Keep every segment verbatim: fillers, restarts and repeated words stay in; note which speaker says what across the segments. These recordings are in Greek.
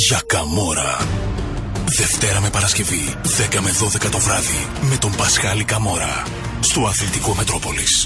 Speaker 1: για Καμόρα. Δευτέρα με Παρασκευή, δέκα με δώδεκα το βράδυ, με τον Πασχάλη Καμόρα, στο Αθλητικό Μετρόπολης.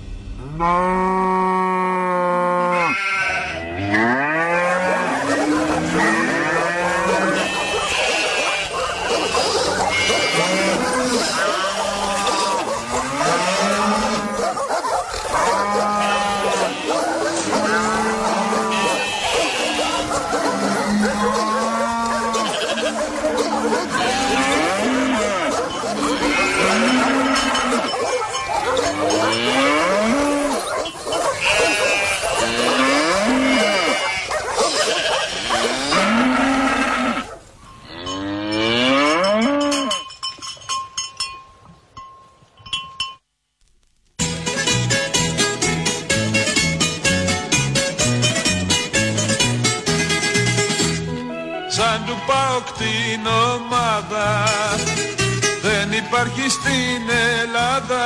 Speaker 2: Σαν του ΠΑΟΚ την ομάδα δεν υπάρχει στην Ελλάδα,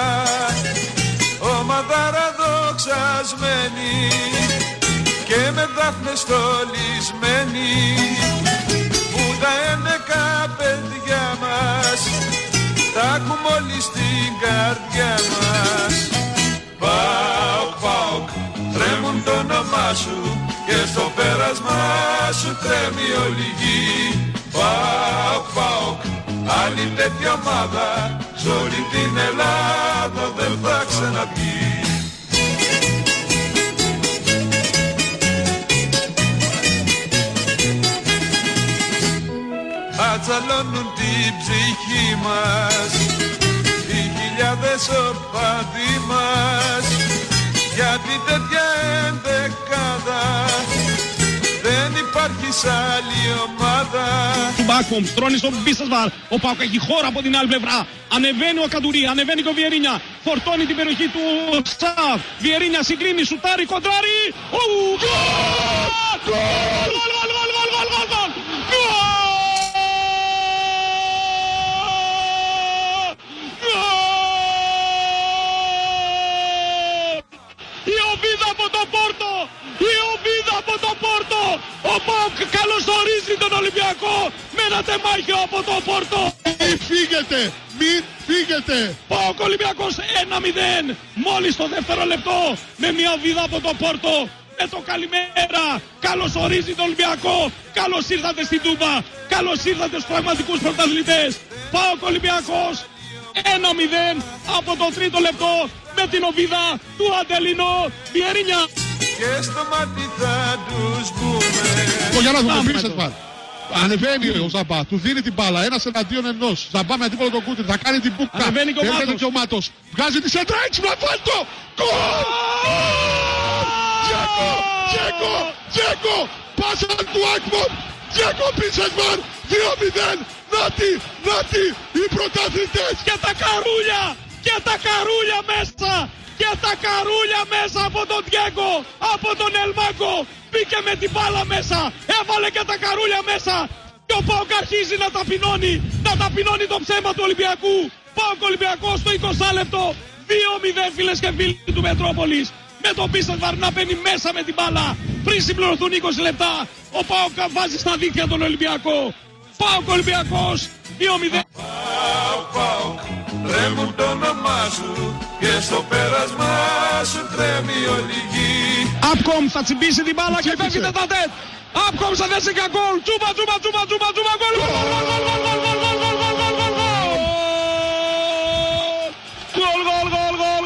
Speaker 2: ομαδάρα δοξασμένη και με δάφνες στολισμένη, που τα ένεκα παιδιά μας τα έχουμε όλοι στην καρδιά μας. ΠΑΟΚ, ΠΑΟΚ, τρέμουν το όνομά σου και στο πέρασμα σου τρέμει όλη γη. ΠΑΟΚ, ΠΑΟΚ, άλλη τέτοια ομάδα σ' όλη την Ελλάδα δεν θα ξαναβγεί. Ατσαλώνουν την ψυχή μας οι χιλιάδες οπαδοί μας, γιατί τέτοια ενδεκάδα δεν υπάρχει σ' άλλη ομάδα.
Speaker 3: Του Μπάκομ στρώνει στον Μπίσεσβαρ. Ο Πάοκ έχει χώρα από την άλλη πλευρά. Ανεβαίνει ο Καντουρί, ανεβαίνει και ο Βιερίνια. Φορτώνει την περιοχή του Σαφ. Βιερίνια συγκρίνει, σουτάρει, κοντράρει. Γκολ! Γκολ! Γκολ! Γκολ! Γκολ! Γκολ! Γκολ! Η οβίδα από το Πόρτο! Η οβίδα από το Πόρτο! Ο ΠΑΟΚ καλωσορίζει τον Ολυμπιακό με ένα τεμάχιο από το Πόρτο!
Speaker 4: Μην φύγετε! Μην φύγετε!
Speaker 3: ΠΑΟΚ Ολυμπιακός ένα μηδέν μόλις το δεύτερο λεπτό με μια οβίδα από το Πόρτο. Με το καλημέρα καλωσορίζει τον Ολυμπιακό. Καλώς ήρθατε στην Τούμπα. Καλώς ήρθατε στους πραγματικούς πρωταθλητές. ΠΑΟΚ Ολυμπιακός ένα μηδέν από το τρίτο λεπτό με την οβίδα του Αντελινό Βιερίνια.
Speaker 2: Και στο μάτι θα τους πούμε.
Speaker 4: Ο Γιάννας μου πήρε πάρει. Ανεβαίνει ο Ζαμπά, του δίνει την μπάλα, ένας εναντίον ενός. Ζαμπά με αντίπολο τον Κούτρι, θα κάνει την μπουκά.
Speaker 3: Ανεβαίνει και ο Μάτος.
Speaker 4: Και ο Μάτος. Βγάζει τη σέντρα, έτσι να βάλει το γκολ! Τζέκο, Τζέκο, Τζέκο, πάσα του Ακμον, Τζέκο Μπίσεσβαρ, δύο μηδέν. Νάτι, νάτι, οι πρωταθλητές.
Speaker 3: Και τα καρούλια, και τα καρούλια μέσα. Και τα καρούλια μέσα από τον Διέγκο, από τον Ελμάκο. Μπήκε με την μπάλα μέσα, έβαλε και τα καρούλια μέσα. Και ο ΠΑΟΚ αρχίζει να ταπεινώνει, να ταπεινώνει το ψέμα του Ολυμπιακού. ΠΑΟΚ Ολυμπιακός στο εικοστό λεπτό, δύο μηδέν φίλες και φίλοι του Μετρόπολης. Με τον Μπίσεσβαρ να μπαίνει μέσα με την μπάλα. Πριν συμπληρωθούν είκοσι λεπτά, ο ΠΑΟΚ βάζει στα δίχτυα τον Ολυμπιακό. ΠΑΟΚ Ολυμπιακός, δύο μηδέν.
Speaker 2: ΠΑΟΚ, ΠΑΟΚ, τρέμουν το όνομά σου και στο πέρασμα σου τρέμει όλη γη.
Speaker 3: Απκομ θα τσιμπήσει την μπάλα και φεύγει τετατέτ. Απκομ θα δέσει και γκολ. Τσούμπα, τσούμπα, τσούμπα, τσούμπα, τσούμπα, γκολ, γκολ, γκολ, γκολ, γκολ, γκολ, γκολ, γκολ, γκολ, γκολ, γκολ, γκολ, γκολ. Γκολ, γκολ, γκολ, γκολ,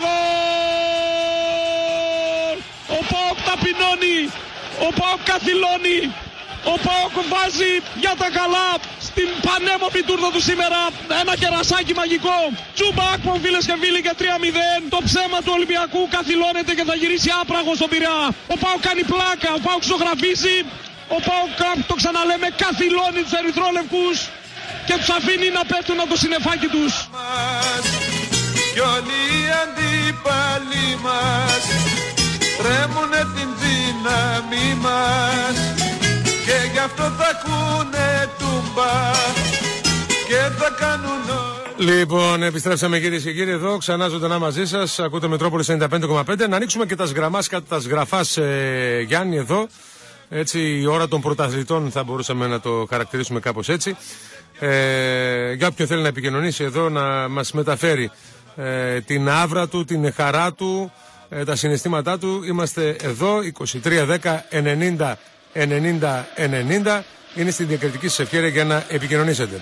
Speaker 3: γκολ. Ο ΠΑΟΚ ταπεινώνει. Ο ΠΑΟΚ καθυλώνει. Ο ΠΑΟΚ βάζει για τα καλά στην πανέμορφη τούρτα του σήμερα ένα κερασάκι μαγικό. Τσούμπα Ακμον φίλες και φίλοι και τρία μηδέν. Το ψέμα του Ολυμπιακού καθυλώνεται και θα γυρίσει άπραγο στον Πειραιά. Ο ΠΑΟΚ κάνει πλάκα, ο ΠΑΟΚ ζωγραφίζει. Ο ΠΑΟΚ, το ξαναλέμε, καθυλώνει τους ερυθρόλευκους και τους αφήνει να πέφτουν από το συννεφάκι τους.
Speaker 2: Κι όλοι οι αντίπαλοι μας τρέμουνε την δύναμη μας και γι' αυτό θα ακούνε Τούμπα και θα κάνουν όλοι.
Speaker 5: Λοιπόν, επιστρέψαμε κυρίες και κύριοι εδώ, ξανά ζωντανά μαζί σας. Ακούτε Μετρόπολης ενενήντα πέντε κόμμα πέντε. Να ανοίξουμε και τα σγραμμάς κατά τα σγραφάς, ε, Γιάννη, εδώ. Έτσι, η ώρα των πρωταθλητών θα μπορούσαμε να το χαρακτηρίσουμε κάπως έτσι. Ε, για όποιον θέλει να επικοινωνήσει εδώ, να μας μεταφέρει ε, την άβρα του, την χαρά του, ε, τα συναισθήματά του. Είμαστε εδώ, είκοσι τρία δέκα ενενήντα ενενήντα ενενήντα. Είναι στην διακριτική σας ευκαιρία για να επικοινωνήσετε.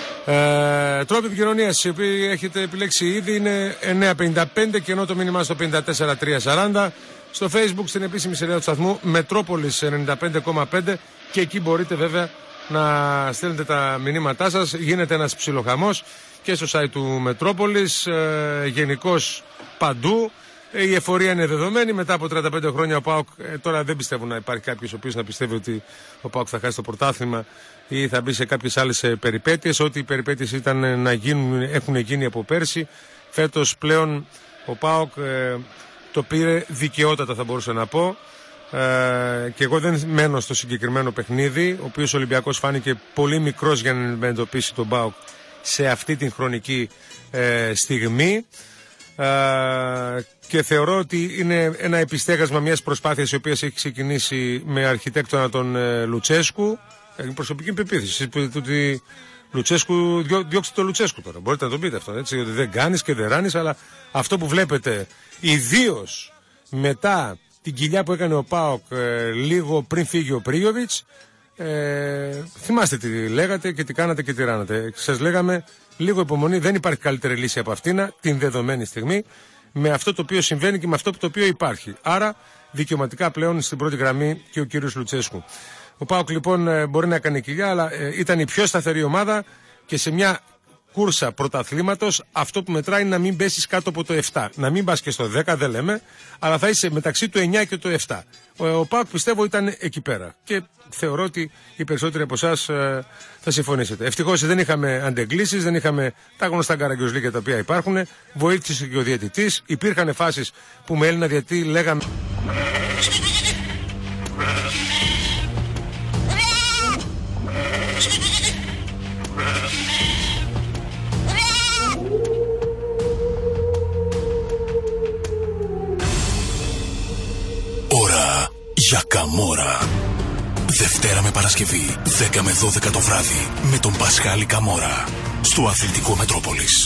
Speaker 5: Ε, τρόποι επικοινωνίας οι οποίοι έχετε επιλέξει ήδη είναι εννιά πενήντα πέντε και ενώ το μήνυμά στο πενήντα τέσσερα τριακόσια σαράντα. Στο Facebook, στην επίσημη σελίδα του σταθμού Μετρόπολης ενενήντα πέντε κόμμα πέντε, και εκεί μπορείτε βέβαια να στέλνετε τα μηνύματά σας. Γίνεται ένας ψιλοχαμός και στο site του Μετρόπολης, ε, γενικώς παντού. Η εφορία είναι δεδομένη. Μετά από τριάντα πέντε χρόνια ο ΠΑΟΚ, ε, τώρα δεν πιστεύω να υπάρχει κάποιος ο οποίος να πιστεύει ότι ο ΠΑΟΚ θα χάσει το πρωτάθλημα ή θα μπει σε κάποιες άλλες ε, περιπέτειες. Ό,τι οι περιπέτειες ήταν ε, να γίνουν, έχουν γίνει από πέρσι. Φέτος πλέον ο ΠΑΟΚ ε, το πήρε δικαιότατα, θα μπορούσα να πω. Ε, και εγώ δεν μένω στο συγκεκριμένο παιχνίδι, ο οποίος ο Ολυμπιακός φάνηκε πολύ μικρός για να αντιμετωπίσει τον ΠΑΟΚ σε αυτή την χρονική ε, στιγμή. Ε, και θεωρώ ότι είναι ένα επιστέγασμα μιας προσπάθειας η οποία έχει ξεκινήσει με αρχιτέκτονα τον ε, Λουτσέσκου. Έχει προσωπική πεποίθηση ότι Λουτσέσκου, διώ, διώξτε το Λουτσέσκου τώρα. Μπορείτε να το πείτε αυτό, έτσι, ότι δεν κάνεις και δεν ράνεις, αλλά αυτό που βλέπετε ιδίως μετά την κοιλιά που έκανε ο ΠΑΟΚ ε, λίγο πριν φύγει ο Πρίγιοβιτς, ε, θυμάστε τι λέγατε και τι κάνατε και τι ράνατε. Σας λέγαμε λίγο υπομονή, δεν υπάρχει καλύτερη λύση από αυτήν την δεδομένη στιγμή, με αυτό το οποίο συμβαίνει και με αυτό το οποίο υπάρχει. Άρα δικαιωματικά πλέον στην πρώτη γραμμή και ο κύριος Λουτσέσκου. Ο ΠΑΟΚ λοιπόν ε, μπορεί να κάνει κοιλιά, αλλά ε, ήταν η πιο σταθερή ομάδα και σε μια κούρσα πρωταθλήματος αυτό που μετράει είναι να μην πέσεις κάτω από το επτά. Να μην πας και στο δέκα, δεν λέμε, αλλά θα είσαι μεταξύ του εννιά και του επτά. Ο, ο ΠΑΟΚ πιστεύω ήταν εκεί πέρα και θεωρώ ότι οι περισσότεροι από εσάς ε, θα συμφωνήσετε. Ευτυχώς δεν είχαμε αντεγκλήσεις, δεν είχαμε τα γνωστά καραγκιόζλικια τα οποία υπάρχουν. Βοήθησε και ο διαιτητής. Υπήρχαν φάσεις που με Έλληνα διαιτητή λέγαμε.
Speaker 1: Ώρα για Καμόρα. Δευτέρα με Παρασκευή, δέκα με δώδεκα το βράδυ, με τον Πασχάλη Καμόρα, στο Αθλητικό Μετρόπολης.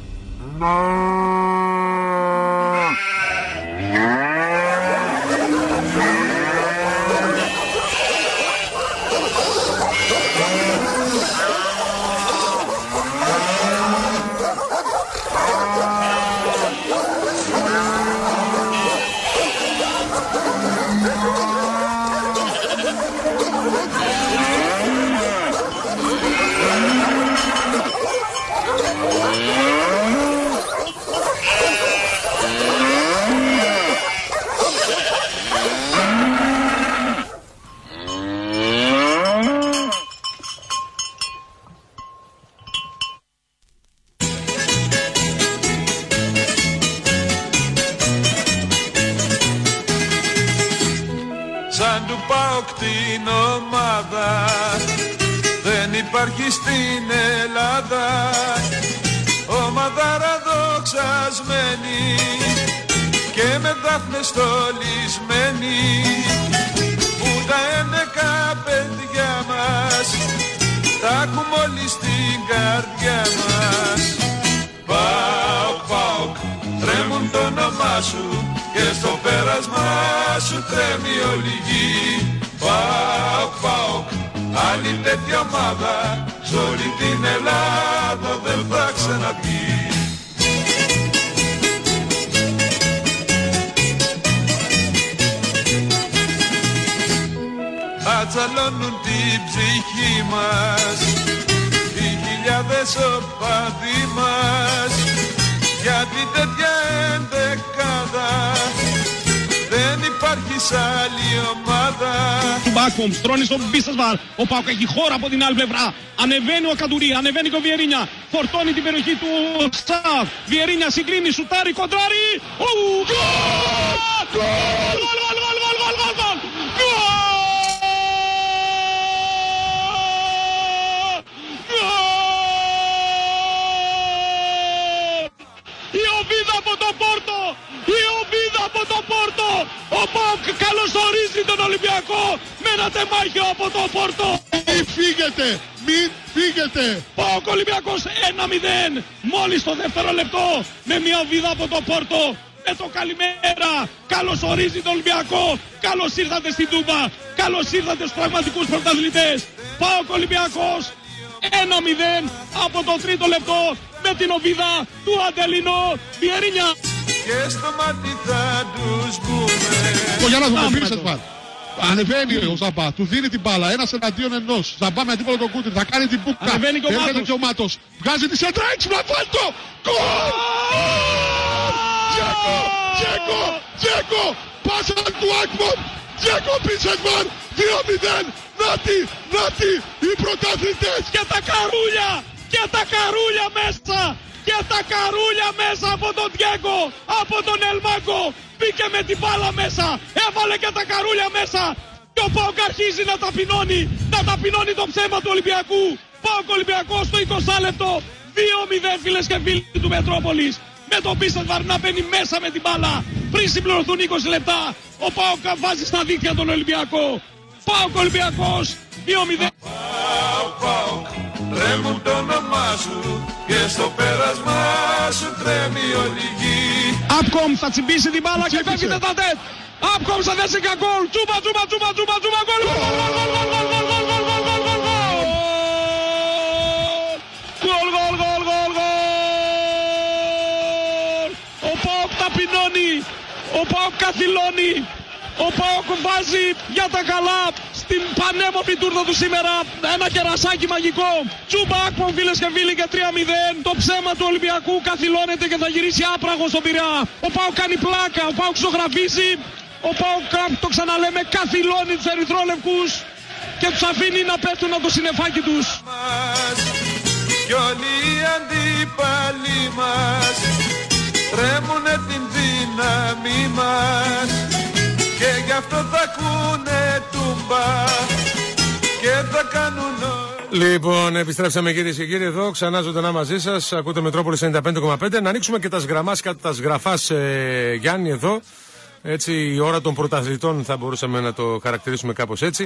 Speaker 2: Σαν του ΠΑΟΚ την ομάδα δεν υπάρχει στην Ελλάδα, ομάδα δοξασμένη και με δάφνες στολισμένη, που τα έντεκα παιδιά μας τα έχουμε όλοι στην καρδιά μας. ΠΑΟΚ, ΠΑΟΚ, τρέμουν το όνομά σου και στο πέρασμα σου τρέμει όλη η γη. ΠΑΟΚ, ΠΑΟΚ, άλλη τέτοια ομάδα σ' όλη την Ελλάδα δεν θα ξαναβγεί. Ατσαλώνουν την ψυχή μας οι χιλιάδες οπαδοί μας, γιατί τέτοια ενδεκάδα δεν υπάρχει σ' άλλη ομάδα.
Speaker 3: Του Μπάκομ στρώνει στον Μπίσεσβαρ. Ο ΠΑΟΚ έχει χώρα από την άλλη πλευρά. Ανεβαίνει ο Καντουρί, ανεβαίνει και ο Βιερίνια. Φορτώνει την περιοχή του Σαφ. Βιερίνια συγκρίνει, σουτάρει, κοντράρει. Γκολ! Γκολ! Γκολ! Γκολ! Γκολ! Γκολ! Γκολ! Η Οβίδα από το Πόρτο! Η Οβίδα από το Πόρτο! Ο ΠΑΟΚ καλωσορίζει τον Ολυμπιακό με ένα τεμάχιο από το Πόρτο.
Speaker 4: Μην φύγετε, μην φύγετε.
Speaker 3: ΠΑΟΚ Ολυμπιακός ένα μηδέν. Μόλις το δεύτερο λεπτό με μια βίδα από το Πόρτο. Με το καλημέρα. Καλώς ορίζει τον Ολυμπιακό. Καλώς ήρθατε στην Τούμπα. Καλώς ήρθατε στους πραγματικούς πρωταθλητές. ΠΑΟΚ Ολυμπιακός ένα μηδέν από το τρίτο λεπτό με την οβίδα του Αντελίνο Βιερίνια.
Speaker 2: Και στο μάτι θα τους πούμε.
Speaker 4: Ο Γιάννας μου πήρε σπάρ. Ανεβαίνει ο Ζαμπά, του δίνει την μπάλα, ένας εναντίον ενός. Ζαμπά με αντίπαλο τον Κούτρι, θα κάνει την μπουκά.
Speaker 3: Ανεβαίνει και ο Μάτος.
Speaker 4: Και ο Μάτος. Βγάζει τη σέντρα, έξι να βάλει το γκολ! Τζέκο, Τζέκο, Τζέκο, πάσα του Ακμον, Τζέκο Πίσεσμαν, δύο μηδέν. Νάτι, νάτι, οι πρωταθλητές.
Speaker 3: Και τα καρούλια, και τα καρούλια μέσα. Και τα καρούλια μέσα από τον Διέγκο, από τον Ελμάκο. Μπήκε με την μπάλα μέσα, έβαλε και τα καρούλια μέσα. Και ο ΠΑΟΚ αρχίζει να ταπεινώνει, να ταπεινώνει το ψέμα του Ολυμπιακού. ΠΑΟΚ Ολυμπιακός στο εικοστό λεπτό, δύο μηδέν φίλες και φίλοι του Μετρόπολης. Με τον Πίστεσβαρ να μπαίνει μέσα με την μπάλα. Πριν συμπληρωθούν είκοσι λεπτά, ο ΠΑΟΚ βάζει στα δίχτυα τον Ολυμπιακό. ΠΑΟΚ Ολυμπιακός, δύο μηδέν.
Speaker 2: ΠΑΟΚ, ΠΑΟΚ, τρέμουν το όνομά σου και στο πέρασμά σου τρέμει όλη γη.
Speaker 3: Απκομ θα τσιμπήσει την μπάλα και φεύγει τετατέτ. Απκομ θα δέσει κακόλ. Τσούπα, τσούπα, τσούπα, τσούπα, τσούπα, γκολ, γκολ, γκολ, γκολ, γκολ, γκολ, γκολ, γκολ, γκολ, γκολ, γκολ, γκολ, γκολ, γκολ, γκολ. Ο ΠΑΟΚ ταπεινώνει, ο ΠΑΟΚ καθυλώνει, ο ΠΑΟΚ βάζει για τα καλά στην πανέμορφη τούρτα του σήμερα ένα κερασάκι μαγικό. Τσούπα Ακμον φίλες και φίλοι και τρία μηδέν. Το ψέμα του Ολυμπιακού καθυλώνεται και θα γυρίσει άπραγο στον Πειραιά. Ο ΠΑΟΚ κάνει πλάκα, ο ΠΑΟΚ ζωγραφίζει. Ο ΠΑΟΚ, το ξαναλέμε, καθυλώνει τους ερυθρόλευκους και τους αφήνει να πέφτουν από το συννεφάκι τους.
Speaker 2: Κι όλοι οι αντίπαλοι μας τρέμουνε την δύναμη μας. Και γι' αυτό θα ακούνε τούμπα και θα κάνουν όλοι.
Speaker 5: Λοιπόν, επιστρέψαμε κυρίες και κύριοι εδώ, ξανά ζωντανά μαζί σας. Ακούτε Μετρόπολης ενενήντα πέντε κόμμα πέντε. Να ανοίξουμε και τα σγραμμάς κατά τα σγραφάς, ε, Γιάννη, εδώ. Έτσι, η ώρα των πρωταθλητών θα μπορούσαμε να το χαρακτηρίσουμε κάπως έτσι.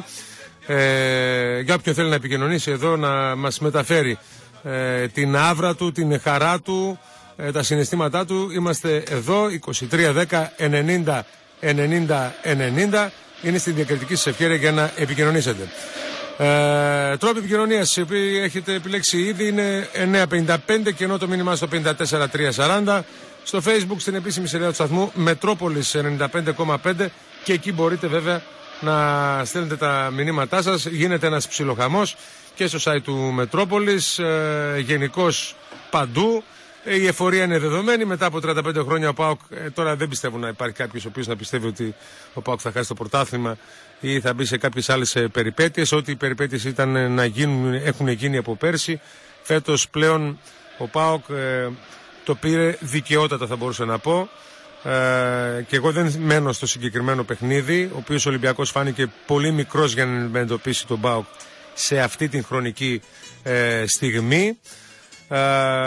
Speaker 5: Ε, για όποιον θέλει να επικοινωνήσει εδώ, να μας μεταφέρει ε, την άβρα του, την χαρά του, ε, τα συναισθήματά του. Είμαστε εδώ, είκοσι τρία δέκα ενενήντα ενενήντα ενενήντα. Είναι στην διακριτική σας ευκαιρία για να επικοινωνήσετε. Ε, τρόποι επικοινωνίας οι οποίοι έχετε επιλέξει ήδη είναι εννιά πενήντα πέντε και ενώ το μήνυμά στο πενήντα τέσσερα τριακόσια σαράντα. Στο Facebook, στην επίσημη σελίδα του σταθμού Μετρόπολης ενενήντα πέντε κόμμα πέντε, και εκεί μπορείτε βέβαια να στέλνετε τα μηνύματά σας. Γίνεται ένας ψιλοχαμός και στο site του Μετρόπολης, ε, γενικώς παντού. Η εφορία είναι δεδομένη. Μετά από τριάντα πέντε χρόνια ο ΠΑΟΚ, ε, τώρα δεν πιστεύω να υπάρχει κάποιος ο οποίος να πιστεύει ότι ο ΠΑΟΚ θα χάσει το πρωτάθλημα ή θα μπει σε κάποιες άλλες περιπέτειες. Ό,τι οι περιπέτειες ήταν να γίνουν, έχουν γίνει από πέρσι. Φέτος πλέον ο ΠΑΟΚ ε, το πήρε δικαιότατα, θα μπορούσα να πω. Ε, και εγώ δεν μένω στο συγκεκριμένο παιχνίδι, ο οποίος ο Ολυμπιακός φάνηκε πολύ μικρός για να αντιμετωπίσει τον ΠΑΟΚ σε αυτή την χρονική ε, στιγμή. Ε,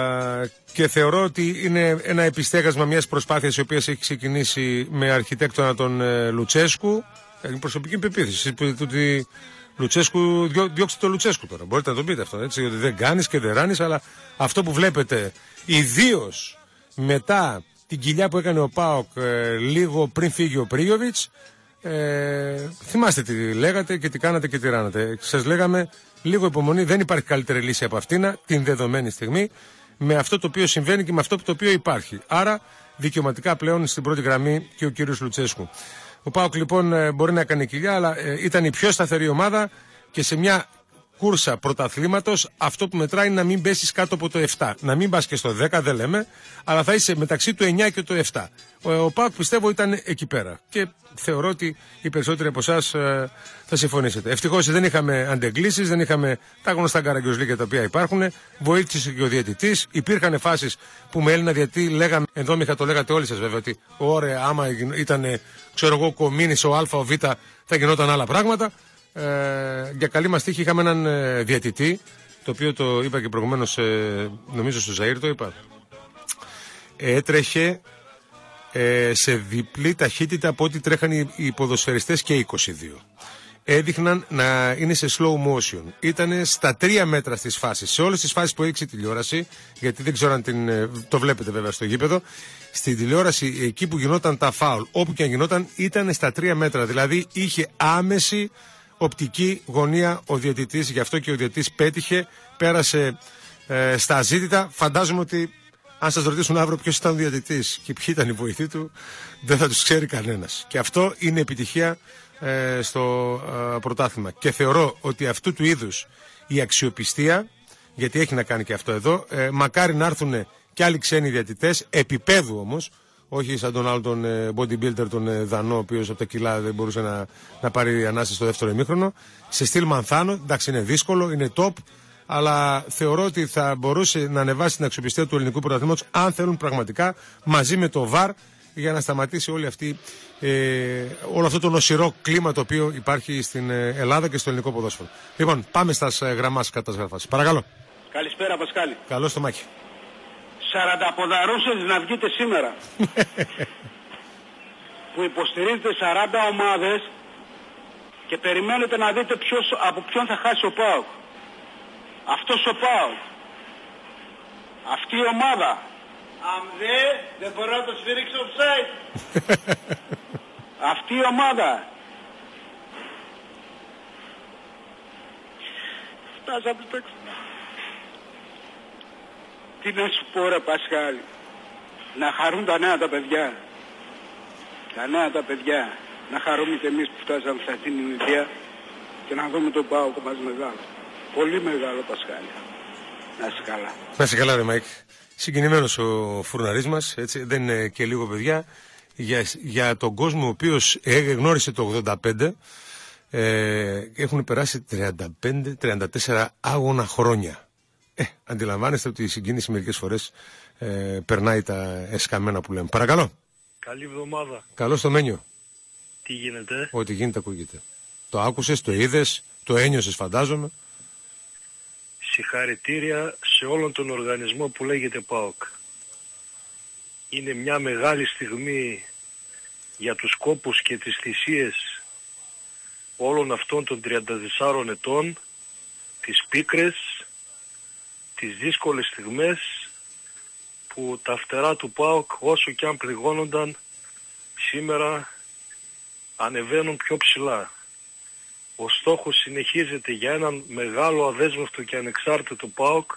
Speaker 5: και θεωρώ ότι είναι ένα επιστέγασμα μιας προσπάθειας η οποία έχει ξεκινήσει με αρχιτέκτονα τον ε, Λουτσέσκου. Είναι προσωπική πεποίθηση ότι Λουτσέσκου, διώ, διώξτε το Λουτσέσκου τώρα. Μπορείτε να το πείτε αυτό, έτσι, ότι δεν κάνεις και δεν ράνεις, αλλά αυτό που βλέπετε ιδίως μετά την κοιλιά που έκανε ο ΠΑΟΚ ε, λίγο πριν φύγει ο Πρίγιοβιτς, ε, θυμάστε τι λέγατε και τι κάνατε και τι ράνατε. Σας λέγαμε λίγο υπομονή, δεν υπάρχει καλύτερη λύση από αυτήν την δεδομένη στιγμή, με αυτό το οποίο συμβαίνει και με αυτό το οποίο υπάρχει. Άρα δικαιωματικά πλέον στην πρώτη γραμμή και ο κύριος Λουτσέσκου. Ο ΠΑΟΚ λοιπόν μπορεί να κάνει κοιλιά, αλλά ε, ήταν η πιο σταθερή ομάδα και σε μια κούρσα πρωταθλήματος αυτό που μετράει είναι να μην πέσεις κάτω από το επτά. Να μην πας και στο δέκα, δεν λέμε, αλλά θα είσαι μεταξύ του εννιά και του επτά. Ο, ο ΠΑΟΚ πιστεύω ήταν εκεί πέρα και θεωρώ ότι οι περισσότεροι από εσάς ε, θα συμφωνήσετε. Ευτυχώς δεν είχαμε αντεγκλήσεις, δεν είχαμε τα γνωστά καραγκιόζλικια τα οποία υπάρχουν. Βοήθησε και ο διαιτητής. Υπήρχαν φάσεις που με Έλληνα διαιτητή λέγαμε, ενδόμηχα το λέγατε όλοι σας βέβαια, ότι ωραία, άμα ήταν, ξέρω εγώ, κομίνης ο Α, ο Β, θα γινόταν άλλα πράγματα. Ε, για καλή μας τύχη είχαμε έναν ε, διαιτητή, το οποίο το είπα και προηγουμένως, ε, νομίζω στο Ζαΐρ το είπα, έτρεχε ε, σε διπλή ταχύτητα από ό,τι τρέχαν οι, οι ποδοσφαιριστές και είκοσι δύο. έδειχναν να είναι σε slow motion. Ήτανε στα τρία μέτρα στις φάσεις. Σε όλες τις φάσεις που έδειξε η τηλεόραση, γιατί δεν ξέρω αν την, το βλέπετε βέβαια στο γήπεδο, στην τηλεόραση εκεί που γινόταν τα φάουλ, όπου και αν γινόταν, ήταν στα τρία μέτρα. Δηλαδή είχε άμεση οπτική γωνία ο διαιτητής, γι' αυτό και ο διαιτητής πέτυχε, πέρασε ε, στα αζήτητα. Φαντάζομαι ότι αν σας ρωτήσουν αύριο ποιος ήταν ο διαιτητής και ποιοι ήταν οι βοηθοί του, δεν θα τους ξέρει κανένας. Και αυτό είναι επιτυχία ε, στο ε, πρωτάθλημα. Και θεωρώ ότι αυτού του είδους η αξιοπιστία, γιατί έχει να κάνει και αυτό εδώ, ε, μακάρι να έρθουν και άλλοι ξένοι διαιτητές, επίπεδου όμως, όχι σαν τον άλλο τον ε, bodybuilder, τον ε, Δανό, ο οποίος από τα κιλά δεν μπορούσε να, να πάρει ανάσταση στο δεύτερο ημίχρονο, σε στυλ Μανθάνο. Εντάξει, είναι δύσκολο, είναι top, αλλά θεωρώ ότι θα μπορούσε να ανεβάσει την αξιοπιστία του ελληνικού πρωταθλήματος, αν θέλουν πραγματικά, μαζί με το βαρ, για να σταματήσει όλη αυτή, ε, όλο αυτό το νοσηρό κλίμα το οποίο υπάρχει στην Ελλάδα και στο ελληνικό ποδόσφαιρο. Λοιπόν, πάμε στα γραμμάς κατασγραφάς. Παρακαλώ.
Speaker 6: Καλησπέρα, Πασκάλη.
Speaker 5: Καλώς το Μάκη.
Speaker 6: Σαρανταποδαρούσες να βγείτε σήμερα. Που υποστηρίζετε σαράντα ομάδες και περιμένετε να δείτε ποιος, από ποιον θα χάσει ο ΠΑΟΚ. Αυτός ο ΠΑΟΚ. Αυτή η ομάδα. Αν δε, δεν μπορώ να το σφυρίξω offside. Αυτή η ομάδα. Φτάσαμε στο έξι. Τι να σου πω ρε Πασχάλη. Να χαρούν τα νέα τα παιδιά. Τα νέα τα παιδιά. Να χαρούμε και εμείς που φτάσαμε σε αυτήν την ηλικία και να δούμε τον ΠΑΟΚ μας μεγάλο. Πολύ μεγάλο Πασχάλη. Να είσαι καλά.
Speaker 5: Να είσαι καλά ρε Μάικ. Συγκινημένος ο φουρναρής μας, έτσι, δεν είναι και λίγο παιδιά, για, για τον κόσμο ο οποίος γνώρισε το ογδόντα πέντε, ε, έχουν περάσει τριάντα πέντε τριάντα τέσσερα άγωνα χρόνια. Ε, αντιλαμβάνεστε ότι η συγκίνηση μερικές φορές ε, περνάει τα εσκαμμένα που λέμε. Παρακαλώ.
Speaker 7: Καλή εβδομάδα.
Speaker 5: Καλώς το Μένιο.
Speaker 7: Τι γίνεται?
Speaker 5: Ό,τι γίνεται ακούγεται. Το άκουσες, το είδες, το ένιωσες φαντάζομαι.
Speaker 7: Συγχαρητήρια σε όλον τον οργανισμό που λέγεται ΠΑΟΚ. Είναι μια μεγάλη στιγμή για τους κόπους και τις θυσίες όλων αυτών των τριάντα τεσσάρων ετών, τις πίκρες, τις δύσκολες στιγμές που τα φτερά του ΠΑΟΚ όσο και αν πληγώνονταν σήμερα ανεβαίνουν πιο ψηλά. Ο στόχος συνεχίζεται για έναν μεγάλο αδέσμευτο και ανεξάρτητο ΠΑΟΚ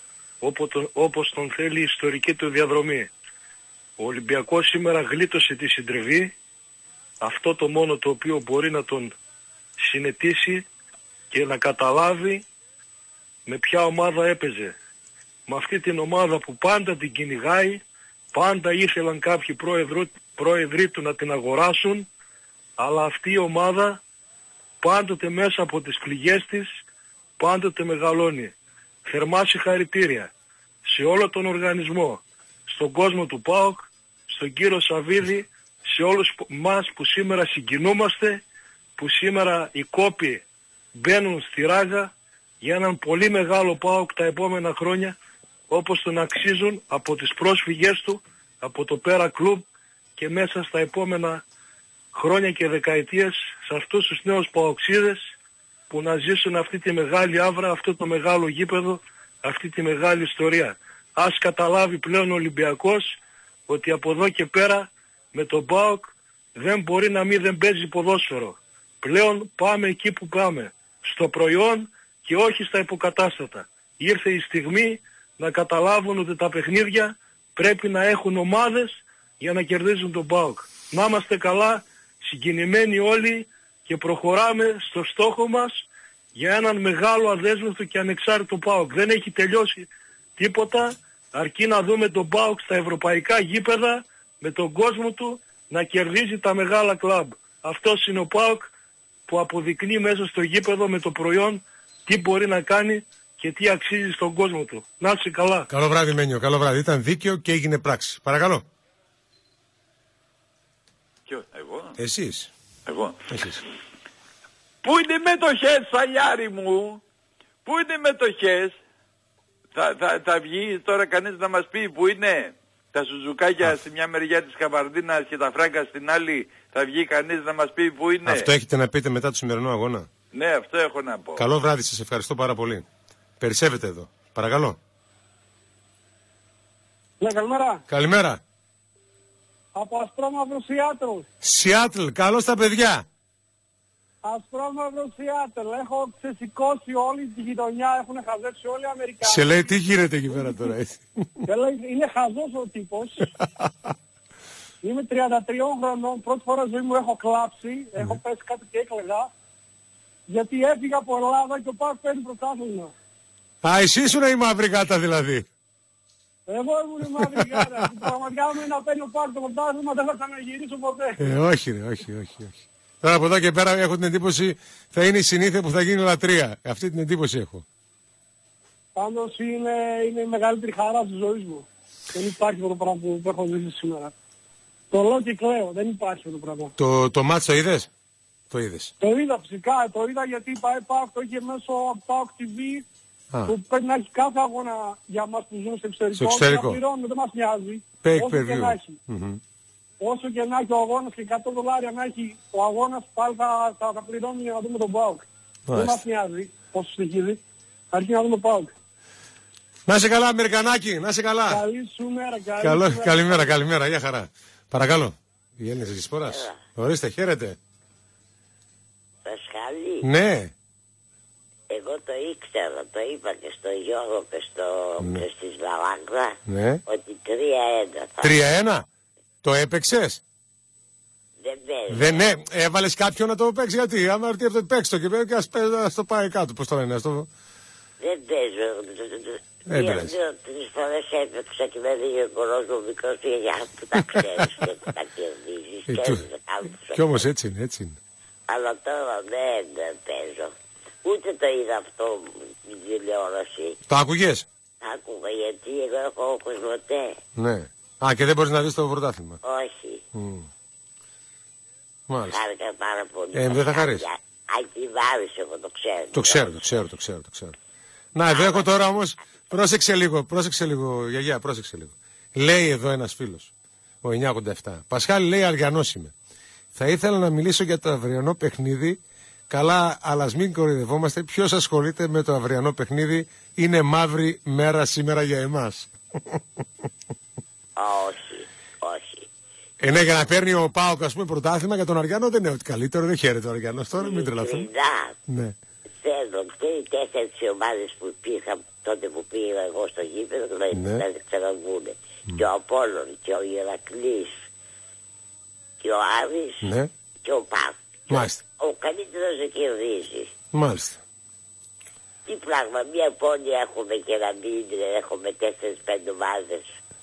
Speaker 7: όπως τον θέλει η ιστορική του διαδρομή. Ο Ολυμπιακός σήμερα γλίτωσε τη συντριβή, αυτό το μόνο το οποίο μπορεί να τον συνετίσει και να καταλάβει με ποια ομάδα έπαιζε. Με αυτή την ομάδα που πάντα την κυνηγάει, πάντα ήθελαν κάποιοι πρόεδροι του να την αγοράσουν, αλλά αυτή η ομάδα πάντοτε μέσα από τις πληγές της, πάντοτε μεγαλώνει. Θερμά συγχαρητήρια σε όλο τον οργανισμό, στον κόσμο του ΠΑΟΚ, στον κύριο Σαββίδη, σε όλους μας που σήμερα συγκινούμαστε, που σήμερα οι κόποι μπαίνουν στη ράγα για έναν πολύ μεγάλο ΠΑΟΚ τα επόμενα χρόνια, όπως τον αξίζουν από τις πρόσφυγές του, από το Πέρα Κλουμπ και μέσα στα επόμενα χρόνια και δεκαετίες σε αυτούς τους νέους παοξίδες που να ζήσουν αυτή τη μεγάλη άβρα, αυτό το μεγάλο γήπεδο, αυτή τη μεγάλη ιστορία. Ας καταλάβει πλέον ο Ολυμπιακός ότι από εδώ και πέρα με τον ΠΑΟΚ δεν μπορεί να μην δεν παίζει ποδόσφαιρο. Πλέον πάμε εκεί που πάμε, στο προϊόν και όχι στα υποκατάστατα. Ήρθε η στιγμή να καταλάβουν ότι τα παιχνίδια πρέπει να έχουν ομάδες για να κερδίζουν τον ΠΑΟΚ. Να είμαστε καλά, συγκινημένοι όλοι και προχωράμε στο στόχο μας για έναν μεγάλο αδέσμευτο και ανεξάρτητο ΠΑΟΚ. Δεν έχει τελειώσει τίποτα, αρκεί να δούμε τον ΠΑΟΚ στα ευρωπαϊκά γήπεδα με τον κόσμο του να κερδίζει τα μεγάλα κλαμπ. Αυτός είναι ο ΠΑΟΚ που αποδεικνύει μέσα στο γήπεδο με το προϊόν τι μπορεί να κάνει και τι αξίζει στον κόσμο του. Να είσαι καλά.
Speaker 5: Καλό βράδυ Μένιο, καλό βράδυ. Ήταν δίκαιο και έγινε πράξη. Παρακαλώ.
Speaker 8: Ποιο, εγώ.
Speaker 5: Εσείς.
Speaker 8: Εγώ.
Speaker 5: Εσείς.
Speaker 8: Πού είναι οι μετοχές, Σαλιάρη μου? Πού είναι οι μετοχές? Θα, θα, θα βγει τώρα κανείς να μας πει πού είναι τα σουζουκάκια στη μια μεριά της Καμπαρδίνας και τα φράγκα στην άλλη? Θα βγει κανείς να μας πει που είναι.
Speaker 5: Αυτό έχετε να πείτε μετά το σημερινό αγώνα?
Speaker 8: Ναι, αυτό έχω να πω.
Speaker 5: Καλό βράδυ, σας ευχαριστώ πάρα πολύ. Περισσεύετε εδώ. Παρακαλώ.
Speaker 9: Ναι, καλημέρα.
Speaker 5: Καλημέρα.
Speaker 9: Από Ασπρόμαυρο Σιάτλ.
Speaker 5: Σιάτλ, καλώς τα παιδιά.
Speaker 9: Ασπρόμαυρο Σιάτλ. Έχω ξεσηκώσει όλη τη γειτονιά, έχουν χαζέψει όλοι οι Αμερικάνοι.
Speaker 5: Σε λέει τι γίνεται εκεί πέρα τώρα, έτσι.
Speaker 9: Είναι χαζός ο τύπος. Είμαι τριάντα τριών χρονών, πρώτη φορά ζωή μου έχω κλάψει, έχω πέσει κάτι και έκλαιγα. Γιατί έφυγα από Ελλάδα και ο ΠΑΟΚ παίρνει πρωτάθλημα.
Speaker 5: Α, εσύ ήσουν η μαύρη γάτα δηλαδή.
Speaker 9: Εγώ ήμουν η μαύρη γάτα. Πραγματικά με να παίρνει ο ΠΑΟΚ το πρωτάθλημα δεν θα ξαναγυρίσω ποτέ.
Speaker 5: Ε, όχι ρε, όχι, όχι, όχι. Τώρα από εδώ και πέρα έχω την εντύπωση θα είναι η συνήθεια που θα γίνει λατρεία. Αυτή την εντύπωση έχω.
Speaker 9: Πάντως είναι, είναι η μεγαλύτερη χαρά της ζωής μου. Δεν υπάρχει αυτό το πράγμα που, που έχω ζήσει σήμερα. Το λέω και κλαίω, δεν υπάρχει αυτό το πράγμα.
Speaker 5: Το, το μάτς το είδες? Το είδες?
Speaker 9: Το είδα φυσικά, το είδα γιατί η ΠΑΟΚ το είχε μέσω ΠΑΟΚ τι βι που πρέπει να έχει κάθε αγώνα για μας που ζουν στο εξωτερικό.
Speaker 5: Στο εξωτερικό.
Speaker 9: Να πληρώνουμε, δεν μας νοιάζει.
Speaker 5: Pay
Speaker 9: όσο
Speaker 5: per
Speaker 9: και
Speaker 5: view.
Speaker 9: να έχει.
Speaker 5: Mm-hmm.
Speaker 9: Όσο και να έχει ο αγώνας και εκατό δολάρια να έχει ο αγώνας, πάλι θα, θα, θα πληρώνουμε για να δούμε τον ΠΑΟΚ. Δεν μας νοιάζει πόσο στοιχίζει. Αρκεί να δούμε ΠΑΟΚ.
Speaker 5: Να είσαι καλά, Αμερικανάκι, να είσαι καλά.
Speaker 9: Καλή σου μέρα, καλή
Speaker 5: Καλό,
Speaker 9: σου μέρα.
Speaker 5: καλημέρα, καλημέρα, για χαρά. Παρακαλώ. Οι Έλληνες της Σπόρας. Ορίστε, χαίρετε.
Speaker 10: Πασχάλη.
Speaker 5: Ναι.
Speaker 10: Εγώ το ήξερα, το είπα και στο Γιώργο και στο
Speaker 5: ναι.
Speaker 10: και στη Σλαβάγδα,
Speaker 5: ναι.
Speaker 10: ότι τρία ένα θα...
Speaker 5: τρία ένα. Το έπαιξες?
Speaker 10: Δεν παίζει.
Speaker 5: Δεν ναι, έβαλες κάποιον να το παίξει, γιατί άμα έρθει αυτό παίξει το και πρέπει και ας, ας το πάει κάτω, πώς το λένε, ας το...
Speaker 10: Δεν παίζω. Δύο-τρεις φορές έπαιξα και με δίνει ο κορός μου μικρός για που τα ξέρεις και που τα κερδίζεις.
Speaker 5: Κι όμως έτσι είναι, έτσι είναι.
Speaker 10: Αλλά τώρα δεν παίζω. Ούτε το είδα αυτό στην τηλεόραση.
Speaker 5: Το άκουγες?
Speaker 10: Άκουγα γιατί εγώ έχω Κοσμοτέ.
Speaker 5: Ναι. Α, και δεν μπορείς να δεις το πρωτάθλημα.
Speaker 10: Όχι.
Speaker 5: Mm. Μάλιστα.
Speaker 10: Χάρηκα πάρα πολύ.
Speaker 5: Ε, δεν θα χαρείς.
Speaker 10: Ακυβάρεις, εγώ το ξέρω.
Speaker 5: Το ξέρω, το ξέρω, το ξέρω, το ξέρω. Να, εδώ έχω τώρα όμως, πρόσεξε λίγο, πρόσεξε λίγο, γιαγιά, πρόσεξε λίγο. Λέει εδώ ένας φίλος, ο εννιακόσια ογδόντα επτά. Πασχάλη, λέει, Αργιανός είμαι. Θα ήθελα να μιλήσω για το αυριανό παιχνίδι. Καλά, αλλά ας μην κοροϊδευόμαστε. Ποιος ασχολείται με το αυριανό παιχνίδι? Είναι μαύρη μέρα σήμερα για εμάς.
Speaker 10: Όχι, όχι.
Speaker 5: Ε, ναι, για να παίρνει ο ΠΑΟΚ, ας πούμε, πρωτάθλημα για τον Αργιανό δεν είναι ότι καλύτερο, δεν χαίρεται ο Αργιανός τώρα, μην τρελαθούμε. Ναι.
Speaker 10: Θέλω και οι τέσσερις ομάδες που υπήρχαν τότε που πήγα εγώ στο γήπεδο να ναι. ξαναβγούν. Mm. Και ο Απόλλων και ο Ηρακλής και ο Άρης
Speaker 5: ναι.
Speaker 10: και ο ΠΑΟΚ.
Speaker 5: Μάλιστα.
Speaker 10: Ο καλύτερος δεν κερδίζει.
Speaker 5: Μάλιστα.
Speaker 10: Τι πράγμα, μια πόλη έχουμε και να μην έχουμε τέσσερις πέντε ομάδες.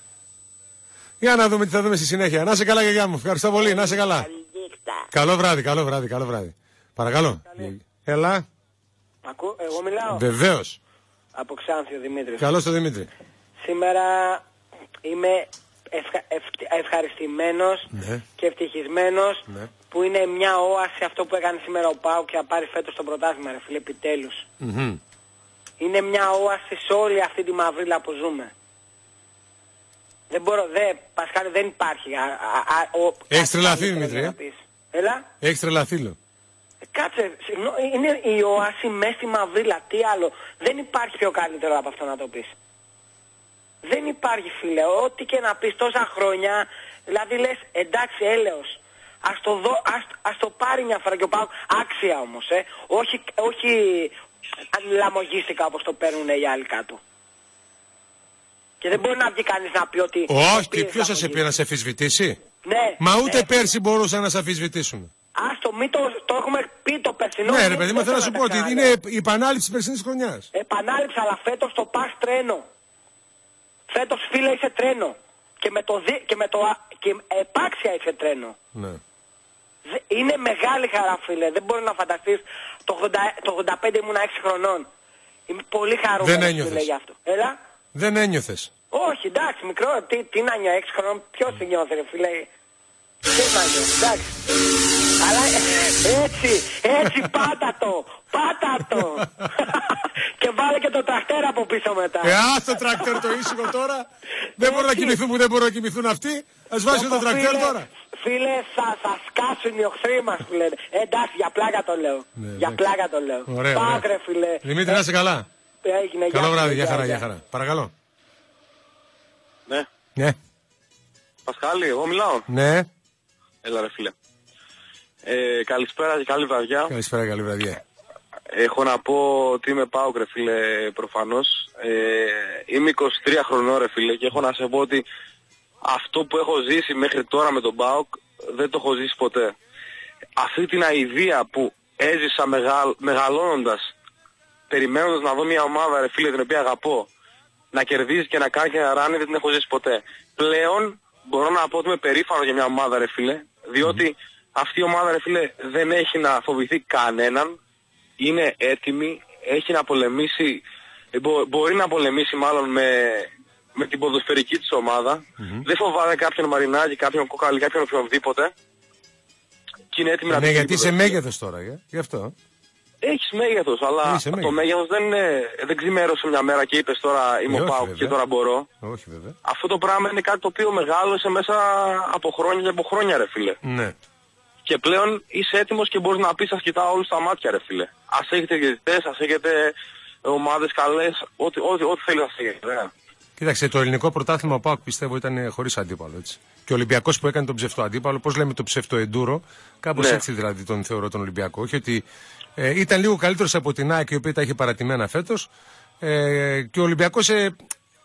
Speaker 5: Για να δούμε τι θα δούμε στη συνέχεια. Να είσαι καλά, γιαγιά μου. Ευχαριστώ πολύ. Να είσαι καλά.
Speaker 10: Καλή νύχτα.
Speaker 5: Καλό βράδυ, καλό βράδυ, καλό βράδυ. Παρακαλώ. Καλή. Έλα.
Speaker 11: Ακού, εγώ μιλάω.
Speaker 5: Βεβαίως.
Speaker 11: Από Ξάνθη ο Δημήτρης.
Speaker 5: Καλώς το Δημήτρη.
Speaker 11: Σήμερα είμαι ευχα... ευχ... ευχαριστημένος
Speaker 5: ναι.
Speaker 11: και ευτυχισμένος
Speaker 5: ναι.
Speaker 11: που είναι μια όαση αυτό που έκανε σήμερα ο ΠΑΟΚ και να πάρει φέτος το πρωτάθλημα, ρε φίλε, επιτέλους.
Speaker 5: Mm-hmm.
Speaker 11: Είναι μια όαση σε όλη αυτή τη μαυρίλα που ζούμε. Δεν μπορώ, δε, Πασχάλη, δεν υπάρχει. Α, α, α, ο,
Speaker 5: Έχεις τρελαθεί, Δημήτρη, ε?
Speaker 11: Έλα.
Speaker 5: Έχεις τρελαθεί, λέω.
Speaker 11: Κάτσε, είναι η οάση μέσα στη μαυρίλα, τι άλλο. Δεν υπάρχει πιο καλύτερο από αυτό να το πεις. Δεν υπάρχει, φίλε, ό,τι και να πεις τόσα χρόνια, δηλαδή λες εντάξει έλεος, ας το, δω, ας, ας το πάρει μια φορά και ο ΠΑΟΚ, άξια όμως, ε. όχι, όχι λαμογίστικα όπως το παίρνουν οι άλλοι κάτω. Και δεν μπορεί να βγει κανείς να πει ότι...
Speaker 5: Όχι, και ποιος θα σε πει να σε αφισβητήσει?
Speaker 11: Ναι.
Speaker 5: Μα ούτε
Speaker 11: ναι.
Speaker 5: πέρσι μπορούσαν να σε αφισβητήσουν.
Speaker 11: Άστο, μην το, το έχουμε πει το περσινό.
Speaker 5: Ναι ρε παιδί μου, θέλω να σου πω ότι είναι η επανάληψη της περσινής χρονιάς.
Speaker 11: Επανάληψη, αλλά φέτος το πας τρένο. Φέτος, φίλε, είσαι τρένο. Και με το, δι... και με το... και επάξια είσαι τρένο.
Speaker 5: Ναι.
Speaker 11: Είναι μεγάλη χαρά, φίλε. Δεν μπορεί να φανταστείς. Το, ογδόντα... το ογδόντα πέντε ήμουν έξι χρονών. Είμαι πολύ χαρούμενος, φίλε, γι' αυτό. Έλα.
Speaker 5: Δεν ένιωθες?
Speaker 11: Όχι, εντάξει, μικρό. Τι, τι να νιώ, έξι χρονών. Ποιος τη νιώθει, ρε φίλε. Τι να νιώ, εντάξει. Αλλά έτσι, έτσι πάτα το. Πάτα το. Και βάλε και το τρακτέρ από πίσω μετά.
Speaker 5: Ε, ας το τρακτέρ το ήσυχο τώρα. Δεν μπορούν να κοιμηθούν που δεν μπορούν να κοιμηθούν αυτοί. Ας βάζουν το τρακτέρ τώρα.
Speaker 11: Φίλε, θα, θα σκάσουν οι οχθροί μας που λένε. Ε, εντάξει, για πλάκα το λέω.
Speaker 5: Ναι,
Speaker 11: για
Speaker 5: εντάξει.
Speaker 11: πλάκα το λέω.
Speaker 5: Ωραία,
Speaker 11: Πάκρε, φίλε.
Speaker 5: Δημήτρη, να είσαι καλά.
Speaker 11: Έγινε,
Speaker 5: Καλό
Speaker 11: για,
Speaker 5: βράδυ,
Speaker 11: για,
Speaker 5: για χαρά,
Speaker 11: για.
Speaker 5: για χαρά. Παρακαλώ.
Speaker 12: Ναι.
Speaker 5: Ναι.
Speaker 12: Πασχάλη, εγώ μιλάω.
Speaker 5: Ναι.
Speaker 12: Έλα ρε φίλε. Ε, καλησπέρα και καλή βραδιά.
Speaker 5: Καλησπέρα, καλή βραδιά.
Speaker 12: Έχω να πω ότι είμαι ΠΑΟΚ ρε φίλε προφανώς. Ε, είμαι είκοσι τρία χρονών ρε φίλε και έχω να σε πω ότι αυτό που έχω ζήσει μέχρι τώρα με τον ΠΑΟΚ δεν το έχω ζήσει ποτέ. Αυτή την αηδία που έζησα μεγαλ, μεγαλώνοντας, περιμένοντας να δω μια ομάδα ρε φίλε την οποία αγαπώ, να κερδίζει και να κάνει και να ράνει, δεν την έχω ζήσει ποτέ. Πλέον μπορώ να πω ότι είμαι περήφανο για μια ομάδα ρε φίλε, διότι mm. αυτή η ομάδα ρε φίλε δεν έχει να φοβηθεί κανέναν, είναι έτοιμη, έχει να πολεμήσει, μπο, μπορεί να πολεμήσει μάλλον με, με την ποδοσφαιρική της ομάδα, mm-hmm. δεν φοβάται κάποιον Μαρινάκη, κάποιον Κόκαλη, κάποιον οποιονδήποτε και είναι έτοιμη
Speaker 5: ναι,
Speaker 12: να πει.
Speaker 5: Ναι, γιατί είσαι μέγεθος τώρα, ε? Γι' αυτό.
Speaker 12: Έχεις μέγεθος, αλλά
Speaker 5: μέγεθος.
Speaker 12: το μέγεθος δεν, είναι, δεν ξημέρωσε μια μέρα και είπες τώρα είμαι ο ΠΑΟΚ και τώρα μπορώ.
Speaker 5: Όχι βέβαια.
Speaker 12: Αυτό το πράγμα είναι κάτι το οποίο μεγάλωσε μέσα από χρόνια και από χρόνια ρε φίλε.
Speaker 5: Ναι.
Speaker 12: Και πλέον είσαι έτοιμος και μπορείς να πεις σας κοιτάω όλους στα μάτια ρε φίλε. Ας έχετε διαιτητές, ας έχετε ομάδες καλές, ό,τι, ό,τι, ό,τι θέλεις να έχετε. Ναι.
Speaker 5: Κοίταξε, το ελληνικό πρωτάθλημα ο ΠΑΟΚ πιστεύω ήταν χωρίς αντίπαλο, έτσι. Και ο Ολυμπιακός που έκανε τον ψευτό αντίπαλο, πώς λέμε το ψευτό εντούρο, κάπως ναι. έτσι δηλαδή τον θεωρώ τον Ολυμπιακό. Όχι ότι ε, ήταν λίγο καλύτερος από την ΑΕΚ η οποία τα είχε παρατημένα φέτος ε, και ο Ολυμπιακός ε,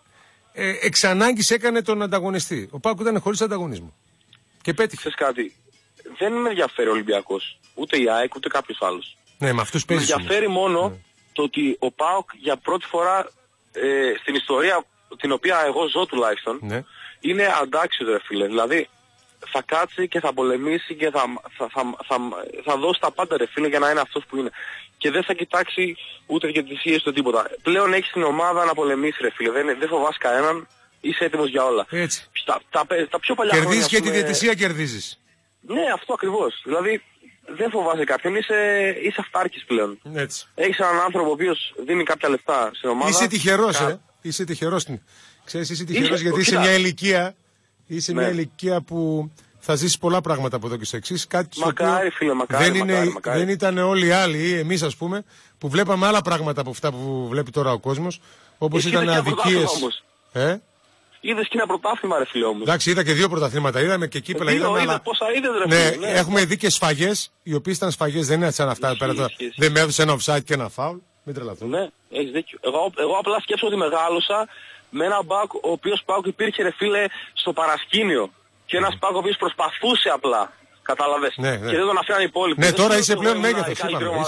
Speaker 5: ε, εξ ανάγκης έκανε τον ανταγωνιστή. Ο ΠΑΟΚ ήταν χωρίς ανταγωνισμό. Και πέτυχε.
Speaker 12: Ξέρεις κάτι, δεν με ενδιαφέρει ο Ολυμπιακός, ούτε η ΑΕΚ ούτε κάποιος άλλος.
Speaker 5: Ναι, με αυτούς παίζεις.
Speaker 12: Με ενδιαφέρει μόνο ναι. το ότι ο ΠΑΟΚ για πρώτη φορά ε, στην ιστορία την οποία εγώ ζω τουλάχιστον, ναι. είναι αντάξιος ρε φίλε. Δηλαδή θα κάτσει και θα πολεμήσει και θα, θα, θα, θα, θα δώσει τα πάντα ρε φίλε για να είναι αυτός που είναι. Και δεν θα κοιτάξει ούτε για τις ίες ούτε τίποτα. Πλέον έχεις την ομάδα να πολεμήσει ρε φίλε. Δεν, δεν φοβάσαι κανέναν, είσαι έτοιμος για όλα.
Speaker 5: Έτσι.
Speaker 12: Τα, τα, τα πιο παλιά
Speaker 5: κερδίζεις
Speaker 12: χρόνια,
Speaker 5: και τη διαιτησία κερδίζεις.
Speaker 12: Ναι, αυτό ακριβώς. Δηλαδή δεν φοβάσαι κάποιον, είσαι, είσαι αυτάρκης πλέον.
Speaker 5: Έτσι.
Speaker 12: Έχεις έναν άνθρωπο ο οποίος δίνει κάποια λεφτά στην ομάδα.
Speaker 5: Είσαι τυχερός, Κα... ε. Είσαι τυχερός. Ξέρεις, είσαι τυχερός είσαι... γιατί είσαι μια ηλικία, είσαι ναι. μια ηλικία που θα ζήσεις πολλά πράγματα από εδώ και στο εξής. Κάτι
Speaker 12: μακάρι, φίλε, μακάρι,
Speaker 5: δεν,
Speaker 12: μακάρι,
Speaker 5: είναι,
Speaker 12: μακάρι.
Speaker 5: δεν ήταν όλοι οι άλλοι, εμείς ας πούμε, που βλέπαμε άλλα πράγματα από αυτά που βλέπει τώρα ο κόσμος. Όπως
Speaker 12: Εσύ
Speaker 5: ήταν αδικίες. Ε?
Speaker 12: Είδες και ένα πρωτάθλημα ρε φίλε όμως.
Speaker 5: Εντάξει, είδα και δύο πρωταθλήματα, είδαμε και κύπελα.
Speaker 12: Δύο,
Speaker 5: είδαμε,
Speaker 12: είδα,
Speaker 5: αλλά...
Speaker 12: πόσα είδες ρε
Speaker 5: ναι,
Speaker 12: φίλε. Ναι,
Speaker 5: έχουμε δει και σφαγές, οι οποίες ήταν σφαγές, δεν είναι σαν αυτά.
Speaker 12: Ισχύ,
Speaker 5: πέρα τώρα.
Speaker 12: Ισχύ,
Speaker 5: δεν με έδωσε ένα offside και ένα foul. Μην τρελαθούμε.
Speaker 12: Ναι, έχεις δίκιο. Εγώ, εγώ απλά σκέψω ότι μεγάλωσα με έναν μπακ ο οποίος μπακ υπήρχε ρε φίλε στο παρασκήνιο. Και ένας μπακ ο οποίος προσπαθούσε απλά. Κατάλαβες.
Speaker 5: Ναι, ναι.
Speaker 12: Και δεν τον αφήναν οι υπόλοιποι.
Speaker 5: Ναι,
Speaker 12: δεν
Speaker 5: τώρα είσαι πλέον μέγεθος.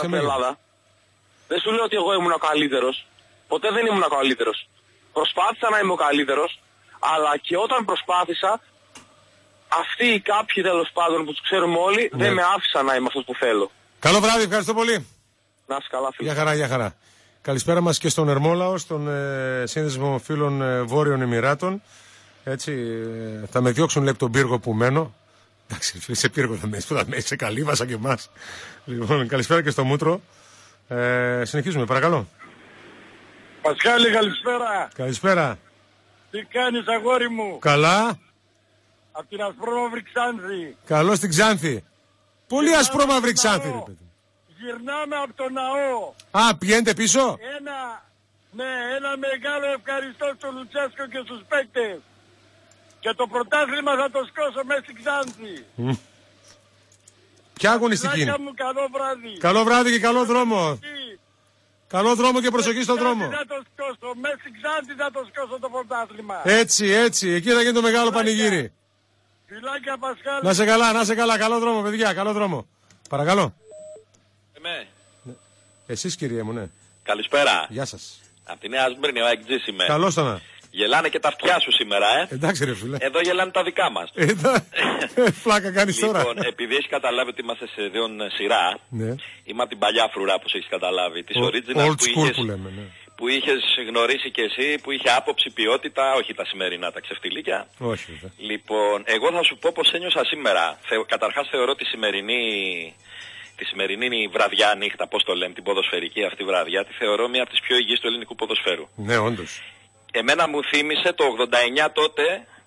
Speaker 12: Δεν σου λέω ότι εγώ ήμουν ο καλύτερος. Ποτέ δεν ήμουν ο καλύτερος. Προσπάθησα να είμαι ο καλύτερος. Αλλά και όταν προσπάθησα, αυτοί οι κάποιοι τέλος πάντων που τους ξέρουμε όλοι, ναι. δεν με άφησαν να είμαι αυτός που θέλω.
Speaker 5: Καλό βράδυ, ευχαριστώ πολύ.
Speaker 12: Να είσαι καλά φίλε.
Speaker 5: Για χαρά, για χαρά. Καλησπέρα μας και στον Ερμόλαο, στον ε, σύνδεσμο φίλων ε, Βόρειων Εμιράτων. Έτσι, ε, θα με διώξουν λέει τον πύργο που μένω. Εντάξει, σε πύργο θα με θα σε καλύβασα και εμάς. Λοιπόν, καλησπέρα και στο Μούτρο. Ε, συνεχίζουμε, παρακαλώ.
Speaker 9: Πασχάλη, καλησπέρα.
Speaker 5: Καλησπέρα.
Speaker 9: Τι κάνεις αγόρι μου?
Speaker 5: Καλά.
Speaker 9: Απ' την ασπρόμαυρη Ξάνθη.
Speaker 5: Καλώς στην Ξάνθη. Πολύ ασπρόμαυρη Ξάνθη ρε παιδί.
Speaker 9: Γυρνάμε από το ναό.
Speaker 5: Α, πηγαίνετε πίσω.
Speaker 9: Ένα, ναι, ένα μεγάλο ευχαριστώ στον Λουτσέσκο και στους παίκτες. Και το πρωτάθλημα θα το σκώσω μέσα στην Ξάνθη.
Speaker 5: Mm. Ποια αγωνιστική είναι?
Speaker 9: Μου, καλό βράδυ.
Speaker 5: Καλό βράδυ και καλό δρόμο. Καλό δρόμο και προσοχή στον δρόμο.
Speaker 9: Θα το σκώσω, μέσα στην Ξάνθη θα το σκώσω το πρωτάθλημα.
Speaker 5: Έτσι, έτσι, εκεί θα γίνει το μεγάλο Φιλάκια. Πανηγύρι.
Speaker 9: Φιλάκια Πασχάλη.
Speaker 5: Να σε καλά, να σε καλά, καλό δρόμο παιδιά, καλό δρόμο. Παρακαλώ.
Speaker 13: Είμαι.
Speaker 5: Εσείς κύριε μου, ναι.
Speaker 13: Καλησπέρα.
Speaker 5: Γεια σας.
Speaker 13: Από τη Νέα Σμύρνη, ο Αεκτζής είμαι.
Speaker 5: Καλώς το να.
Speaker 13: Γελάνε και τα αυτιά σου σήμερα, ε.
Speaker 5: Εντάξει ρε φίλε.
Speaker 13: Εδώ γελάνε τα δικά μας.
Speaker 5: Φλάκα κάνεις τώρα.
Speaker 13: Λοιπόν, επειδή έχεις καταλάβει ότι είμαστε σε δύο σειρά,
Speaker 5: ναι.
Speaker 13: Είμαι από την παλιά φρουρά όπως έχεις καταλάβει. Της
Speaker 5: Ο,
Speaker 13: original
Speaker 5: old
Speaker 13: που,
Speaker 5: school
Speaker 13: είχες,
Speaker 5: που, λέμε, ναι.
Speaker 13: που είχες γνωρίσει και εσύ, που είχε άποψη, ποιότητα, όχι τα σημερινά, τα ξεφτιλίκια.
Speaker 5: Όχι βέβαια.
Speaker 13: Λοιπόν, εγώ θα σου πω πως ένιωσα σήμερα. Θε, καταρχάς θεωρώ τη σημερινή... Τη σημερινή βραδιά, νύχτα, πώς το λέμε, την ποδοσφαιρική αυτή βραδιά, τη θεωρώ μία από τις πιο υγιείς του ελληνικού ποδοσφαίρου.
Speaker 5: Ναι, όντως.
Speaker 13: Εμένα μου θύμισε το ογδόντα εννιά τότε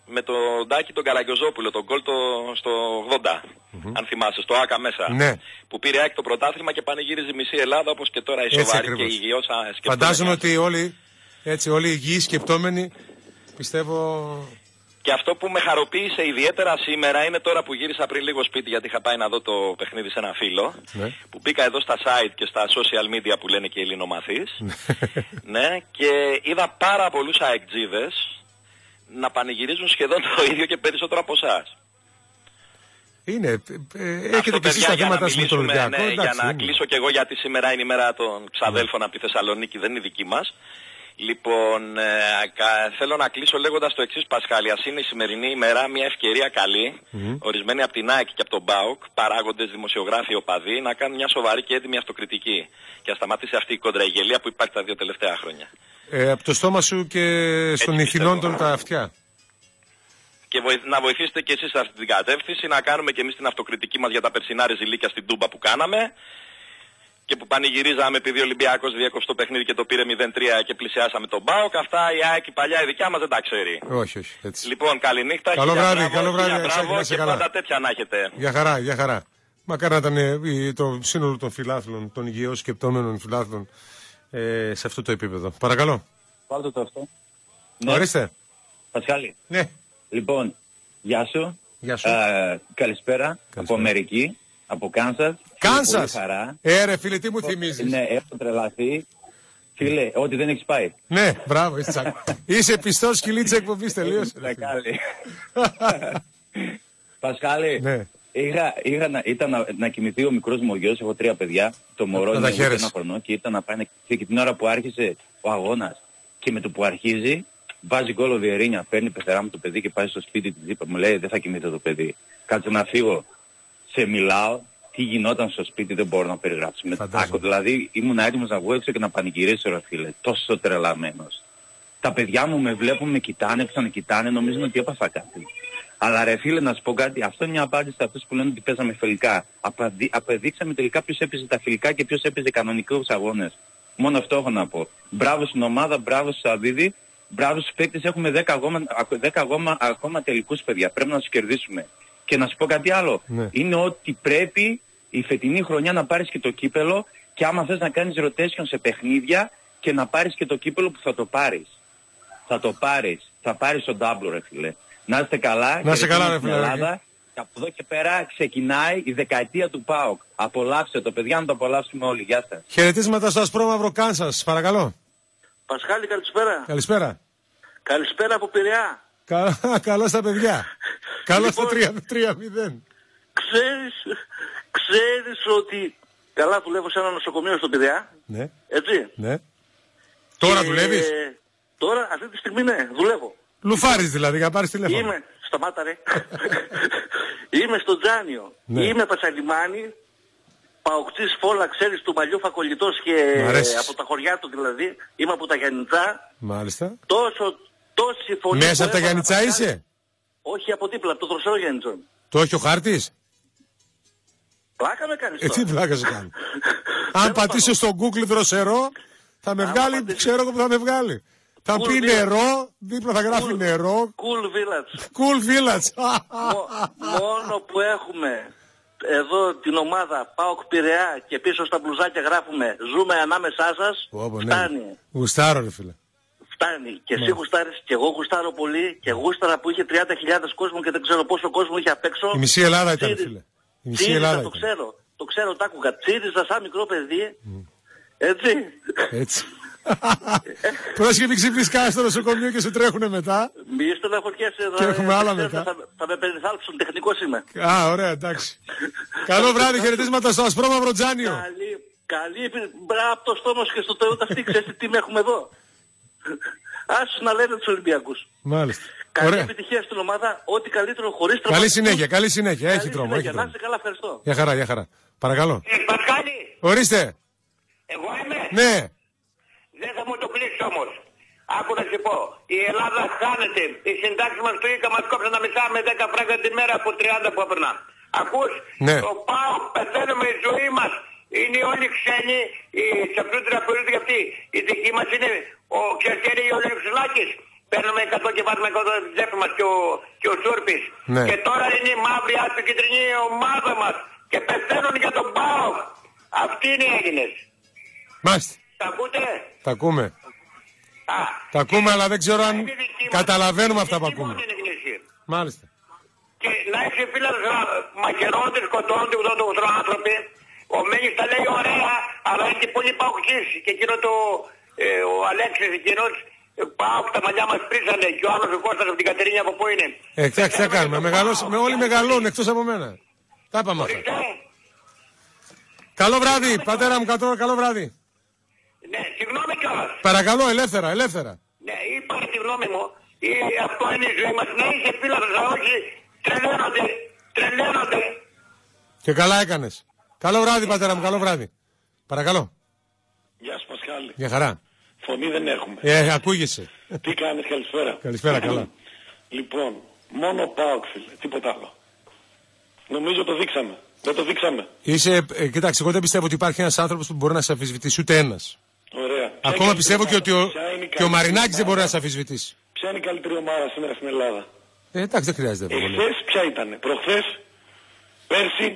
Speaker 13: με τον Τάκη τον Καραγκιόζόπουλο, τον γκολ το, στο ογδόντα. Mm-hmm. Αν θυμάσαι, στο Άκα μέσα.
Speaker 5: Ναι.
Speaker 13: Που πήρε άκη το πρωτάθλημα και πανηγύριζε μισή Ελλάδα, όπως και τώρα η σοβαρή και η υγιώς σκεπτόμενη.
Speaker 5: Φαντάζομαι ότι όλοι, έτσι, όλοι οι υγιείς σκεπτόμενοι, πιστεύω...
Speaker 13: Και αυτό που με χαροποίησε ιδιαίτερα σήμερα είναι τώρα που γύρισα πριν λίγο σπίτι, γιατί είχα πάει να δω το παιχνίδι σε ένα φίλο, ναι. Που μπήκα εδώ στα site και στα social media που λένε και οι ελληνομαθείς, ναι, και είδα πάρα πολλούς αεκτζίδες να πανηγυρίζουν σχεδόν το ίδιο και περισσότερο από εσάς.
Speaker 5: Είναι, ε, έχετε και εσείς τα θέματα με τον Ολυμπιακό.
Speaker 13: Ναι, εντάξει, για να είναι. Κλείσω και εγώ, γιατί σήμερα είναι η μέρα των ξαδέλφων ναι. από τη Θεσσαλονίκη, δεν είναι η δική μας. Λοιπόν, ε, κα, θέλω να κλείσω λέγοντας το εξής, Πασχάλη. Ας είναι η σημερινή ημέρα μια ευκαιρία καλή, mm. ορισμένοι από την ΑΕΚ και από τον ΠΑΟΚ, παράγοντες, δημοσιογράφοι, οπαδοί, να κάνουν μια σοβαρή και έτοιμη αυτοκριτική. Και να σταματήσει αυτή η κοντραηγελία που υπάρχει τα δύο τελευταία χρόνια.
Speaker 5: Ε, από το στόμα σου και στον ηθινόν των τα αυτιά.
Speaker 13: Και βοηθ, να βοηθήσετε και εσείς σε αυτή την κατεύθυνση, να κάνουμε και εμείς την αυτοκριτική μας για τα περσινά ρεζιλίκια στην Τούμπα που κάναμε. Και που πανηγυρίζαμε επειδή ο Ολυμπιακός διέκοψε το παιχνίδι και το πήρε μηδέν τρία και πλησιάσαμε τον ΠΑΟΚ. Αυτά η ΑΕΚ, η παλιά, η δικιά μας δεν τα ξέρει.
Speaker 5: Όχι, όχι. Έτσι.
Speaker 13: Λοιπόν, καληνύχτα.
Speaker 5: Καλό βράδυ,
Speaker 13: μπράβο,
Speaker 5: καλό βράδυ.
Speaker 13: Μπράβο και
Speaker 5: καλά.
Speaker 13: πάντα τέτοια να έχετε.
Speaker 5: Για χαρά, για χαρά. Μακάρι να ήταν ε, το σύνολο των φιλάθλων, των υγιώς σκεπτόμενων φιλάθλων ε, σε αυτό το επίπεδο. Παρακαλώ.
Speaker 14: Πάρτε το αυτό.
Speaker 5: Ναι. Ορίστε.
Speaker 14: Πασχάλη.
Speaker 5: Ναι.
Speaker 14: Λοιπόν, γεια σου.
Speaker 5: Γεια σου.
Speaker 14: Ε, καλησπέρα, καλησπέρα από Αμερική. Από Κάνσας.
Speaker 5: Κάνσας! Ε, ρε φίλε, τι μου θυμίζεις.
Speaker 14: Ναι, έχω τρελαθεί. Φίλε, ό,τι δεν έχεις πάει.
Speaker 5: Ναι, μπράβο, είσαι τσακ. Είσαι πιστός σκυλί της εκπομπής, τελείωσε.
Speaker 14: Πασχάλη,
Speaker 5: ναι.
Speaker 14: είχα, είχα να, ήταν να, να κοιμηθεί ο μικρός μου ο γιος, έχω τρία παιδιά. Το μωρό είναι ένα χρονό και ήταν να πάει να κοιμηθεί και την ώρα που άρχισε ο αγώνας και με το που αρχίζει, βάζει γκολ ο Βιερίνια, παίρνει πεθερά μου το παιδί και πάει στο σπίτι της, είπα, μου λέει δεν θα κοιμηθεί το παιδί. Κάτσε να φύγω. Σε μιλάω, τι γινόταν στο σπίτι δεν μπορώ να περιγράψω. Άκου, δηλαδή ήμουν έτοιμος να βγω έξω και να πανηγυρίσω, ρε φίλε. Τόσο τρελαμένος. Τα παιδιά μου με βλέπουν, με κοιτάνε, ξανακοιτάνε, νομίζουν ότι έπαθα κάτι. Αλλά ρε φίλε, να σου πω κάτι, αυτό είναι μια απάντηση σε αυτούς που λένε ότι παίζαμε φιλικά. Απαδει... Απεδείξαμε τελικά ποιος έπαιζε τα φιλικά και ποιος έπαιζε κανονικούς αγώνες. Μόνο αυτό έχω να πω. Μπράβο στην ομάδα, μπράβο στο Σαββίδη, μπράβο στους παίκτες. Έχουμε δέκα ακόμα, ακόμα, ακόμα τελικούς, παιδιά. Πρέπει να τους κερδίσουμε. Και να σου πω κάτι άλλο. Ναι. Είναι ότι πρέπει η φετινή χρονιά να πάρεις και το κύπελο και άμα θες να κάνεις rotation σε παιχνίδια και να πάρεις και το κύπελο που θα το πάρεις. Θα το πάρεις. Θα πάρεις τον double, ρε φίλε. Να είστε καλά.
Speaker 5: Να είστε καλά, ρε φίλε.
Speaker 14: Ελλάδα. Και από εδώ και πέρα ξεκινάει η δεκαετία του ΠΑΟΚ. Απολαύστε το, παιδιά, να το απολαύσουμε όλοι. Γεια σας.
Speaker 5: Χαιρετίσματα στο Ασπρόμαυρο Κάνσας, παρακαλώ.
Speaker 15: Πασχάλη, καλησπέρα.
Speaker 5: Καλησπέρα.
Speaker 15: Καλησπέρα από Πειραιά.
Speaker 5: Καλά, καλά στα παιδιά. Καλό στο τρία μηδέν.
Speaker 15: Ξέρεις, ξέρεις ότι καλά δουλεύω σε ένα νοσοκομείο στο Πειραιά.
Speaker 5: Ναι.
Speaker 15: Έτσι.
Speaker 5: Ναι. Τώρα και... δουλεύεις.
Speaker 15: Τώρα αυτή τη στιγμή ναι, δουλεύω.
Speaker 5: Λουφάρεις δηλαδή για να πάρεις τηλέφωνο.
Speaker 15: Είμαι, σταμάτα ρε. Είμαι στο Τζάνιο. Ναι. Είμαι Πασαλιμάνη. Παοκτής φόλα, ξέρεις, του Μαλλιού Φακολιτός και από τα χωριά του δηλαδή. Είμαι από τα Γιαννιτσά.
Speaker 5: Μάλιστα.
Speaker 15: Τόσο, τόση φωνή.
Speaker 5: Μέσα από τα Γιαννιτσά είσαι.
Speaker 15: Όχι από δίπλα, από το δροσερό Γιάννιτσον.
Speaker 5: Το έχει ο χάρτης.
Speaker 15: Πλάκα με κάνεις
Speaker 5: τώρα. Ε, τι πλάκα σε κάνει. Αν πατήσω στο Google δροσερό, θα με βγάλει, πατήσω... ξέρω εγώ που θα με βγάλει. Θα cool πει village. Νερό, δίπλα θα γράφει cool. Νερό.
Speaker 15: Cool Village.
Speaker 5: Cool Village.
Speaker 15: Μο, μόνο που έχουμε εδώ την ομάδα ΠΑΟΚ Πειραιά και πίσω στα μπλουζάκια γράφουμε ζούμε ανάμεσά σας.
Speaker 5: Όπο,
Speaker 15: φτάνει.
Speaker 5: Ναι. Γουστάρω ρε φίλε.
Speaker 15: Φτάνει. Και εσύ γουστάρεις και εγώ γουστάρω πολύ και γούσταρα που είχε τριάντα χιλιάδες κόσμο και δεν ξέρω πόσο κόσμο είχε απ' έξω.
Speaker 5: Η μισή Ελλάδα ήταν φίλε. Η μισή
Speaker 15: Τσίριζα,
Speaker 5: Ελλάδα
Speaker 15: το
Speaker 5: ήταν.
Speaker 15: ξέρω. Το ξέρω, τα άκουγα. Τσίριζα σαν μικρό παιδί. Mm. Έτσι.
Speaker 5: Έτσι. Πρόσεχε και μην ξυπνείς καν στο νοσοκομείο και σου τρέχουνε μετά.
Speaker 15: Μη στεναχωριέσαι εδώ.
Speaker 5: Και έχουμε άλλα μετά.
Speaker 15: Θα, θα με περιθάλψουν, τεχνικός είμαι.
Speaker 5: Α, ωραία, εντάξει. Καλό βράδυ, χαιρετίσματα στο Ασπρόμαυρο Τζάνιο.
Speaker 15: Καλή, καλή, μπράβο από το στόμα σου και στο τέλος αυτή, ξέρεις τι με έχουμε εδώ. Άσους να λένε τους Ολυμπιακούς.
Speaker 5: Μάλιστα.
Speaker 15: Καλή
Speaker 5: ωραία.
Speaker 15: επιτυχία στην ομάδα, ό,τι καλύτερο χωρίς τραυματισμούς.
Speaker 5: Καλή συνέχεια, καλή συνέχεια, έχει
Speaker 15: καλή
Speaker 5: τρόμο.
Speaker 15: Συνέχεια.
Speaker 5: Έχει
Speaker 15: Να είστε καλά, ευχαριστώ.
Speaker 5: Για χαρά, για χαρά. Παρακαλώ.
Speaker 16: Ε, Πασχάλη.
Speaker 5: Ορίστε.
Speaker 16: Εγώ είμαι.
Speaker 5: Ναι.
Speaker 16: Δεν θα μου το κλείσει όμως. Άκου να σου πω. Η Ελλάδα χάνεται. Οι συντάξεις μας του ΙΚΑ μας κόψαν τα μισά με δέκα φράγκα τη μέρα από τριάντα που έπαιρνα. Ακούς.
Speaker 5: Ναι.
Speaker 16: Το πάω, πεθαίνουμε η ζωή μας. Είναι όλοι ξένοι. Οι σαπτούτρια απολύτω για αυτοί. Η δική μας είναι ο Ξερκέρη ο Λεξουλάκης. παίρνουμε εκατό και βάζουμε εκατό στην τσέπη μας και ο, και ο Σούρπης.
Speaker 5: Ναι.
Speaker 16: Και τώρα είναι η μαύρη άσπρη κυτρινή ομάδα μας και πεθαίνουν για τον ΠΑΟΚ. Αυτοί είναι οι Έλληνες.
Speaker 5: Μάλιστα.
Speaker 16: Τα ακούτε?
Speaker 5: Τα ακούμε.
Speaker 16: Α,
Speaker 5: τα ακούμε, αλλά δεν ξέρω αν καταλαβαίνουμε αυτά που ακούμε. Μάλιστα.
Speaker 16: Και να είσαι φίλος μαχαιρώνονται, σκοτώνονται ութόν άνθρωποι. Ο Μένης τα λέει ωραία, αλλά είναι και πολύ παουτζής. Και εκείνο το, ε, ο Αλέξης εκείνος, πάω τα μαλλιά μας πρίσανε και ο άλλος ο Κώστας από την Κατερίνη από πού είναι.
Speaker 5: Ε, τι θα κάνουμε, μεγαλώσουμε, όλοι μεγαλώνουν εκτός από μένα. Τα είπαμε αυτά. Καλό βράδυ, πατέρα μου, καλό βράδυ.
Speaker 16: Ναι, συγγνώμη κιόλας.
Speaker 5: Παρακαλώ, ελεύθερα, ελεύθερα.
Speaker 16: Ναι, είπα τη γνώμη μου. Ή, αυτό είναι η ζωή μας. Να είσαι φίλος, όχι, τρελαίνονται, τρελαίνονται.
Speaker 5: Και καλά έκανες. Καλό βράδυ, πατέρα μου, καλό βράδυ. Παρακαλώ.
Speaker 17: Γεια σου, Πασχάλη.
Speaker 5: Για χαρά.
Speaker 17: Φωνή δεν έχουμε.
Speaker 5: Ε, ακούγεσαι.
Speaker 17: Τι κάνεις, καλησπέρα.
Speaker 5: Καλησπέρα, καλά.
Speaker 17: Λοιπόν, μόνο ΠΑΟΚ, φίλε, τίποτα άλλο. Νομίζω το δείξαμε. Δεν το δείξαμε.
Speaker 5: Είσαι, ε, κοιτάξτε, εγώ δεν πιστεύω ότι υπάρχει ένας άνθρωπος που μπορεί να σε αμφισβητήσει, ούτε ένας.
Speaker 17: Ωραία.
Speaker 5: Ακόμα ποια πιστεύω και ότι ο, και ο Μαρινάκης δεν μπορεί να σε αμφισβητήσει.
Speaker 17: Ποια είναι η καλύτερη ομάδα σήμερα στην Ελλάδα?
Speaker 5: Ε, εντάξει, δεν χρειάζεται.
Speaker 17: Εχθές ποια ήτανε? Προχθές, πέρσι,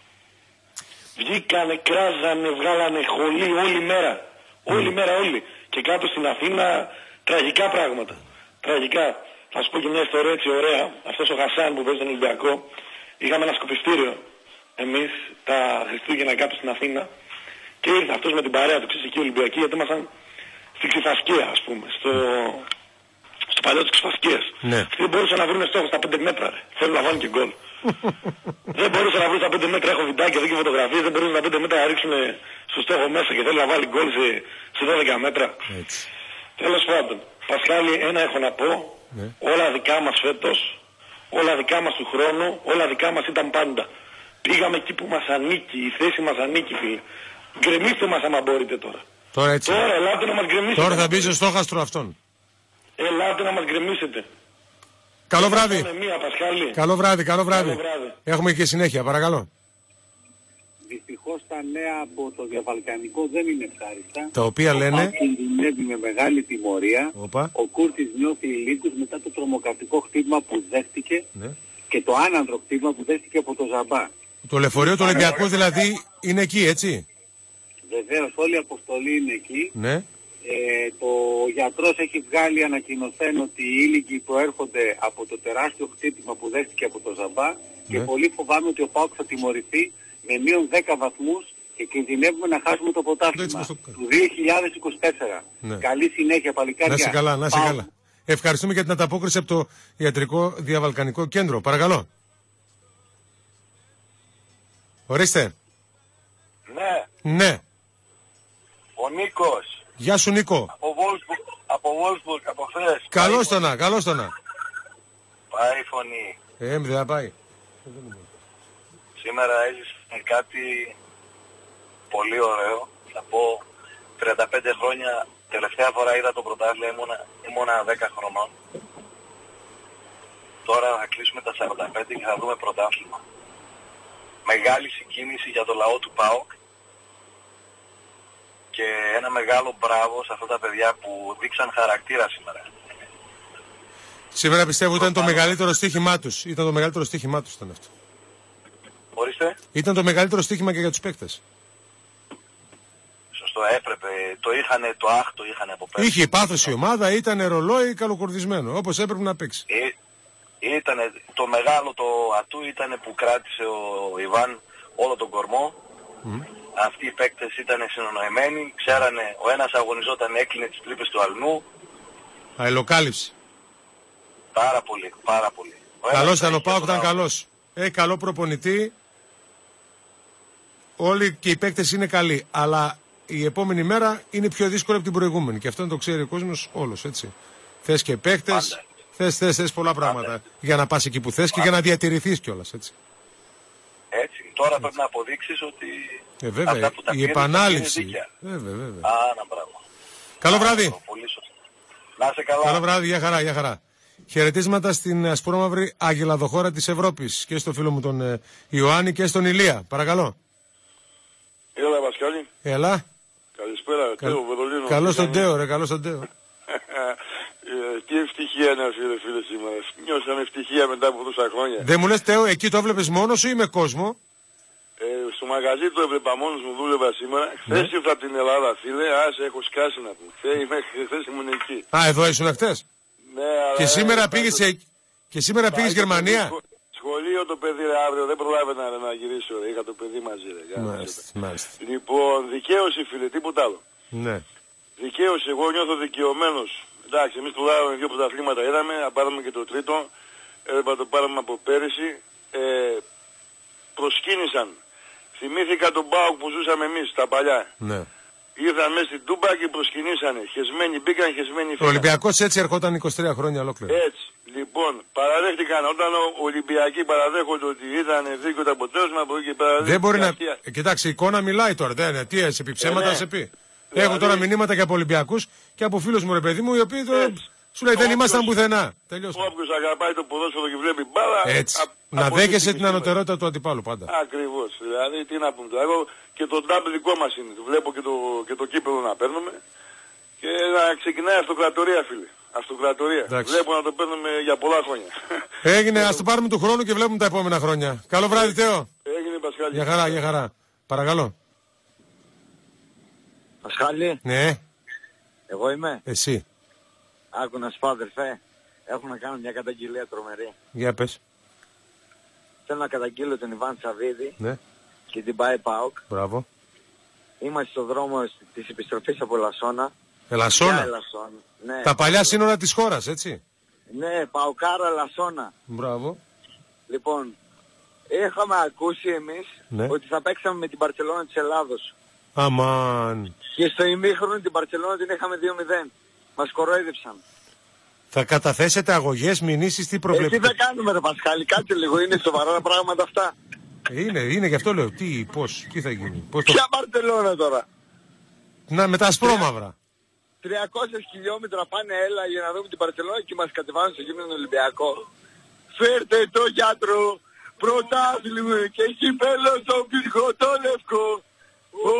Speaker 17: βγήκανε, κράζανε, βγάλανε χολή όλη μέρα. Όλη μέρα όλοι. Και κάτω στην Αθήνα τραγικά πράγματα. Τραγικά. Θα σου πω και μια ιστορία έτσι ωραία. Αυτός ο Χασάν που παίζει τον Ολυμπιακό, είχαμε ένα σκοπιστήριο εμείς τα Χριστούγεννα κάτω στην Αθήνα και ήρθε αυτός με την παρέα του, ξέρεις, εκεί Ολυμπιακοί, γιατί ήμασταν στη Ξυφασκία, ας πούμε, στο, στο παλιό της Ξυφασκίας.
Speaker 5: Ναι.
Speaker 17: Αυτοί δεν μπορούσαν να βρουν στόχο στα πέντε μέτρα, ρε. Θέλουν να βάλουν και γκολ. Δεν μπορούσαν να βρουν στα πέντε μέτρα, έχω βιντεάκια εδώ και φωτογραφίες, δεν μπορούσαν στα πέντε μέτρα να ρίξουν στο στόχο μέσα και θέλουν να βάλει γκολ σε, σε δώδεκα μέτρα.
Speaker 5: Έτσι.
Speaker 17: Τέλος πάντων, Πασχάλη, ένα έχω να πω,
Speaker 5: ναι. Όλα
Speaker 17: δικά μας φέτος, όλα δικά μας του χρόνου, όλα δικά μας ήταν πάντα. Πήγαμε εκεί που μας ανήκει, η θέση μας ανήκει, φίλε. Γκρεμίστε μας άμα μπορείτε τώρα.
Speaker 5: Τώρα έτσι.
Speaker 17: Τώρα ελάτε να μας γκρεμίσετε.
Speaker 5: Τώρα θα μπει στο στόχαστρο αυτόν.
Speaker 17: Ελάτε να μας γκρεμίσετε.
Speaker 5: Καλό βράδυ.
Speaker 17: Μία, Πασχάλη.
Speaker 5: Καλό βράδυ, καλό βράδυ.
Speaker 17: Καλό βράδυ.
Speaker 5: Έχουμε και συνέχεια, παρακαλώ.
Speaker 18: Δυστυχώς τα νέα από το διαβαλκανικό δεν είναι ευχάριστα.
Speaker 5: Τα οποία λένε...
Speaker 18: Κινδυνεύει με μεγάλη τιμωρία.
Speaker 5: Οπα.
Speaker 18: Ο Κούρτης νιώθει ηλίκους μετά το τρομοκρατικό χτύπημα που δέχτηκε, ναι, και το άνανδρο χτύπημα που δέχτηκε από το Ζαμπά.
Speaker 5: Το λεωφορείο του Ολυμπιακού δηλαδή είναι εκεί, έτσι.
Speaker 18: Βεβαίως, όλη η αποστολή είναι εκεί.
Speaker 5: Ναι.
Speaker 18: Ε, το γιατρός έχει βγάλει ανακοινωθέν ότι οι ήλικοι προέρχονται από το τεράστιο χτύπημα που δέχτηκε από το Ζαμπά, ναι, και πολύ φοβάμαι ότι ο ΠΑΟΚ θα τιμωρηθεί με μείον δέκα βαθμούς και κινδυνεύουμε να χάσουμε το πρωτάθλημα του δύο χιλιάδες είκοσι τέσσερα. Ναι. Καλή συνέχεια, παλικάρια.
Speaker 5: Να είσαι καλά, να είσαι καλά. Ευχαριστούμε για την ανταπόκριση από το Ιατρικό Διαβαλκανικό Κέντρο. Παρακαλώ. Ορίστε.
Speaker 19: Ναι.
Speaker 5: Ναι.
Speaker 19: Ο Νίκος.
Speaker 5: Γεια σου, Νίκο.
Speaker 19: Από Βόλσμπουργκ, από, Βόλσμπουργκ, από χθες.
Speaker 5: Καλώς το να, καλώς το να.
Speaker 19: Πάει η φωνή.
Speaker 5: Ε, δεν θα πάει.
Speaker 19: Σήμερα έζησε κάτι πολύ ωραίο. Θα πω τριάντα πέντε χρόνια, τελευταία φορά είδα το πρωτάθλημα, ήμουνα, ήμουνα δέκα χρονών. Τώρα θα κλείσουμε τα σαράντα πέντε και θα δούμε πρωτάθλημα. Μεγάλη συγκίνηση για το λαό του ΠΑΟΚ και ένα μεγάλο μπράβο σε αυτά τα παιδιά που δείξαν χαρακτήρα σήμερα.
Speaker 5: Σήμερα πιστεύω ήταν το μεγαλύτερο στοίχημά τους. Ήταν το μεγαλύτερο στοίχημά τους ήταν αυτό.
Speaker 19: Ορίστε.
Speaker 5: Ήταν το μεγαλύτερο στοίχημα και για τους παίκτες.
Speaker 19: Σωστό, έπρεπε. Το είχανε, το άχ το είχανε από πέρα.
Speaker 5: Είχε πάθος η ομάδα, ήταν ρολόι καλοκουρδισμένο, όπως έπρεπε να παίξει.
Speaker 19: Ε, ήτανε, το μεγάλο το ατού ήταν που κράτησε ο Ιβάν όλο τον κορμό. Mm. Αυτοί οι παίκτες ήταν συνονοημένοι, ξέρανε, ο ένας αγωνιζόταν, έκλεινε τις τρύπες του αλνού.
Speaker 5: Αελοκάλυψη.
Speaker 19: Πάρα πολύ, πάρα πολύ.
Speaker 5: Καλός ήταν ο ΠΑΟΚ, ήταν καλός. Έχει καλό προπονητή. Όλοι και οι παίκτες είναι καλοί. Αλλά η επόμενη μέρα είναι πιο δύσκολη από την προηγούμενη. Και αυτό το ξέρει ο κόσμος όλος, έτσι. Θες και παίκτες, θες, θες, θες πολλά Πάντα. πράγματα. Για να πας εκεί που θες και για να διατηρηθείς κιόλας, έτσι.
Speaker 19: Έτσι. Τώρα έτσι. Πρέπει να αποδείξεις ότι...
Speaker 5: Ε, βέβαια, αυτά που τα η επανάληψη. Βέβαια, βέβαια.
Speaker 19: Α, ένα μπράβο.
Speaker 5: Καλό βράδυ.
Speaker 19: Να είσαι καλά.
Speaker 5: Καλό βράδυ, για χαρά, για χαρά. Χαιρετίσματα στην ασπρόμαυρη αγελαδοχώρα της Ευρώπης και στο φίλο μου τον ε, Ιωάννη και στον Ηλία. Παρακαλώ.
Speaker 20: Έλα, Πασχάλη.
Speaker 5: Έλα.
Speaker 20: Καλησπέρα,
Speaker 5: Κα...
Speaker 20: Τέο, Βερολίνο.
Speaker 5: Καλώς τον Τέο, ρε, καλώς τον Τέο.
Speaker 20: ε, τι ευτυχία ευτυχία να φίλε, φίλε σήμερα. Νιώσαμε ευτυχία μετά από τόσα χρόνια.
Speaker 5: Δεν μου λες Τέο, εκεί το έβλεπες μόνος σου ή με κόσμο?
Speaker 20: Ε, στο μαγαζί το έβλεπα μόνος μου, δούλευα σήμερα. Χθες
Speaker 5: Ναι.
Speaker 20: ήρθα από την Ελλάδα, φίλε, άσε έχω σκάσει να πω. Χθες ήμουν εκεί.
Speaker 5: Α, εδώ ήσουν χτες.
Speaker 20: Ναι, αλλά...
Speaker 5: Και σήμερα
Speaker 20: ε,
Speaker 5: πήγες, σε... και σήμερα πήγες Γερμανία.
Speaker 20: Σχολείο, σχολείο το παιδί ρε, αύριο, δεν προλάβαινα ρε, να γυρίσω ρε, είχα το παιδί μαζί ρε.
Speaker 5: Μάλιστα, μάλιστα.
Speaker 20: Λοιπόν, δικαίωση φίλε, τίποτα άλλο.
Speaker 5: Ναι.
Speaker 20: Δικαίωση, εγώ νιώθω δικαιωμένος. Εντάξει, εμείς τουλάχιστον δύο πρωταθλήματα είδαμε, να πάρουμε και το τρίτο, έπρεπε να το πάρουμε από πέρυσι. Ε, προσκύνησαν. Θυμήθηκα τον ΠΑΟΚ που ζούσαμε εμείς, τα παλιά.
Speaker 5: Ναι.
Speaker 20: Ήρθαν μέσα στην Τούμπα και προσκυνήσανε. Χεσμένοι μπήκαν, χεσμένοι
Speaker 5: Ο
Speaker 20: φύγαν.
Speaker 5: Ολυμπιακός έτσι ερχόταν είκοσι τρία χρόνια ολόκληρα.
Speaker 20: Έτσι. Λοιπόν, παραδέχτηκαν όταν ο Ολυμπιακοί παραδέχονται ότι ήταν δίκαιο το αποτέλεσμα, μπορεί και παραδέχονται.
Speaker 5: Δεν μπορεί να.
Speaker 20: Αστεία.
Speaker 5: Ε, Κοιτάξτε, η εικόνα μιλάει τώρα. Δεν είναι. Τι σε πει, ψέματα
Speaker 20: Ε, ναι.
Speaker 5: σε πει.
Speaker 20: Δηλαδή...
Speaker 5: Έχω τώρα μηνύματα και από Ολυμπιακούς και από φίλους μου, ρε παιδί μου, οι οποίοι το... σου λέει δεν ήμασταν πουθενά. Τελειώσαμε.
Speaker 20: Όποιος αγαπάει το ποδόσφαιρο και βλέπει μπάλα.
Speaker 5: Έτσι. Να δέχεσαι την ανωτερότητα του αντιπάλου πάντα.
Speaker 20: Ακριβώς. Δηλαδή, τι να πούμε τώρα. Εγώ και το ντάμπλ δικό μας είναι. Βλέπω και το, και το κύπελο να παίρνουμε. Και να ξεκινάει αυτοκρατορία, φίλε. Αυτοκρατορία.
Speaker 5: Εντάξει.
Speaker 20: Βλέπω να το παίρνουμε για πολλά χρόνια.
Speaker 5: Έγινε, ας το πάρουμε του χρόνου και βλέπουμε τα επόμενα χρόνια. Καλό βράδυ, Τέο.
Speaker 20: Έγινε, Πασχάλη.
Speaker 5: Για χαρά, για χαρά. Παρακαλώ.
Speaker 21: Πασχάλη.
Speaker 5: Ναι.
Speaker 21: Εγώ είμαι.
Speaker 5: Εσύ.
Speaker 21: Άκου να σου πω αδερφέ. Έχω να κάνω μια καταγγελία τρομερή.
Speaker 5: Για πες.
Speaker 21: Θέλω να καταγγείλω τον Ιβάν Σαββίδη
Speaker 5: Ναι.
Speaker 21: και την ΠΑΕ ΠΑΟΚ.
Speaker 5: Μπράβο.
Speaker 21: Είμαστε στο δρόμο της επιστροφής από Ελασσόνα.
Speaker 5: Ελασσόνα.
Speaker 21: Ποια Ελασσόνα? Ναι.
Speaker 5: Τα παλιά σύνορα της χώρας, έτσι.
Speaker 21: Ναι, Παοκάρα Ελασσόνα.
Speaker 5: Μπράβο.
Speaker 21: Λοιπόν, είχαμε ακούσει εμείς
Speaker 5: Ναι.
Speaker 21: ότι θα παίξαμε με την Μπαρτσελόνα της Ελλάδος.
Speaker 5: Αμάν.
Speaker 21: Και στο ημίχρονο την Μπαρτσελόνα την είχαμε δύο μηδέν. Μας κορόιδεψαν.
Speaker 5: Θα καταθέσετε αγωγές, μηνύσεις, τι προβλέπετε.
Speaker 21: Ε, τι θα κάνουμε ρε Πασχάλη, κάτσε λίγο, είναι σοβαρά πράγματα αυτά.
Speaker 5: Είναι, είναι, γι' αυτό λέω. Τι, πώς, τι θα γίνει. Πώς το...
Speaker 21: Ποια Μπαρτσελόνα τώρα?
Speaker 5: Να, με τα ασπρόμαυρα.
Speaker 21: τριακόσια χιλιόμετρα πάνε έλα για να δούμε την Μπαρτσελόνα και μας κατεβάζουν στο γήπεδο Ολυμπιακό. Φέρτε το γιατρό, πρωτάθλημα και κυπέλλο στον πύργο το λευκό. Ω,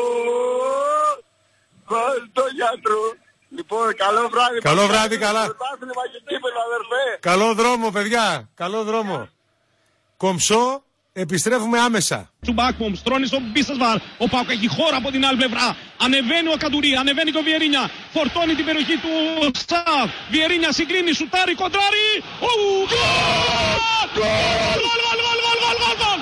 Speaker 21: βάλ το γιατρό. Λοιπόν, καλό βράδυ.
Speaker 5: Καλό βράδυ, καλά.
Speaker 21: Πρωτάθλημα και κύπελλο, αδερφέ.
Speaker 5: Καλό δρόμο, παιδιά. Καλό δρόμο. Κομψό, επιστρέφουμε άμεσα.
Speaker 3: Τσουμπάκμομ, στρώνει στον Μπίσεσβαρ. Ο Πάουκ έχει χώρα από την άλλη πλευρά. Ανεβαίνει ο Καντουρί, ανεβαίνει το Βιερίνια. Φορτώνει την περιοχή του Σαφ. Βιερίνια συγκρίνει, σουτάρει, κοντράρει. Ου, γκολ! Γκολ, γκολ, γκολ, γκολ, γκολ, γκολ, γκολ, γκολ!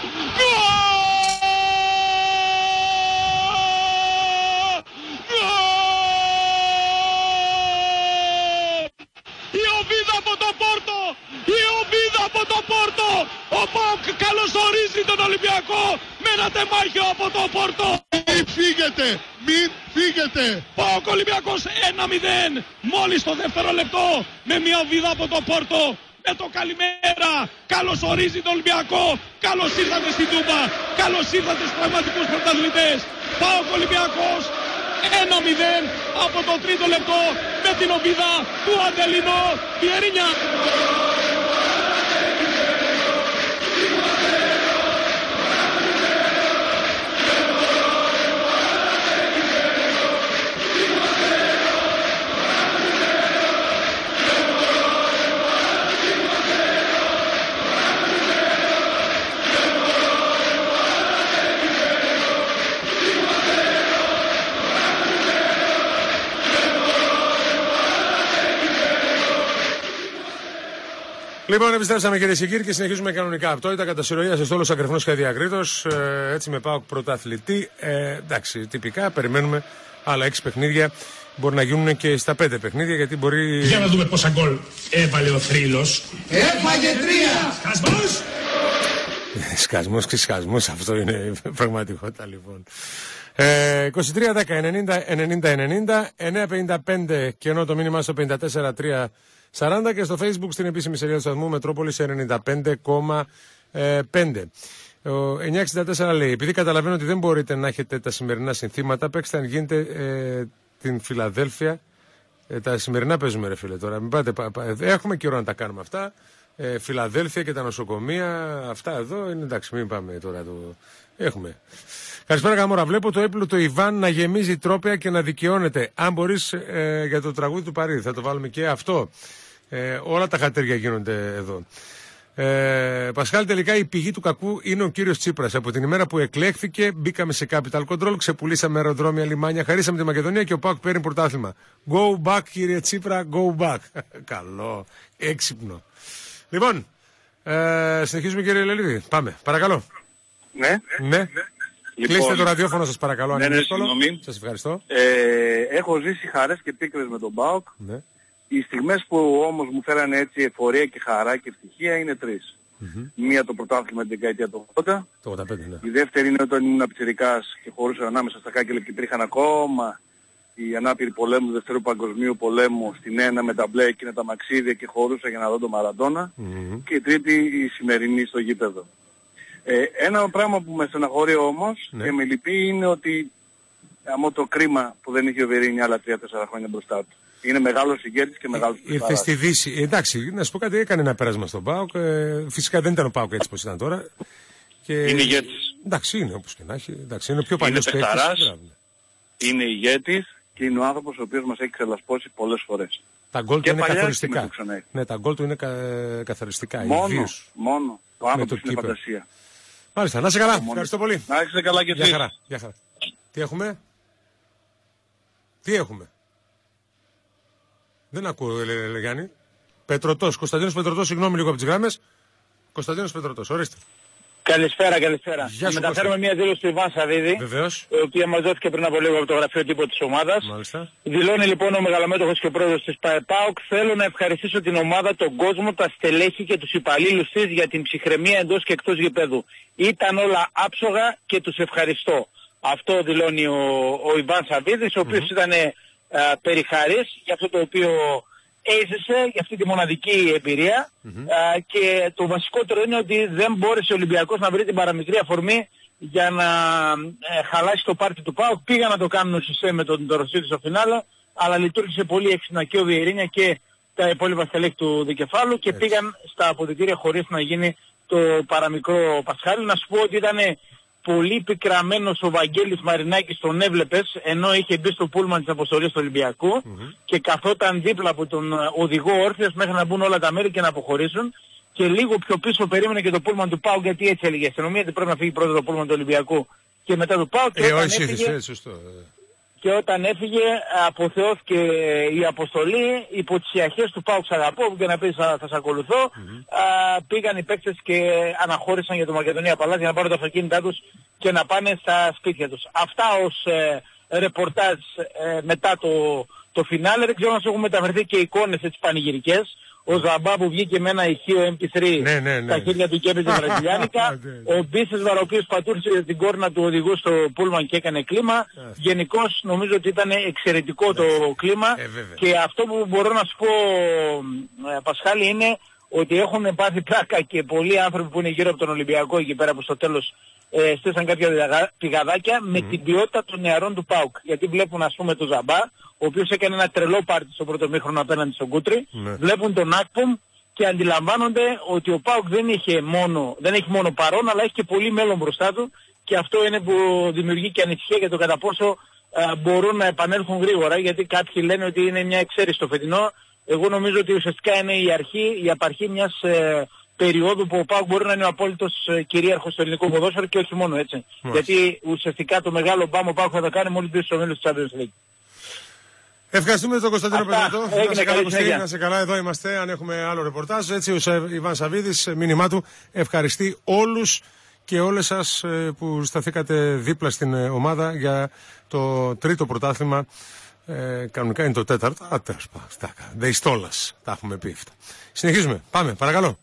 Speaker 3: Η Οβίδα από το Πόρτο! Η Οβίδα από το Πόρτο! Ο Πάουκ καλωσορίζει τον Ολυμπιακό με ένα τεμάχιο από το Πόρτο!
Speaker 4: Μην φύγετε! Μην φύγετε!
Speaker 3: Πάουκ Ολυμπιακός ένα μηδέν μόλις το δεύτερο λεπτό με μια Οβίδα από το Πόρτο με το καλημέρα καλωσορίζει τον Ολυμπιακό. Καλώς ήρθατε στην Τούμπα, καλώς ήρθατε στους πραγματικούς πρωταθλητές. Πάουκ Ολυμπιακός ένα μηδέν από το τρίτο λεπτό με την Οβίδα του Αντελίνο Βιερίνια.
Speaker 5: Λοιπόν, επιστρέψαμε κυρίες και κύριοι και συνεχίζουμε κανονικά. Αυτό ήταν κατά συρροία σε στόλος Ακρεφνός και Αδιακρίτος. Ε, έτσι με ΠΑΟΚ πρωταθλητή. Ε, εντάξει, τυπικά περιμένουμε άλλα έξι παιχνίδια. Μπορεί να γίνουν και στα πέντε παιχνίδια γιατί μπορεί.
Speaker 22: Για να δούμε πόσα γκολ έβαλε ο Θρύλος.
Speaker 23: Έφαγε τρία!
Speaker 22: Σκασμός!
Speaker 5: Σκασμός και σκασμός, αυτό είναι πραγματικότητα λοιπόν. Ε, είκοσι τρία δέκα ενενήντα ενενήντα ενενήντα εννιακόσια πενήντα πέντε και ενώ το μήνυμα στο πενήντα τέσσερα τρία σαράντα και στο Facebook στην επίσημη σελίδα του σταθμού Μετρόπολης ενενήντα πέντε κόμμα πέντε. Ο εννιακόσια εξήντα τέσσερα λέει: επειδή καταλαβαίνω ότι δεν μπορείτε να έχετε τα σημερινά συνθήματα, παίξτε αν γίνεται ε, την Φιλαδέλφια. Ε, τα σημερινά παίζουμε, ρε φίλε, τώρα. Μην πάτε, πα, πα, έχουμε καιρό να τα κάνουμε αυτά. Ε, Φιλαδέλφια και τα νοσοκομεία, αυτά εδώ είναι εντάξει, μην πάμε τώρα. Το... Έχουμε. Καλησπέρα, Καμόρα. Βλέπω το έπλο το Ιβάν να γεμίζει τρόπια και να δικαιώνεται. Αν μπορείς ε, για το τραγούδι του Παρίδη, θα το βάλουμε και αυτό. Ε, όλα τα χατέρια γίνονται εδώ. Ε, Πασχάλη, τελικά η πηγή του κακού είναι ο κύριος Τσίπρας. Από την ημέρα που εκλέχθηκε, μπήκαμε σε capital control, ξεπουλήσαμε αεροδρόμια, λιμάνια, χαρίσαμε τη Μακεδονία και ο ΠΑΟΚ παίρνει πρωτάθλημα. Go back, κύριε Τσίπρα, go back. Καλό, έξυπνο. Λοιπόν, ε, συνεχίζουμε, κύριε Λελίδη. Πάμε, παρακαλώ.
Speaker 1: Ναι.
Speaker 5: Ναι. Λοιπόν, κλείστε το ραδιόφωνο σας, παρακαλώ.
Speaker 1: Ναι, ναι, συγγνώμη.
Speaker 5: Σας ευχαριστώ.
Speaker 1: Ε, έχω ζήσει χαρές και πίκρες με τον ΠΑΟΚ.
Speaker 5: Ναι.
Speaker 1: Οι στιγμές που όμως μου φέρανε έτσι εφορία και χαρά και ευτυχία είναι τρεις. Mm-hmm. Μία το πρωτάθλημα την δεκαετία του ογδόντα.
Speaker 5: Το ογδόντα πέντε, ναι.
Speaker 1: Η δεύτερη είναι όταν ήμουν πιτσιρικάς και χωρούσα ανάμεσα στα Κάγκελα και υπήρχαν ακόμα οι ανάπηροι πολέμου, Δευτέρου Παγκοσμίου Πολέμου στην ένα με τα μπλε εκείνα τα μαξίδια και χωρούσα για να δω τον Μαραντόνα. Mm-hmm. Και η τρίτη η σημερινή στο γήπεδο. Ε, ένα πράγμα που με στεναχωρεί όμως, ναι, και με λυπεί είναι ότι άμα το κρίμα που δεν είχε ο Βιερίνη άλλα τρία τέσσερα χρόνια μπροστά του. Είναι μεγάλος ηγέτης και μεγάλος
Speaker 5: ήρθε στη Δύση. Εντάξει, να σου πω κάτι, έκανε ένα πέρασμα στον ΠΑΟΚ. Ε, φυσικά δεν ήταν ο ΠΑΟΚ έτσι πως ήταν τώρα. Και...
Speaker 1: είναι ηγέτης.
Speaker 5: Εντάξει, είναι όπως και να έχει. Εντάξει, είναι ο πιο παλιός
Speaker 1: παίκτης. Είναι ηγέτης και είναι ο άνθρωπος ο οποίος μας έχει ξελασπώσει πολλές φορές.
Speaker 5: Τα γκολ του είναι καθοριστικά. Ναι, τα γκολ του είναι κα... καθοριστικά.
Speaker 1: Μόνο, μόνο. Το άνθρωπος είναι φαντασία.
Speaker 5: Μάλιστα, να είσαι καλά. Ευχαριστώ πολύ.
Speaker 1: Να είσαι καλά και εσείς.
Speaker 5: Γεια χαρά. Γεια χαρά. Τι έχουμε? Τι έχουμε? Δεν ακούω, λέει Γιάννη. Πετρωτός, Κωνσταντίνος Πετρωτός, συγγνώμη λίγο από τις γράμμες. Κωνσταντίνος Πετρωτός, ορίστε.
Speaker 2: Καλησπέρα, καλησπέρα.
Speaker 5: Γεια σου,
Speaker 2: μεταφέρουμε μια δήλωση του Ιβάν Σαββίδη,
Speaker 5: βεβαίως,
Speaker 2: η οποία μας δόθηκε πριν από λίγο από το γραφείο τύπου της ομάδας.
Speaker 5: Μάλιστα.
Speaker 2: Δηλώνει λοιπόν ο μεγαλομέτωχος και πρόεδρος της ΠΑΟΚ: θέλω να ευχαριστήσω την ομάδα, τον κόσμο, τα στελέχη και τους υπαλλήλους της για την ψυχραιμία εντός και εκτός γηπέδου. Ήταν όλα άψογα και τους ευχαριστώ. Αυτό δηλώνει ο, ο Ιβάν Σαββίδης, ο οποίος mm-hmm. ήταν περιχαρής για αυτό το οποίο έζησε, για αυτή τη μοναδική εμπειρία. Mm-hmm. α, και το βασικότερο είναι ότι δεν μπόρεσε ο Ολυμπιακός να βρει την παραμικρή αφορμή για να ε, χαλάσει το πάρτι του ΠΑΟΚ. Πήγαν να το κάνουν ο Σισέ με τον Ρωσίδη στο φινάλε, αλλά λειτουργήσε πολύ έξυπνα και ο Βιερίνια και τα υπόλοιπα στελέχη του δικεφάλου και έτσι πήγαν στα αποδυτήρια χωρίς να γίνει το παραμικρό Πασχάλη. Να σου πω ότι ήταν πολύ πικραμένος ο Βαγγέλης Μαρινάκης, τον έβλεπες, ενώ είχε μπει στο πούλμαν της αποστολής του Ολυμπιακού mm-hmm. και καθόταν δίπλα από τον οδηγό όρθιος μέχρι να μπουν όλα τα μέρη και να αποχωρήσουν. Και λίγο πιο πίσω περίμενε και το πούλμαν του ΠΑΟΚ, γιατί έτσι έλεγε η αστυνομία ότι πρέπει να φύγει πρώτα το πούλμαν του Ολυμπιακού και μετά του ΠΑΟΚ.
Speaker 5: Ε, όχι, έφυγε, σωστό.
Speaker 2: Και όταν έφυγε αποθεώθηκε η αποστολή υπό τις αρχές του ΠΑΟΚ. Σ' αγαπώ και να πεις θα, θα σε ακολουθώ. Mm-hmm. Α, πήγαν οι παίκτες και αναχώρησαν για το Μακεδονία Παλάς για να πάρουν τα αυτοκίνητά τους και να πάνε στα σπίτια τους. Αυτά ως ε, ρεπορτάζ ε, μετά το, το φινάλε. Δεν ξέρω αν σου έχουν μεταφερθεί και εικόνες έτσι πανηγυρικές. Ο Ζαμπά που βγήκε με ένα ηχείο εμ πι θρι
Speaker 5: ναι, ναι, ναι,
Speaker 2: στα χέρια του και έπαιζε βραζιλιάνικα. Ο Μπίσεσβαρ ο οποίος πατούσε την κόρνα του οδηγού στο πούλμαν και έκανε κλίμα. Γενικώς νομίζω ότι ήταν εξαιρετικό το κλίμα.
Speaker 5: Ε,
Speaker 2: και αυτό που μπορώ να σου πω, ε, Πασχάλη, είναι ότι έχουν πάθει πλάκα και πολλοί άνθρωποι που είναι γύρω από τον Ολυμπιακό εκεί πέρα που στο τέλος ε, στήσαν κάποια πηγαδάκια mm. με την ποιότητα των νεαρών του ΠΑΟΚ. Γιατί βλέπουν ας πούμε τον Ζαμπά, ο οποίος έκανε ένα τρελό πάρτι στο πρώτο μήχρονο απέναντι στον Κούτρι, ναι. Βλέπουν τον Ακπουμ και αντιλαμβάνονται ότι ο ΠΑΟΚ δεν, είχε μόνο, δεν έχει μόνο παρόν, αλλά έχει και πολύ μέλλον μπροστά του και αυτό είναι που δημιουργεί και ανησυχία για το κατά πόσο α, μπορούν να επανέλθουν γρήγορα, γιατί κάποιοι λένε ότι είναι μια εξαίρεση το φετινό. Εγώ νομίζω ότι ουσιαστικά είναι η αρχή, η απαρχή μιας ε, περίοδου που ο ΠΑΟΚ μπορεί να είναι ο απόλυτος ε, κυρίαρχος στο ελληνικό ποδόσφαιρο και όχι μόνο έτσι. Μάλιστα. Γιατί ουσιαστικά το μεγάλο μπάμ ο ΠΑΟΚ θα το κάνει μόλις μπει στο μέλλον της Champions League.
Speaker 5: Ευχαριστούμε τον Κωνσταντίνο Πετρωτό. Να σε καλά, Κωστή, να σε καλά, εδώ είμαστε. Αν έχουμε άλλο ρεπορτάζ, έτσι ο Ιβάν Σαββίδης, μήνυμά του, ευχαριστεί όλους και όλες σας που σταθήκατε δίπλα στην ομάδα για το τρίτο πρωτάθλημα. Ε, κανονικά είναι το τέταρτο. Α, τέλος πάντων. Δεϊστόλας. Τα έχουμε πει αυτά. Συνεχίζουμε. Πάμε, παρακαλώ.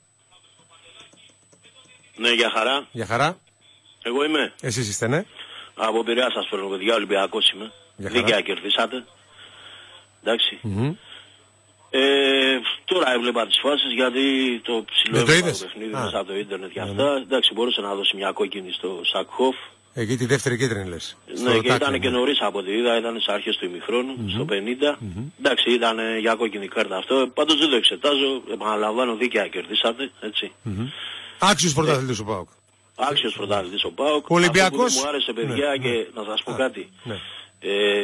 Speaker 6: Ναι, για χαρά.
Speaker 5: Για χαρά.
Speaker 6: Εγώ είμαι.
Speaker 5: Εσείς είστε, ναι.
Speaker 6: Από Πειραιά σας φέρνω, παιδιά, Ολυμπιακός είμαι. Δίκαια κερδίσατε. Εντάξει.
Speaker 5: Mm-hmm.
Speaker 6: Ε, τώρα έβλεπα τις φάσεις γιατί το ψηλό
Speaker 5: το
Speaker 6: παιχνίδι μέσα από το ίντερνετ και αυτά. Mm-hmm. Εντάξει, μπορούσε να δώσει μια κόκκινη στο Σακχόφ.
Speaker 5: Εκεί τη δεύτερη κίτρινη λες.
Speaker 6: Ναι, και ήταν και νωρίς από ό,τι είδα, ήταν στις αρχές του ημιχρόνου, mm-hmm. στο πενήντα. Mm-hmm. Εντάξει, ήταν για κόκκινη κάρτα αυτό. Πάντως δεν το εξετάζω, επαναλαμβάνω, δίκαια κερδίσατε, έτσι.
Speaker 5: Mm-hmm. Άξιος πρωταθλητής ο ΠΑΟΚ.
Speaker 6: Άξιος πρωταθλητής ο ΠΑΟΚ.
Speaker 5: Ολυμπιακός.
Speaker 6: Μου άρεσε, παιδιά, ναι, και ναι. να σας πω
Speaker 5: Α,
Speaker 6: κάτι.
Speaker 5: Ναι.
Speaker 6: Ε,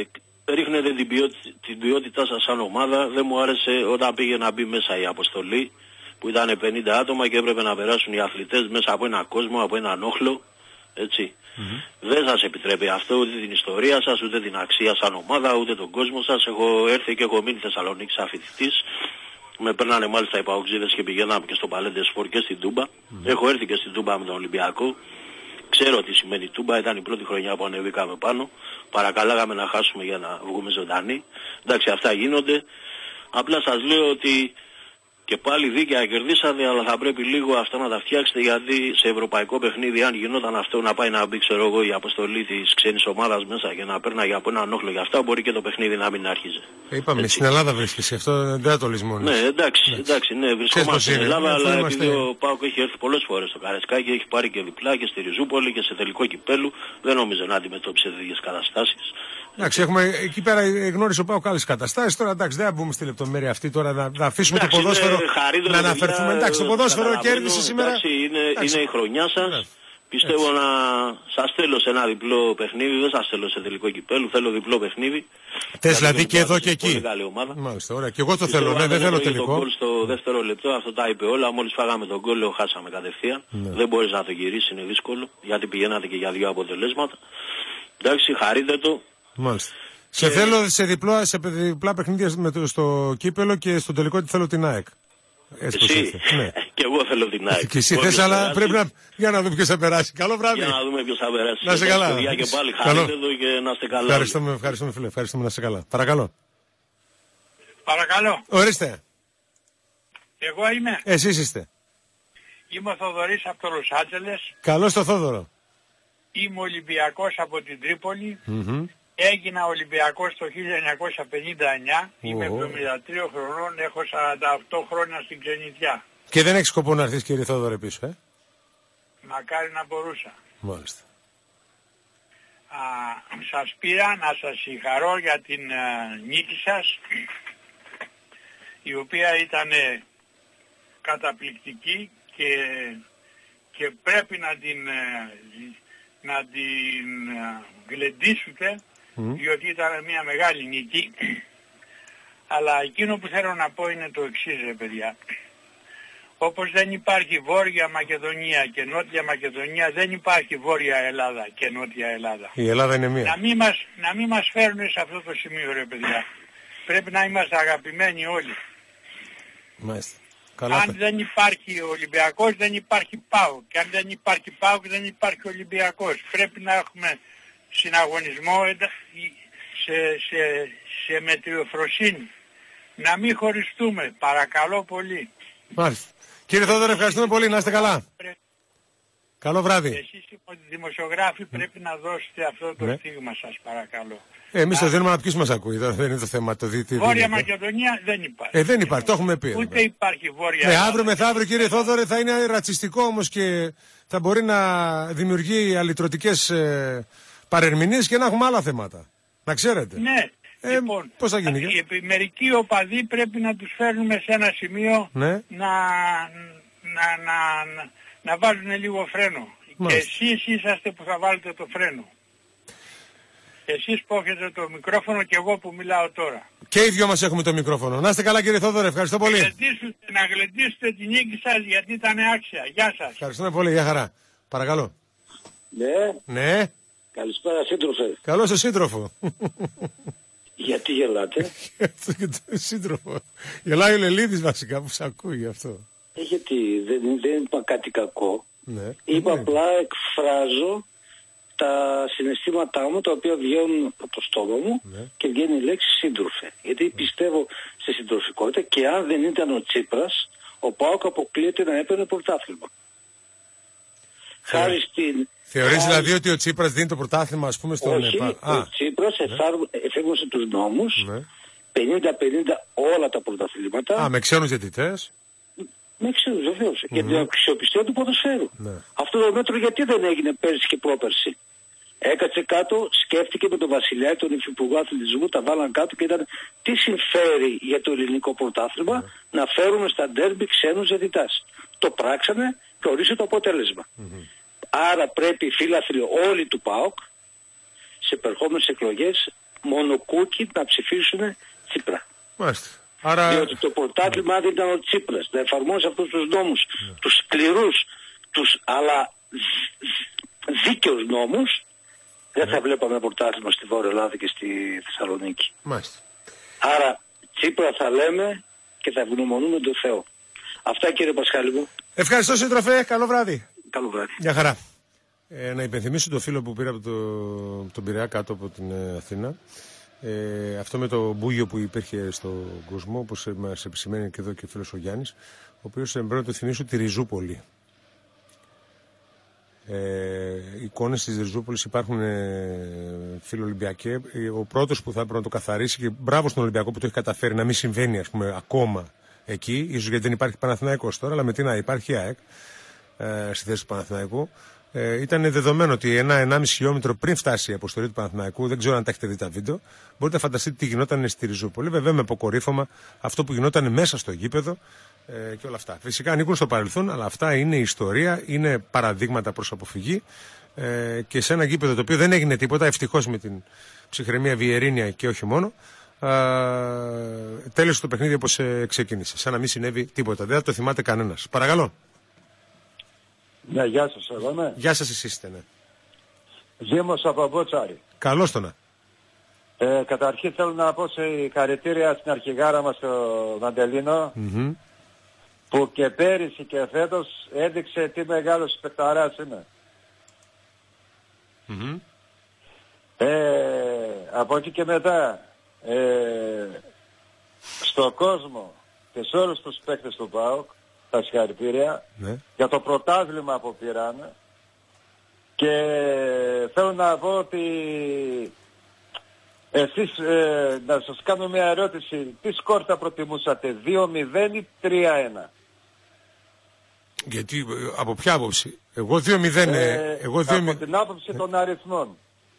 Speaker 6: ρίχνετε την, ποιότητα, την ποιότητά σας σαν ομάδα. Δεν μου άρεσε όταν πήγε να μπει μέσα η αποστολή που ήταν πενήντα άτομα και έπρεπε να περάσουν οι αθλητές μέσα από έναν κόσμο, από έναν όχλο. Έτσι. Mm-hmm. Δεν σας επιτρέπει αυτό ούτε την ιστορία σας, ούτε την αξία σαν ομάδα, ούτε τον κόσμο σας. Έχω έρθει και έχω μείνει Θεσσαλονίκη σαν φοιτητής. Με παίρνανε μάλιστα οι παοξίδες και πηγαίναμε και στο Παλέντε Σπορ και στην Τούμπα. Mm-hmm. Έχω έρθει και στην Τούμπα με τον Ολυμπιακό. Ξέρω τι σημαίνει Τούμπα, ήταν η πρώτη χρονιά που ανεβήκαμε πάνω. Παρακαλάγαμε να χάσουμε για να βγούμε ζωντανοί. Εντάξει, αυτά γίνονται. Απλά σας λέω ότι και πάλι δίκαια κερδίσατε, αλλά θα πρέπει λίγο αυτό να τα φτιάξετε, γιατί σε ευρωπαϊκό παιχνίδι, αν γινόταν αυτό να πάει να μπει, ξέρω εγώ, η αποστολή της ξένης ομάδας μέσα και να παίρναγε από έναν όχλο για αυτά, μπορεί και το παιχνίδι να μην άρχιζε. Είπαμε, έτσι. Στην Ελλάδα βρίσκεσαι, αυτό δεν θα το λησμόνεις. Ναι, εντάξει, εντάξει, ναι, βρισκόμαστε στην Ελλάδα, αλλά είμαστε... επειδή ο ΠΑΟΚ έχει έρθει πολλές φορές στο Καραϊσκάκι, έχει πάρει και διπλά και στη Ριζούπολη και σε τελικό κυπέλου, δεν νόμιζε να αντιμετώπισε τέτοιες καταστάσεις. Εντάξει, έχουμε, εκεί πέρα γνώρισε ο ΠΑΟΚ άλλες καταστάσεις. Τώρα εντάξει, δεν θα μπούμε στη λεπτομέρεια αυτή τώρα να, να αφήσουμε εντάξει, το ποδόσφαιρο να αναφερθούμε. Εντάξει, το ποδόσφαιρο κέρδισε σήμερα. Εντάξει, είναι, εντάξει. είναι η χρονιά σας. Εντάξει. Πιστεύω έτσι. Να σας θέλω σε ένα διπλό παιχνίδι. Δεν σας θέλω σε τελικό κυπέλου. Θέλω διπλό παιχνίδι. Θες δηλαδή και εδώ και εκεί. Μάλιστα, ωραία. Και εγώ το θέλω. Ναι, δεν θέλω τελικό. Το γκολ στο δεύτερο λεπτό, αυτό τα είπε όλα. Μόλις φάγαμε τον γκολ, λέω χάσαμε κατευθείαν. Ναι. Δεν μπορείς να το γυρίσεις, είναι δύσκολο. Γιατί πηγαίνατε και για δύο αποτελέσματα. Εντάξει, χαρείτε το. Μάλιστα. Και... Σε θέλω σε διπλά, σε διπλά παιχνίδια με το, στο κύπελο και στο τελικό θέλω την ΑΕΚ. Εσύ, ναι. Και εγώ θέλω την ΑΕΚ. Και εσύ θες, αλλά πρέπει να... Για να δούμε ποιος θα περάσει. Καλό βράδυ. Για να δούμε ποιος θα περάσει. Να είστε καλά. Και πάλι χαρείτε εδώ και να είστε καλά. Ευχαριστούμε, ευχαριστούμε φίλε. Ευχαριστούμε, να είστε καλά. Παρακαλώ.
Speaker 7: Παρακαλώ.
Speaker 6: Ορίστε.
Speaker 7: Εγώ είμαι.
Speaker 6: Εσείς είστε.
Speaker 7: Είμαι ο Θοδωρής από το Λος Άντζελες.
Speaker 6: Καλώς το Θόδωρο.
Speaker 7: Είμαι Ολυμπιακός από την Τρίπολη.
Speaker 6: Mm-hmm.
Speaker 7: Έγινα Ολυμπιακός το χίλια εννιακόσια πενήντα εννιά. Oh. Είμαι εβδομήντα τρία χρονών, έχω σαράντα οκτώ χρόνια στην ξενιτιά.
Speaker 6: Και δεν έχεις σκοπό να έρθεις, κύριε Θόδωρε, πίσω, ε?
Speaker 7: Μακάρι να μπορούσα.
Speaker 6: Μάλιστα.
Speaker 7: Α, σας πήρα να σας συγχαρώ για την α, νίκη σας, η οποία ήταν καταπληκτική και, και πρέπει να την... να την γλεντήσετε, mm. διότι ήταν μια μεγάλη νίκη. Αλλά εκείνο που θέλω να πω είναι το εξής, ρε παιδιά. Όπως δεν υπάρχει Βόρεια Μακεδονία και Νότια Μακεδονία, δεν υπάρχει Βόρεια Ελλάδα και Νότια Ελλάδα.
Speaker 6: Η Ελλάδα είναι μία.
Speaker 7: Να μην μας, να μην μας φέρουν σε αυτό το σημείο, ρε παιδιά. Πρέπει να είμαστε αγαπημένοι όλοι.
Speaker 6: Μάλιστα.
Speaker 7: Αν δεν υπάρχει Ολυμπιακός δεν υπάρχει ΠΑΟΚ. Και αν δεν υπάρχει ΠΑΟΚ δεν υπάρχει Ολυμπιακός. Πρέπει να έχουμε συναγωνισμό σε, σε, σε μετριοφροσύνη. Να μην χωριστούμε. Παρακαλώ πολύ.
Speaker 6: Μάλιστα. Κύριε Θόδωρο, ευχαριστούμε πολύ. Να είστε καλά. Πρέ... Καλό βράδυ.
Speaker 7: Εσείς οι δημοσιογράφοι mm. πρέπει να δώσετε αυτό το ναι. στίγμα σας, παρακαλώ.
Speaker 6: Ε, εμείς το δίνουμε να ποιους μας ακούει, δεν είναι το θέμα. Το δι,
Speaker 7: Βόρεια Μακεδονία δεν υπάρχει.
Speaker 6: Ε, δεν υπάρχει, το έχουμε πει.
Speaker 7: Ούτε εδώ. Υπάρχει Βόρεια.
Speaker 6: Ναι, αύριο μεθαύριο, κύριε Θόδωρε, θα είναι ρατσιστικό όμως και θα μπορεί να δημιουργεί αλυτρωτικές ε, παρερμηνίες και να έχουμε άλλα θέματα. Να ξέρετε.
Speaker 7: Ναι.
Speaker 6: Ε,
Speaker 7: λοιπόν,
Speaker 6: πώς θα γίνει.
Speaker 7: Οι μερικοί οπαδοί πρέπει να τους φέρνουμε σε ένα σημείο
Speaker 6: ναι.
Speaker 7: να, να, να, να, να βάζουν λίγο φρένο. Μάλιστα. Και εσείς είσαστε που θα βάλετε το φρένο. Εσείς που έχετε το μικρόφωνο και εγώ που μιλάω τώρα.
Speaker 6: Και οι δυο μας έχουμε το μικρόφωνο. Να είστε καλά, κύριε Θόδωρε, ευχαριστώ πολύ.
Speaker 7: Γλεντήσετε, να γλεντήσετε την νίκη σας γιατί ήταν άξια. Γεια σας.
Speaker 6: Ευχαριστούμε πολύ, γεια χαρά. Παρακαλώ.
Speaker 8: Ναι.
Speaker 6: Ναι.
Speaker 8: Καλησπέρα, σύντροφε.
Speaker 6: Καλώς ο σύντροφο.
Speaker 8: Γιατί γελάτε?
Speaker 6: Σύντροφο. Γελάει ο Λελίδης βασικά που σ' ακούει γι' αυτό.
Speaker 8: Ε, γιατί δεν, δεν είπα κάτι κακό.
Speaker 6: Ναι.
Speaker 8: Είπα
Speaker 6: ναι.
Speaker 8: απλά εκφράζω τα συναισθήματά μου τα οποία βγαίνουν από το στόμα μου ναι. και βγαίνει η λέξη σύντροφε. Γιατί ναι. πιστεύω στη συντροφικότητα και αν δεν ήταν ο Τσίπρας, ο ΠΑΟΚ αποκλείεται να έπαιρνε πρωτάθλημα.
Speaker 6: Θε...
Speaker 8: Χάρη στην...
Speaker 6: Θεωρείς χάρη... δηλαδή ότι ο Τσίπρας δίνει το πρωτάθλημα ας πούμε στον
Speaker 8: Όχι, ΕΠΑ. Ο Τσίπρας ναι. εφάρμοσε τους νόμους ναι. πενήντα πενήντα όλα τα πρωταθλήματα.
Speaker 6: Α, με ξένους διαιτητές.
Speaker 8: Με ξένους βεβαίως. Mm-hmm. Για την αξιοπιστία του ποδοσφαίρου.
Speaker 6: Ναι.
Speaker 8: Αυτό το μέτρο γιατί δεν έγινε πέρσι και πρόπερσι? Έκατσε κάτω, σκέφτηκε με τον Βασιλιά, τον Υφυπουργό Αθλητισμού, τα βάλαν κάτω και ήταν τι συμφέρει για το ελληνικό πρωτάθλημα mm-hmm. να φέρουμε στα ντέρμπι ξένους διαιτητάς. Το πράξανε και ορίσε το αποτέλεσμα. Mm-hmm. Άρα πρέπει οι φίλαθλοι όλοι του ΠΑΟΚ σε περχόμενες εκλογές μονοκούκι να ψηφίσουν Τσίπρα.
Speaker 5: Μάλιστα. Άρα...
Speaker 8: Διότι το πρωτάθλημα δεν ήταν ο Τσίπρας να εφαρμόσει αυτούς τους νόμους, yeah. τους σκληρούς, τους αλλά δίκαιους νόμους, δεν θα βλέπαμε πρωτάθλημα στη Βόρεια Ελλάδα και στη Θεσσαλονίκη.
Speaker 5: Μάλιστα.
Speaker 8: Άρα Τσίπρα θα λέμε και θα ευγνωμονούμε τον Θεό. Αυτά κύριε Πασχάλη μου.
Speaker 5: Ευχαριστώ σύντροφε, καλό βράδυ.
Speaker 8: Καλό βράδυ.
Speaker 5: Γεια χαρά. Ε, να υπενθυμίσω το φίλο που πήρα από το, τον Πειραιά κάτω από την ε, Αθήνα. Ε, αυτό με το μπούγιο που υπήρχε στον κόσμο, όπως μας επισημαίνει και εδώ και ο φίλος ο Γιάννης, ο οποίος ε, πρέπει να το θυμίσω τη Ριζούπολη. Ε, εικόνες της Ριζούπολης υπάρχουν, ε, φίλο Ολυμπιακέ. Ο πρώτος που θα έπρεπε να το καθαρίσει, και μπράβο στον Ολυμπιακό που το έχει καταφέρει να μην συμβαίνει, ας πούμε, ακόμα εκεί, ίσως γιατί δεν υπάρχει Παναθηναϊκός τώρα, αλλά με τι να υπάρχει ΑΕΚ ε, στη θέση του Παναθηναϊκού. Ε, ήταν δεδομένο ότι ένα ενάμιση χιλιόμετρο πριν φτάσει η αποστολή του Παναθηναϊκού, δεν ξέρω αν τα έχετε δει τα βίντεο, μπορείτε να φανταστείτε τι γινόταν στη Ριζούπολη. Βέβαια με αποκορύφωμα αυτό που γινόταν μέσα στο γήπεδο ε, και όλα αυτά. Φυσικά ανήκουν στο παρελθόν, αλλά αυτά είναι ιστορία, είναι παραδείγματα προς αποφυγή ε, και σε ένα γήπεδο το οποίο δεν έγινε τίποτα, ευτυχώς με την ψυχραιμία Βιερίνια και όχι μόνο. Ε, τέλειωσε το παιχνίδι όπως ε, ξεκίνησε, σαν να μην συνέβη τίποτα. Δεν θα το θυμάται κανένας. Παρακαλώ.
Speaker 10: Ναι, γεια σας, εγώ ναι.
Speaker 5: Γεια σας, εσείς είστε, ναι.
Speaker 10: Ζήμος από Μπότσαρη.
Speaker 5: Καλώς το να.
Speaker 10: Ε, καταρχήν θέλω να πω σε χαρητήρια στην αρχηγάρα μας, το Βαντελίνο,
Speaker 5: mm-hmm.
Speaker 10: που και πέρυσι και φέτος έδειξε τι μεγάλος παικταράς είναι.
Speaker 5: Mm-hmm.
Speaker 10: Ε, από εκεί και μετά, ε, στον κόσμο και σε όλους τους παίκτες του ΠΑΟΚ, τα συγχαρητήρια
Speaker 5: ναι.
Speaker 10: για το πρωτάθλημα που πήρανε, και θέλω να πω ότι εσείς ε, να σας κάνω μια ερώτηση, τι σκορ θα προτιμούσατε, δύο μηδέν ή τρία ένα?
Speaker 5: Γιατί από ποια άποψη? Εγώ δύο μηδέν
Speaker 10: ε,
Speaker 5: εγώ δύο...
Speaker 10: από την άποψη των αριθμών.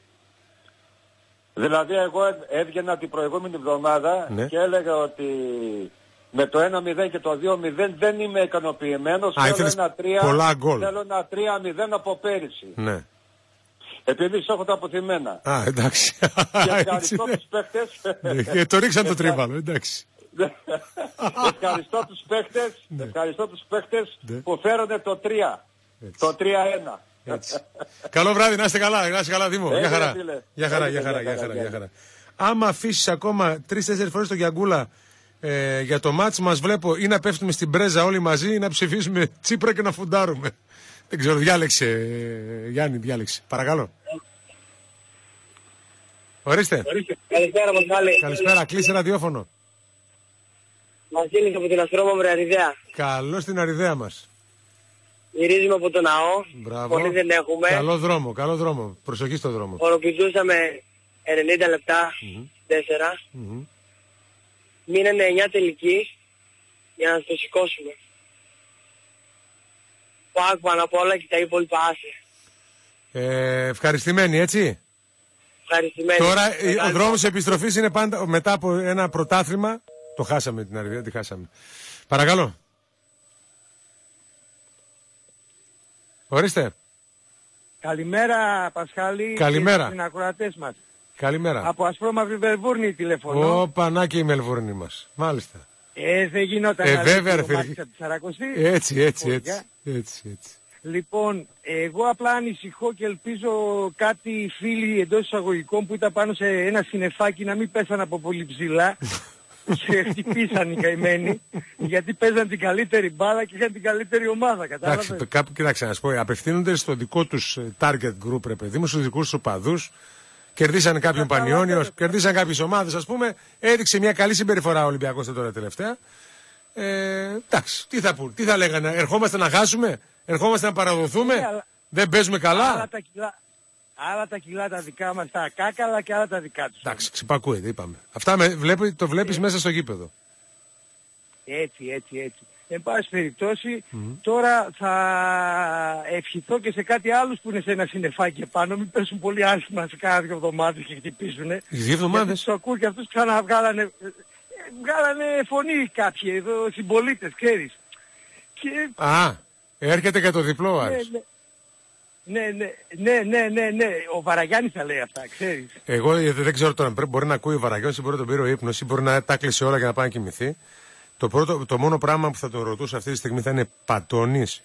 Speaker 10: Δηλαδή εγώ έβγαινα την προηγούμενη εβδομάδα
Speaker 5: ναι.
Speaker 10: και έλεγα ότι με το ένα μηδέν και το δύο μηδέν δεν είμαι ικανοποιημένος.
Speaker 5: Α,
Speaker 10: θέλω, ένα τρία,
Speaker 5: πολλά γκολ.
Speaker 10: θέλω ένα τρία μηδέν από πέρυσι.
Speaker 5: Ναι.
Speaker 10: Επειδή έχω τα αποθυμένα.
Speaker 5: Α, εντάξει.
Speaker 10: Και ευχαριστώ τους παίχτες.
Speaker 5: Ναι, το ρίξαν το τρίβαλο, εντάξει.
Speaker 10: Ευχαριστώ τους παίχτες,
Speaker 5: ναι.
Speaker 10: ευχαριστώ τους παίχτες
Speaker 5: ναι.
Speaker 10: που φέρονται το τρία. Έτσι. Το τρία ένα.
Speaker 5: Καλό βράδυ, να είστε καλά, να είστε καλά Δήμο. Γεια χαρά. Γεια χαρά,
Speaker 10: Έγινε,
Speaker 5: γεια χαρά,
Speaker 10: για
Speaker 5: γεια χαρά,
Speaker 10: για
Speaker 5: για χαρά. Άμα αφήσεις ακόμα τρεις-τέσσερις φορές το Γιαγκούλα ε, για το μάτς μας, βλέπω ή να πέφτουμε στην πρέζα όλοι μαζί ή να ψηφίσουμε Τσίπρα και να φουντάρουμε. Δεν ξέρω, διάλεξε ε, Γιάννη, διάλεξε. Παρακαλώ. Ορίστε.
Speaker 11: Καλησπέρα, Μασχάλη.
Speaker 5: Καλησπέρα, κλείσε ραδιόφωνο.
Speaker 11: Βασίλης από την Αστρόμαυρη Αριδαία.
Speaker 5: Καλώς την Αριδαία μας.
Speaker 11: Γυρίζουμε από το ναό.
Speaker 5: Μπράβο.
Speaker 11: Πολύ δεν έχουμε.
Speaker 5: Καλό δρόμο, καλό δρόμο. Προσοχή στο δρόμο.
Speaker 11: Οροπηδούσαμε ενενήντα λεπτά,
Speaker 5: mm-hmm.
Speaker 11: τέσσερα.
Speaker 5: Mm-hmm.
Speaker 11: Μείνανε εννιά τελικοί για να το σηκώσουμε. Πάω πάνω απ' όλα και τα υπόλοιπα άσε.
Speaker 5: Ε, ευχαριστημένοι, έτσι.
Speaker 11: Ευχαριστημένοι.
Speaker 5: Τώρα Ευχαριστώ. Ο δρόμος επιστροφής είναι πάντα μετά από ένα πρωτάθλημα. Το χάσαμε την Αριδαία, τη χάσαμε. Παρακαλώ. Ορίστε.
Speaker 12: Καλημέρα Πασχάλη.
Speaker 5: Καλημέρα.
Speaker 12: Και στους ακροατές μας.
Speaker 5: Καλημέρα.
Speaker 12: Από Ασπρόμαυρη Μελβούρνη τηλεφωνώ.
Speaker 5: Ω, Πανάκη η Μελβούρνη μας. Μάλιστα.
Speaker 12: Ε, δεν γινόταν
Speaker 5: ε,
Speaker 12: να
Speaker 5: βέβαια,
Speaker 12: δει το μάτι από τη Σαρακοστή.
Speaker 5: Έτσι, έτσι, έτσι, έτσι, έτσι.
Speaker 12: Λοιπόν, εγώ απλά ανησυχώ και ελπίζω κάτι φίλοι εντός εισαγωγικών που ήταν πάνω σε ένα συννεφάκι να μην πέσαν από πολύ ψηλά και χτυπήσαν οι καημένοι, γιατί παίζαν την καλύτερη μπάλα και είχαν την καλύτερη ομάδα, κατάλαβες.
Speaker 5: Εντάξει, κάπου, κοιτάξτε να σου πω, απευθύνονται στο δικό τους target group, ρε παιδί μου, στους δικούς τους οπαδούς. Κερδίσαν κάποιον Πανιόνιο, κερδίσαν κάποιες ομάδες, ας πούμε. Έδειξε μια καλή συμπεριφορά ο Ολυμπιακός τώρα τελευταία. Ε, εντάξει, τι θα πούν, τι θα λέγανε, ερχόμαστε να χάσουμε, ερχόμαστε να παραδοθούμε, yeah, αλλά... δεν παίζουμε καλά.
Speaker 12: Άλλα τα, κιλά, άλλα τα κιλά τα δικά μας, τα κάκαλα και άλλα τα δικά τους.
Speaker 5: Εντάξει, ξυπακούεται, είπαμε. Αυτά με, βλέπει, το βλέπεις yeah. μέσα στο γήπεδο.
Speaker 12: Έτσι, έτσι, έτσι. Εν πάση περιπτώσει, mm-hmm. τώρα θα ευχηθώ και σε κάτι άλλους που είναι σε ένα συννεφάκι επάνω, μην πέσουν πολύ άσχημα σε κάνα δύο εβδομάδες και χτυπήσουνε.
Speaker 5: Δύο εβδομάδες.
Speaker 12: Γιατί τους ακούω και αυτούς ξαναβγάλανε, βγάλανε φωνή κάποιοι εδώ, συμπολίτες, ξέρεις. Και...
Speaker 5: Α, έρχεται και το διπλό, Άρης.
Speaker 12: Ναι, Ναι, ναι, ναι, ναι, ναι, ναι. Ο Βαραγιάννης θα λέει αυτά, ξέρεις.
Speaker 5: Εγώ δεν ξέρω τώρα, μπορεί να ακούει ο Βαραγιάννης ή μπορεί να τον πήρε ο ύπνος ή μπορεί να τα κλείσει όλα για να πάει να κοιμηθεί. Το, πρώτο, το μόνο πράγμα που θα τον ρωτούσα αυτή τη στιγμή θα είναι πατώνεις.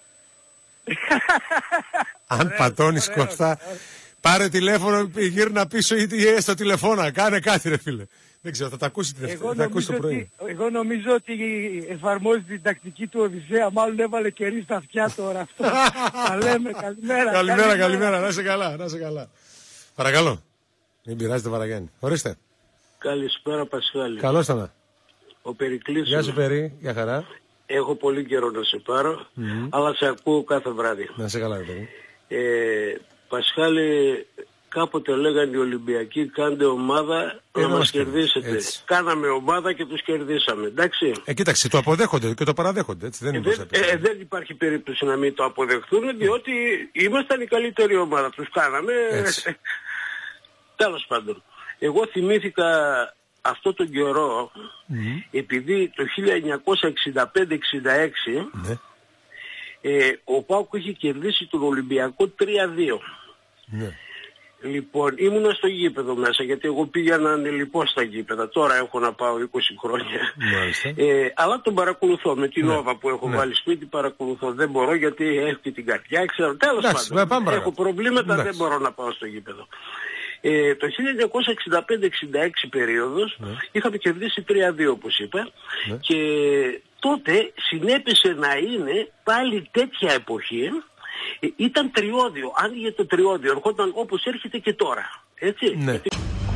Speaker 5: Αν πατώνεις, Κώστα, πάρε τηλέφωνο, γύρνα πίσω ή στο τηλεφώνα. Κάνε κάτι, ρε φίλε. Δεν ξέρω, θα τα ακούσει τη Δευτέρα. Θα ακούσει το πρωί.
Speaker 12: Ότι, εγώ νομίζω ότι εφαρμόζει την τακτική του Οδυσσέα. Μάλλον έβαλε κερί στα αυτιά τώρα αυτό. Θα λέμε καλημέρα.
Speaker 5: Καλημέρα, καλημέρα. Να είσαι καλά, να είσαι καλά. Παρακαλώ. Μην πειράζετε, Βαραγιάννη. Ορίστε.
Speaker 9: Καλησπέρα, Πασχάλη.
Speaker 5: Καλώς ήρθατε.
Speaker 9: Ο Περικλής.
Speaker 5: Γεια σου, Περί. Γεια χαρά.
Speaker 9: Έχω πολύ καιρό να σε πάρω, mm-hmm. αλλά σε ακούω κάθε βράδυ.
Speaker 5: Να είσαι καλά, Περί.
Speaker 9: Ε, Πασχάλη, κάποτε λέγανε οι Ολυμπιακοί, κάντε ομάδα ε, να μας κερδίσετε. Έτσι. Κάναμε ομάδα και τους κερδίσαμε, εντάξει.
Speaker 5: Ε, κοίταξε, το αποδέχονται και το παραδέχονται, έτσι. Δεν,
Speaker 9: ε,
Speaker 5: δεν,
Speaker 9: ε, δεν υπάρχει περίπτωση να μην το αποδεχθούν, διότι ήμασταν η καλύτερη ομάδα. Τους κάναμε. Τέλος πάντων. Εγώ θυμήθηκα αυτό τον καιρό, mm-hmm. επειδή το χίλια εννιακόσια εξήντα πέντε εξήντα έξι mm-hmm. ε, ο ΠΑΟΚ είχε κερδίσει τον Ολυμπιακό τρία δύο. Mm-hmm. Λοιπόν, ήμουνα στο γήπεδο μέσα, γιατί εγώ πήγαινα λοιπόν στα γήπεδα. Τώρα έχω να πάω είκοσι χρόνια. Mm-hmm. Ε, αλλά τον παρακολουθώ με την Όβα mm-hmm. που έχω mm-hmm. βάλει σπίτι, παρακολουθώ. Δεν μπορώ γιατί έχω και την καρδιά, ξέρω. Τέλος πάντων, έχω προβλήματα, mm-hmm. δεν μπορώ να πάω στο γήπεδο. Ε, το χίλια εννιακόσια εξήντα πέντε εξήντα έξι περίοδος ναι. είχαμε κερδίσει τρία δύο όπως είπα ναι. και τότε συνέπεσε να είναι πάλι τέτοια εποχή, ε, ήταν τριώδιο, άνοιγε το τριώδιο, ερχόταν όπως έρχεται και τώρα, έτσι. Ναι. Γιατί...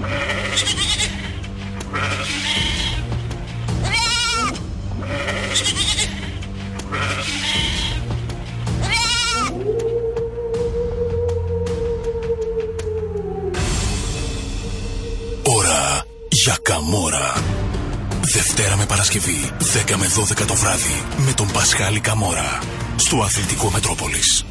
Speaker 13: Ώρα για Καμόρα. Δευτέρα με Παρασκευή, δέκα με δώδεκα το βράδυ, με τον Πασχάλη Καμόρα, στο Αθλητικό Μετρόπολης.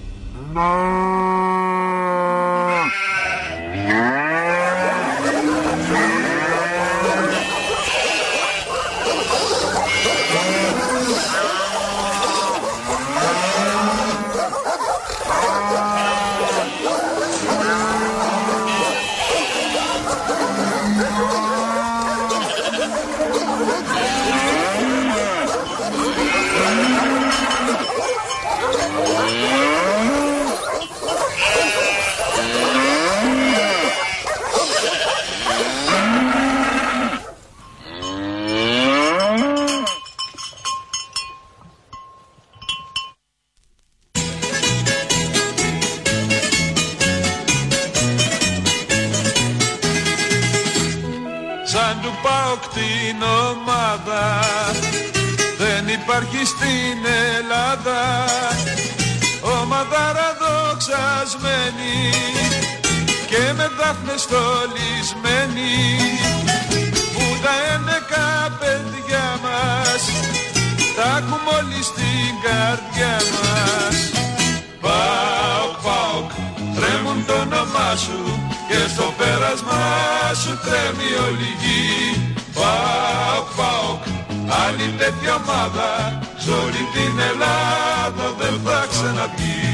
Speaker 14: Την ομάδα δεν υπάρχει στην Ελλάδα, ομαδάρα δοξασμένη και με δάφνες στολισμένη, που τα έντεκα παιδιά μας τα έχουμε όλοι στην καρδιά μας. ΠΑΟΚ, ΠΑΟΚ, τρέμουν το όνομά σου και στο πέρασμα σου τρέμει όλη η γη. ΠΑΟΚ, ΠΑΟΚ, άλλη τέτοια ομάδα σ' όλη την Ελλάδα δεν θα ξαναβγεί.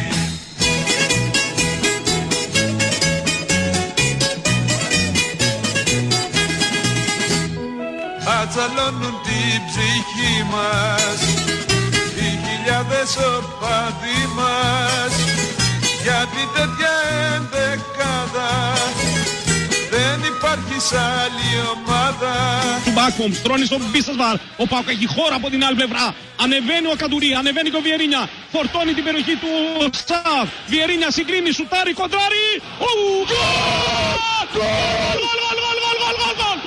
Speaker 14: Ατσαλώνουν την ψυχή μας οι χιλιάδες ορφαδοί μας, γιατί τέτοια ενδεκάδα δεν υπάρχει σ' άλλη ομάδα.
Speaker 3: Του Μπάκομ στρώνει στο Μπίσεσβαρ. Ο Πάοκ έχει χώρα από την άλλη πλευρά. Ανεβαίνει ο Καντουρί, ανεβαίνει και ο Βιερίνια. Φορτώνει την περιοχή του Σαφ. Βιερίνια συγκρίνει, σουτάρει, κοντράρει. Γκολ! Γκολ! Γκολ! Γκολ! Γκολ! Γκολ! Γκολ!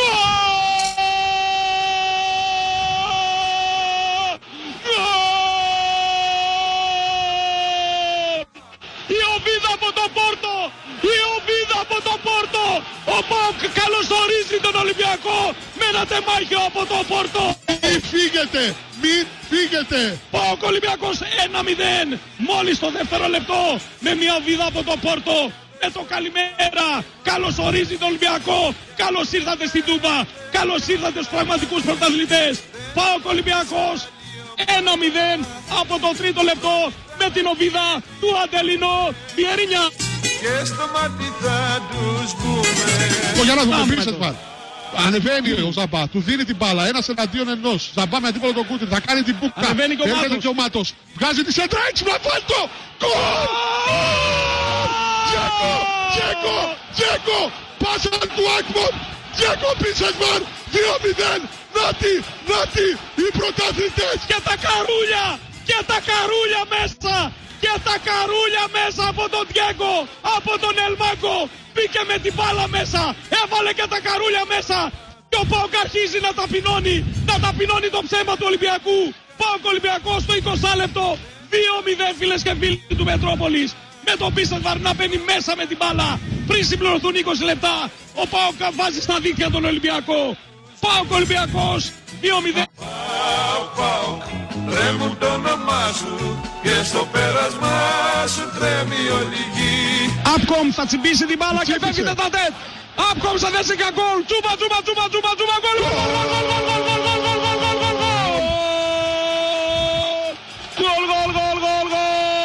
Speaker 3: Η οβίδα από το Πόρτο! Η οβίδα από το Πόρτο! Ο ΠΑΟΚ καλωσορίζει τον Ολυμπιακό με ένα τεμάχιο από το Πόρτο!
Speaker 4: Μην φύγετε! Μην φύγετε!
Speaker 3: ΠΑΟΚ Ολυμπιακός ένα μηδέν μόλις το δεύτερο λεπτό με μια οβίδα από το Πόρτο. Με το καλημέρα καλωσορίζει τον Ολυμπιακό. Καλώς ήρθατε στην Τούμπα. Καλώς ήρθατε στους πραγματικούς πρωταθλητές. ΠΑΟΚ Ολυμπιακός ένα μηδέν από το τρίτο λεπτό με την οβίδα του Αντελινό Βιερίνια.
Speaker 14: Και στο μάτι θα τους πούμε.
Speaker 4: Ο Γιάννας μου πήρε σπάρ. Ανεβαίνει ο Ζαμπά, του δίνει την μπάλα, ένας εναντίον ενός. Ζαμπά με αντίπολο τον Κούτρι, θα κάνει την μπουκά.
Speaker 3: Ανεβαίνει και ο Μάτος.
Speaker 4: Και ο Μάτος. Βγάζει τη σέντρα, έξυπνα, φάλτο! Γκολ! Τζέκο! Τζέκο! Τζέκο! Πάσα του Ακμον! Τζέκο Πίσεσμαν! δύο μηδέν! Νάτι! Νάτι! Οι πρωταθλητές!
Speaker 3: Και τα καρούλια! Και τα καρούλια μέσα! Και τα καρούλια μέσα από τον Διέγκο! Από τον Ελμάκο! Μπήκε με την μπάλα μέσα! Έβαλε και τα καρούλια μέσα! Και ο ΠΑΟΚ αρχίζει να ταπεινώνει! Να ταπεινώνει το ψέμα του Ολυμπιακού! ΠΑΟΚ Ολυμπιακός στο εικοστό λεπτό! δύο μηδέν φίλες και φίλοι του Μετρόπολης! Με τον Πίσεσβαρ να μπαίνει μέσα με την μπάλα! Πριν συμπληρωθούν είκοσι λεπτά! Ο ΠΑΟΚ βάζει στα δίχτυα τον Ολυμπιακό! ΠΑΟΚ Ολυμπιακός δύο μηδέν!
Speaker 14: ΠΑΟΚ, ΠΑΟΚ, τρέμουν το όνομά σου και στο πέρασμά σου τρέμει όλη η γη.
Speaker 3: Απκομ θα τσιμπήσει την μπάλα και φεύγει τετατέτ! Απκομ θα δέσει και γκολ! Τσούμπα, τσούμπα, τσούμπα, τσούμπα, τσούμπα, γκολ! Γκολ, γκολ, γκολ, γκολ, γκολ, γκολ, γκολ, γκολ, γκολ, γκολ, γκολ, γκολ, γκολ, γκολ!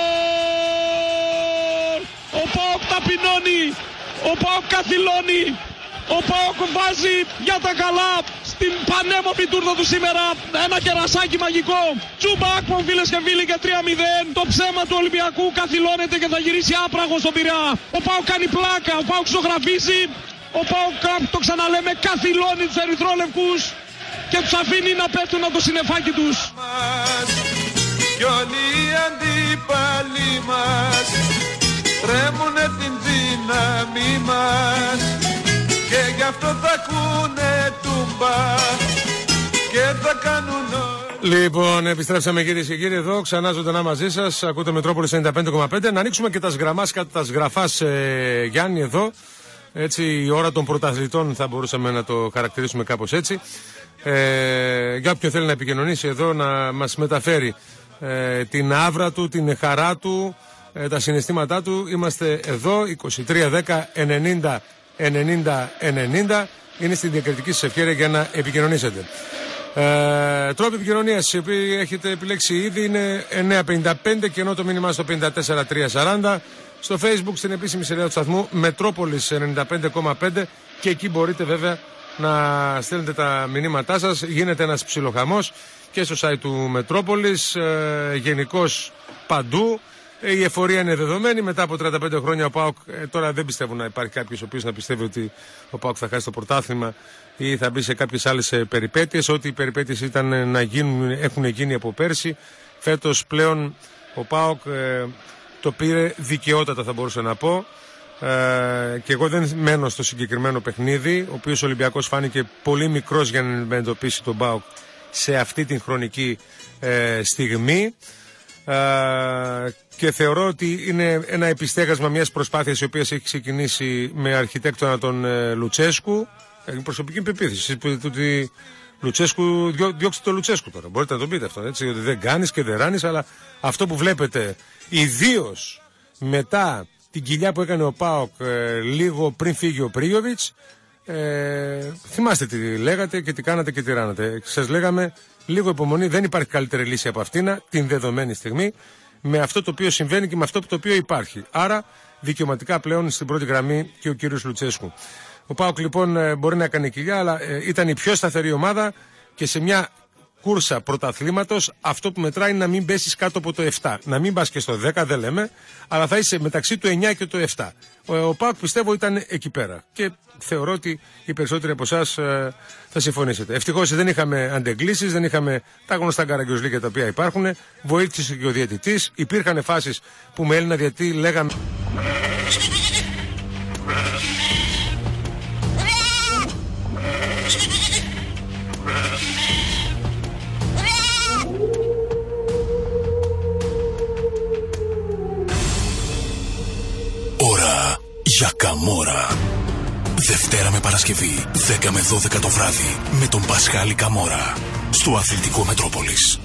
Speaker 3: Ο ΠΑΟΚ ταπεινώνει! Ο ΠΑΟΚ καθυλώνει! Ο ΠΑΟΚ βάζει για τα καλά στην πανέμορφη τούρτα του σήμερα ένα κερασάκι μαγικό. Τσούμπα Ακμον φίλες και φίλοι και τρία μηδέν. Το ψέμα του Ολυμπιακού καθυλώνεται και θα γυρίσει άπραγο στον Πειραιά. Ο ΠΑΟΚ κάνει πλάκα, ο ΠΑΟΚ ζωγραφίζει. Ο ΠΑΟΚ, το ξαναλέμε, καθυλώνει τους ερυθρόλευκους και τους αφήνει να πέφτουν από το συννεφάκι τους.
Speaker 14: Κι όλοι οι αντίπαλοι μας τρέμουνε την δύναμη μας. Και γι' αυτό θα ακούνε τούμπα και θα κάνουν.
Speaker 5: Λοιπόν, επιστρέψαμε κυρίες και κύριοι εδώ, ξανά ζωντανά μαζί σας. Ακούτε Μετρόπολης ενενήντα πέντε κόμμα πέντε. Να ανοίξουμε και τα σγραμμάς κατά τα σγραφάς, ε, Γιάννη, εδώ. Έτσι, η ώρα των πρωταθλητών θα μπορούσαμε να το χαρακτηρίσουμε κάπως έτσι. Ε, για όποιον θέλει να επικοινωνήσει εδώ, να μας μεταφέρει ε, την άβρα του, την χαρά του, ε, τα συναισθήματά του. Είμαστε εδώ, είκοσι τρία δέκα ενενήντα ενενήντα ενενήντα. Είναι στην διακριτική σας ευχέρεια για να επικοινωνήσετε. Ε, τρόποι επικοινωνίας οι οποίοι έχετε επιλέξει ήδη είναι εννιά πενήντα πέντε και ενώ το μήνυμά στο πενήντα τέσσερα τριακόσια σαράντα. Στο Facebook στην επίσημη σειρά του σταθμού Μετρόπολης ενενήντα πέντε κόμμα πέντε και εκεί μπορείτε βέβαια να στέλνετε τα μηνύματά σας. Γίνεται ένας ψιλοχαμός και στο site του Μετρόπολης, ε, γενικώς παντού. Η εφορία είναι δεδομένη. Μετά από τριάντα πέντε χρόνια ο ΠΑΟΚ, ε, τώρα δεν πιστεύω να υπάρχει κάποιος ο οποίος να πιστεύει ότι ο ΠΑΟΚ θα χάσει το πρωτάθλημα ή θα μπει σε κάποιες άλλες περιπέτειες. Ό,τι οι περιπέτειες ήταν να γίνουν, έχουν γίνει από πέρσι. Φέτος πλέον ο ΠΑΟΚ ε, το πήρε δικαιότατα, θα μπορούσα να πω. Ε, και εγώ δεν μένω στο συγκεκριμένο παιχνίδι, ο οποίος ο Ολυμπιακός φάνηκε πολύ μικρός για να αντιμετωπίσει τον ΠΑΟΚ σε αυτή την χρονική ε, στιγμή. Uh, και θεωρώ ότι είναι ένα επιστέγασμα μιας προσπάθειας η οποία έχει ξεκινήσει με αρχιτέκτονα τον uh, Λουτσέσκου. Έχει προσωπική πεποίθηση ότι Λουτσέσκου, διώ, διώξτε το Λουτσέσκου τώρα. Μπορείτε να το πείτε αυτό, έτσι, ότι δεν κάνεις και δεν ράνεις, αλλά αυτό που βλέπετε ιδίως μετά την κοιλιά που έκανε ο ΠΑΟΚ ε, λίγο πριν φύγει ο Πρίγιοβιτς, ε, θυμάστε τι λέγατε και τι κάνατε και τι ράνατε. Σας λέγαμε λίγο υπομονή, δεν υπάρχει καλύτερη λύση από αυτήν την δεδομένη στιγμή, με αυτό το οποίο συμβαίνει και με αυτό το οποίο υπάρχει. Άρα δικαιωματικά πλέον στην πρώτη γραμμή και ο κύριος Λουτσέσκου. Ο ΠΑΟΚ λοιπόν μπορεί να κάνει κοιλιά, αλλά ε, ήταν η πιο σταθερή ομάδα και σε μια κούρσα πρωταθλήματος αυτό που μετράει είναι να μην πέσεις κάτω από το επτά. Να μην πας και στο δέκα, δεν λέμε, αλλά θα είσαι μεταξύ του εννιά και του επτά. Ο, ο ΠΑΟΚ πιστεύω ήταν εκεί πέρα και θεωρώ ότι οι περισσότεροι από εσάς ε, θα συμφωνήσετε. Ευτυχώς δεν είχαμε αντεγκλήσεις, δεν είχαμε τα γνωστά καραγκιόζλικια τα οποία υπάρχουν. Βοήθησε και ο διαιτητής. Υπήρχαν φάσεις που με Έλληνα διαιτητή λέγαμε.
Speaker 13: Ώρα για Καμόρα. Δευτέρα με Παρασκευή, δέκα με δώδεκα το βράδυ, με τον Πασχάλη Καμόρα, στο Αθλητικό Μετρόπολης.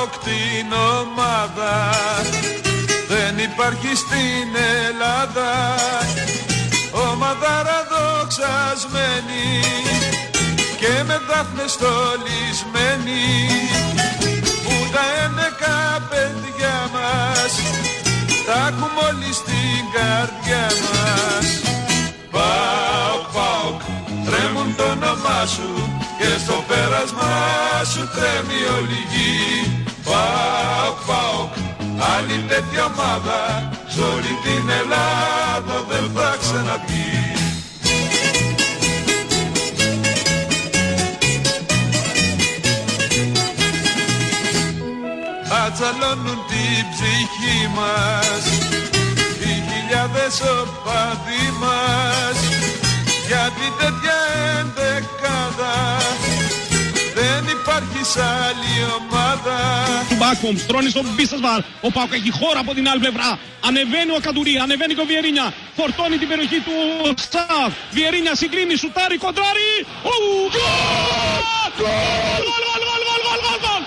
Speaker 14: ΠΑΟΚ την ομάδα, δεν υπάρχει στην Ελλάδα ομάδα ραδοξασμένη και με δάφνες στολισμένη, που τα έντεκα παιδιά μας τα έχουμε όλοι στην καρδιά μας. ΠΑΟΚ, ΠΑΟΚ, τρέμουν το όνομά σου και στο πέρασμά σου τρέμει όλη η γη. ΠΑΟΚ, ΠΑΟΚ, άλλη τέτοια ομάδα σ' όλη την Ελλάδα δεν θα ξαναβγεί. Ατσαλώνουν την ψυχή μας οι χιλιάδες οπαδοί μας, γιατί τέτοια ενδεκάδα δεν υπάρχει σ' άλλη ομάδα.
Speaker 3: Του Μπάκομ στρώνει στον Μπίσεσβαρ. Ο ΠΑΟΚ έχει χώρα από την άλλη πλευρά. Ανεβαίνει ο Καντουρί, ανεβαίνει και ο Βιερίνια. Φορτώνει την περιοχή του Σαφ. Βιερίνια συγκλίνει, σουτάρει, κοντράρει. Γκολ! Γκολ! Γκολ! Γκολ! Γκολ! Γκολ!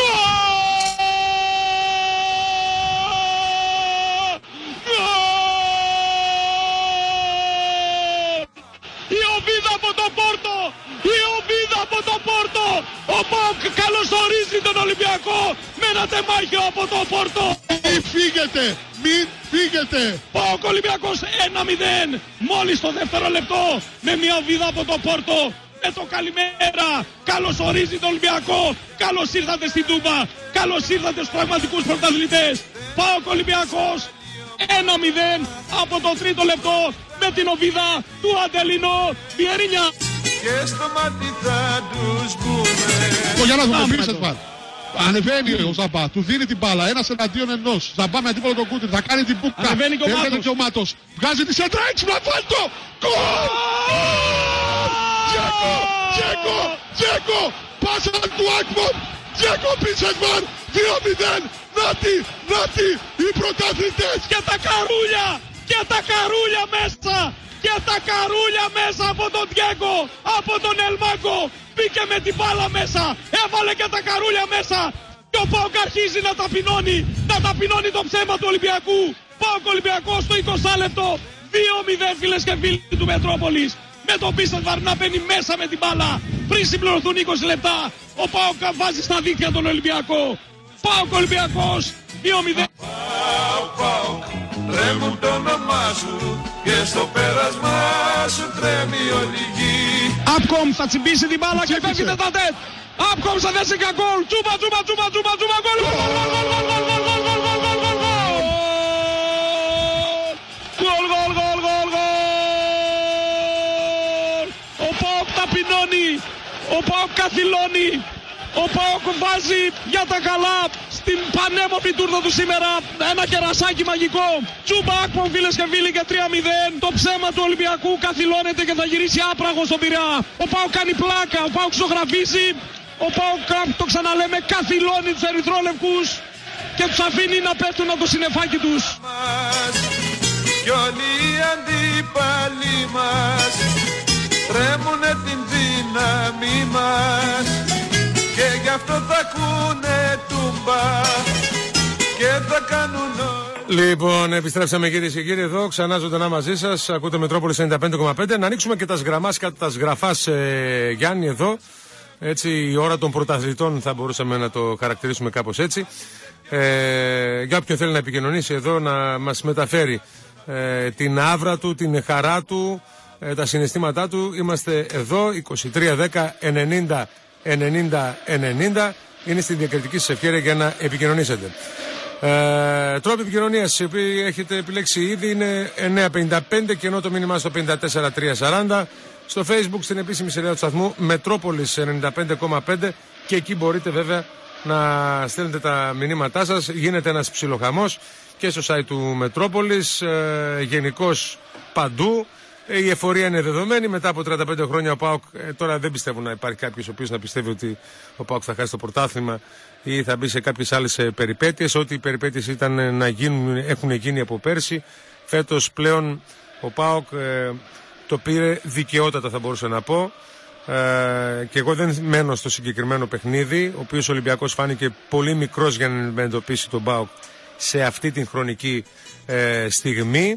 Speaker 3: Η Οβίδα από το Πόρτο! Η Οβίδα από το Πόρτο! Ο ΠΑΟΚ καλωσορίζει τον Ολυμπιακό με ένα τεμάχιο από το Πόρτο!
Speaker 4: Μην φύγετε! Μην φύγετε!
Speaker 3: ΠΑΟΚ Ολυμπιακός ένα μηδέν μόλις το δεύτερο λεπτό με μια Οβίδα από το Πόρτο. Με το καλημέρα καλωσορίζει τον Ολυμπιακό. Καλώς ήρθατε στην Τούμπα. Καλώς ήρθατε στους πραγματικούς πρωταθλητές. ΠΑΟΚ Ολυμπιακός ένα μηδέν από το τρίτο λεπτό με την Οβίδα του Αντελίνο Βιερίνια.
Speaker 14: Και στο μάτι θα τους πούμε.
Speaker 4: Ο Γιάννας μου πήρες πάρ. Ανεβαίνει ο Ζαμπά, του δίνει την μπάλα, ένας εναντίον ενός. Ζαμπά με αντίπολο τον Κούτρι, θα κάνει την μπουκά.
Speaker 3: Ανεβαίνει και ο Μάτος.
Speaker 4: Και ο Μάτος. Βγάζει τη σέντρα, έξυπνα, βάλ' το! Γκολ! Τζέκο! Τζέκο! Τζέκο! Πάσα του Ακμον! Τζέκο Πίσεσμαν! δύο μηδέν! Νάτι! Νάτι! Οι πρωταθλητές!
Speaker 3: Και τα καρούλια! Και τα καρούλια μέσα! Και τα καρούλια μέσα από τον Διέγκο! Από τον Ελμάκο! Μπήκε με την μπάλα μέσα! Έβαλε και τα καρούλια μέσα! Και ο ΠΑΟΚ αρχίζει να ταπεινώνει! Να ταπεινώνει το ψέμα του Ολυμπιακού! ΠΑΟΚ Ολυμπιακός στο εικοστό λεπτό! δύο μηδέν φίλες και φίλοι του Μετρόπολης! Με τον Πίσεσβαρ να μπαίνει μέσα με την μπάλα! Πριν συμπληρωθούν είκοσι λεπτά! Ο ΠΑΟΚ βάζει στα δίχτυα τον Ολυμπιακό! ΠΑΟΚ Ολυμπιακός δύο μηδέν!
Speaker 14: ΠΑΟΚ, ΠΑΟΚ, τρέμουν το όνομά σου και στο πέρασμά σου τρέμει όλη η γη.
Speaker 3: Απκομ θα τσιμπήσει την μπάλα και φεύγει τετατέτ. Απκομ θα δέσει και γκολ. Τσούμπα, τσούμπα, τσούμπα, τσούμπα, τσούμπα, γκολ. Γκολ, γκολ, γκολ, γκολ, γκολ, γκολ, γκολ, γκολ, γκολ, γκολ, γκολ, γκολ. Γκολ, γκολ, γκολ, γκολ, γκολ. Ο ΠΑΟΚ ταπεινώνει. Ο ΠΑΟΚ καθυλώνει. Ο ΠΑΟΚ βάζει για τα καλά στην πανέμορφη τούρνο του σήμερα ένα κερασάκι μαγικό. Τσούμπα Ακμον φίλες και φίλοι και τρία μηδέν. Το ψέμα του Ολυμπιακού καθυλώνεται και θα γυρίσει άπραγο στον Πειραιά. Ο ΠΑΟΚ κάνει πλάκα, ο ΠΑΟΚ ζωγραφίζει. Ο ΠΑΟΚ, το ξαναλέμε, καθυλώνει τους ερυθρόλευκους και τους αφήνει να πέφτουν από το συννεφάκι τους.
Speaker 14: Κι όλοι οι αντίπαλοι μας τρέμουνε την δύναμη μας και γι' αυτό θα ακούνε τούμπα και θα κάνουν.
Speaker 5: Λοιπόν, επιστρέψαμε κυρίες και κύριοι εδώ, ξανά ζωντανά μαζί σας. Ακούτε Μετρόπολης ενενήντα πέντε κόμμα πέντε. Να ανοίξουμε και τα σγραμμάς κατά τα σγραφάς, ε, Γιάννη, εδώ. Έτσι, η ώρα των πρωταθλητών θα μπορούσαμε να το χαρακτηρίσουμε κάπως έτσι. Ε, για όποιον θέλει να επικοινωνήσει εδώ, να μας μεταφέρει ε, την άβρα του, την χαρά του, ε, τα συναισθήματά του. Είμαστε εδώ, είκοσι τρία δέκα ενενήντα ενενήντα ενενήντα. Είναι στην διακριτική σας ευκαιρία για να επικοινωνήσετε. Ε, τρόποι επικοινωνίας οι οποίοι έχετε επιλέξει ήδη είναι εννιά πενήντα πέντε και ενώ το μήνυμά στο πενήντα τέσσερα τριακόσια σαράντα. Στο Facebook στην επίσημη σελίδα του σταθμού Μετρόπολης ενενήντα πέντε κόμμα πέντε και εκεί μπορείτε βέβαια να στέλνετε τα μηνύματά σας. Γίνεται ένας ψιλοχαμός και στο site του Μετρόπολης, ε, γενικώς παντού. Η εφορία είναι δεδομένη. Μετά από τριάντα πέντε χρόνια ο ΠΑΟΚ, ε, τώρα δεν πιστεύω να υπάρχει κάποιος ο οποίος να πιστεύει ότι ο ΠΑΟΚ θα χάσει το πρωτάθλημα ή θα μπει σε κάποιες άλλες περιπέτειες. Ό,τι οι περιπέτειες ήταν να γίνουν, έχουν γίνει από πέρσι. Φέτος πλέον ο ΠΑΟΚ ε, το πήρε δικαιότατα, θα μπορούσα να πω. Ε, και εγώ δεν μένω στο συγκεκριμένο παιχνίδι, ο οποίος Ολυμπιακός φάνηκε πολύ μικρός για να αντιμετωπίσει τον ΠΑΟΚ σε αυτή την χρονική ε, στιγμή.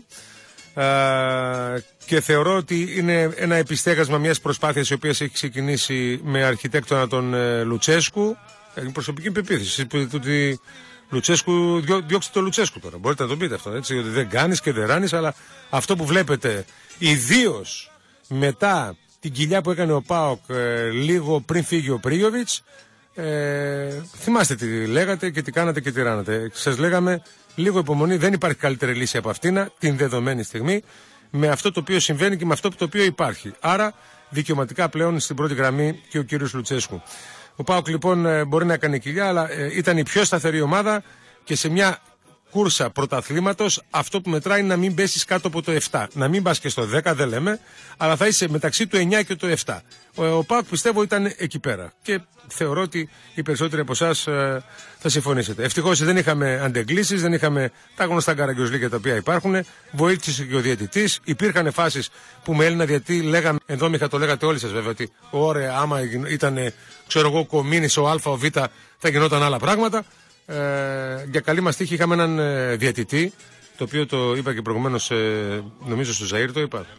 Speaker 5: Uh, και θεωρώ ότι είναι ένα επιστέγασμα μιας προσπάθειας η οποία έχει ξεκινήσει με αρχιτέκτονα τον uh, Λουτσέσκου. Είναι προσωπική πεποίθηση ότι Λουτσέσκου, διώ, διώξτε το Λουτσέσκου τώρα. Μπορείτε να το πείτε αυτό, έτσι, ότι δεν κάνεις και δεν ράνεις, αλλά αυτό που βλέπετε ιδίως μετά την κοιλιά που έκανε ο ΠΑΟΚ ε, λίγο πριν φύγει ο Πρίγιοβιτς, ε, θυμάστε τι λέγατε και τι κάνατε και τι ράνατε. Σας λέγαμε λίγο υπομονή, δεν υπάρχει καλύτερη λύση από αυτήν την δεδομένη στιγμή, με αυτό το οποίο συμβαίνει και με αυτό το οποίο υπάρχει. Άρα δικαιωματικά πλέον στην πρώτη γραμμή και ο κύριος Λουτσέσκου. Ο ΠΑΟΚ λοιπόν μπορεί να κάνει κοιλιά, αλλά ε, ήταν η πιο σταθερή ομάδα και σε μια κούρσα πρωταθλήματος αυτό που μετράει είναι να μην πέσεις κάτω από το επτά. Να μην πας και στο δέκα, δεν λέμε, αλλά θα είσαι μεταξύ του εννιά και του επτά. Ο, ο ΠΑΟΚ πιστεύω ήταν εκεί πέρα και θεωρώ ότι οι περισσότεροι από εσάς ε, θα συμφωνήσετε. Ευτυχώς δεν είχαμε αντεγκλήσεις, δεν είχαμε τα γνωστά καραγκιόζλικια τα οποία υπάρχουν. Βοήθησε και ο διαιτητής. Υπήρχαν φάσεις που με Έλληνα διαιτητή λέγαμε, ενδόμηχα το λέγατε όλοι σας βέβαια, ότι ωραία, άμα ήταν ξέρω εγώ κομίνης ο Α, ο Β, θα γινόταν άλλα πράγματα. Ε, για καλή μας τύχη είχαμε έναν ε, διαιτητή, το οποίο το είπα και προηγουμένως, ε, νομίζω στο Ζαΐρ το είπα,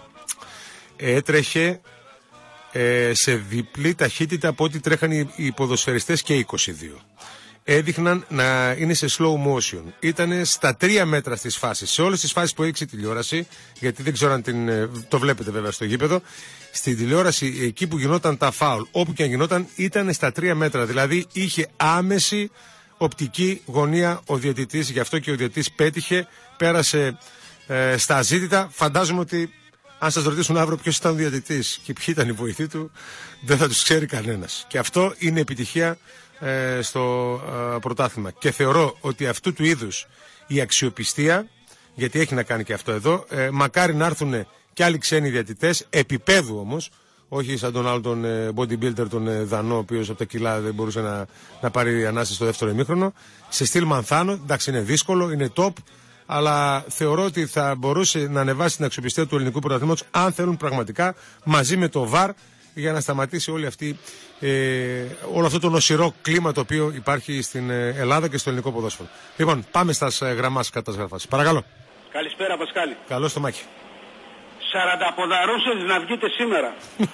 Speaker 5: έτρεχε ε, σε διπλή ταχύτητα από ό,τι τρέχαν οι, οι ποδοσφαιριστές και είκοσι δύο. Έδειχναν να είναι σε slow motion. Ήτανε στα τρία μέτρα στις φάσεις. Σε όλες τις φάσεις που έδειξε τηλεόραση, γιατί δεν ξέρω αν την, το βλέπετε βέβαια στο γήπεδο, στην τηλεόραση εκεί που γινόταν τα φάουλ, όπου και αν γινόταν, ήταν στα τρία μέτρα. Δηλαδή είχε άμεση οπτική γωνία ο διαιτητής, γι' αυτό και ο διαιτητής πέτυχε, πέρασε ε, στα αζήτητα. Φαντάζομαι ότι αν σας ρωτήσουν αύριο ποιος ήταν ο διαιτητής και ποιοι ήταν οι βοηθοί του, δεν θα τους ξέρει κανένας. Και αυτό είναι επιτυχία ε, στο ε, πρωτάθλημα. Και θεωρώ ότι αυτού του είδους η αξιοπιστία, γιατί έχει να κάνει και αυτό εδώ, ε, μακάρι να έρθουν και άλλοι ξένοι διαιτητές, επίπεδου όμως, όχι σαν τον άλλο τον bodybuilder, τον Δανό, ο οποίος από τα κιλά δεν μπορούσε να, να πάρει ανάσταση στο δεύτερο ημίχρονο. Σε στυλ Μανθάνο, εντάξει είναι δύσκολο, είναι top, αλλά θεωρώ ότι θα μπορούσε να ανεβάσει την αξιοπιστία του ελληνικού πρωταθλήματος αν θέλουν πραγματικά μαζί με το βαρ για να σταματήσει όλη αυτή, ε, όλο αυτό το νοσηρό κλίμα το οποίο υπάρχει στην Ελλάδα και στο ελληνικό ποδόσφαιρο. Λοιπόν, πάμε στα γραμμάς κατασγραφάς. Παρακαλώ.
Speaker 9: Καλησπέρα Πασκάλη.
Speaker 5: Καλώς το Μάκη.
Speaker 9: σαρανταποδαρούσες να βγείτε σήμερα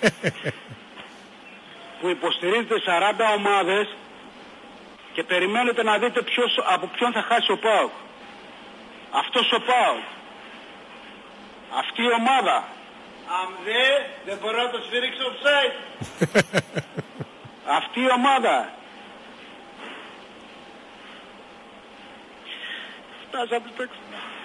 Speaker 9: που υποστηρίζετε σαράντα ομάδες και περιμένετε να δείτε ποιος, από ποιον θα χάσει ο ΠΑΟΚ. Αυτός ο ΠΑΟΚ, αυτή η ομάδα, αν δε, δεν μπορώ να το σφυρίξω offside. Αυτή η ομάδα φτάσαμε στο έξι.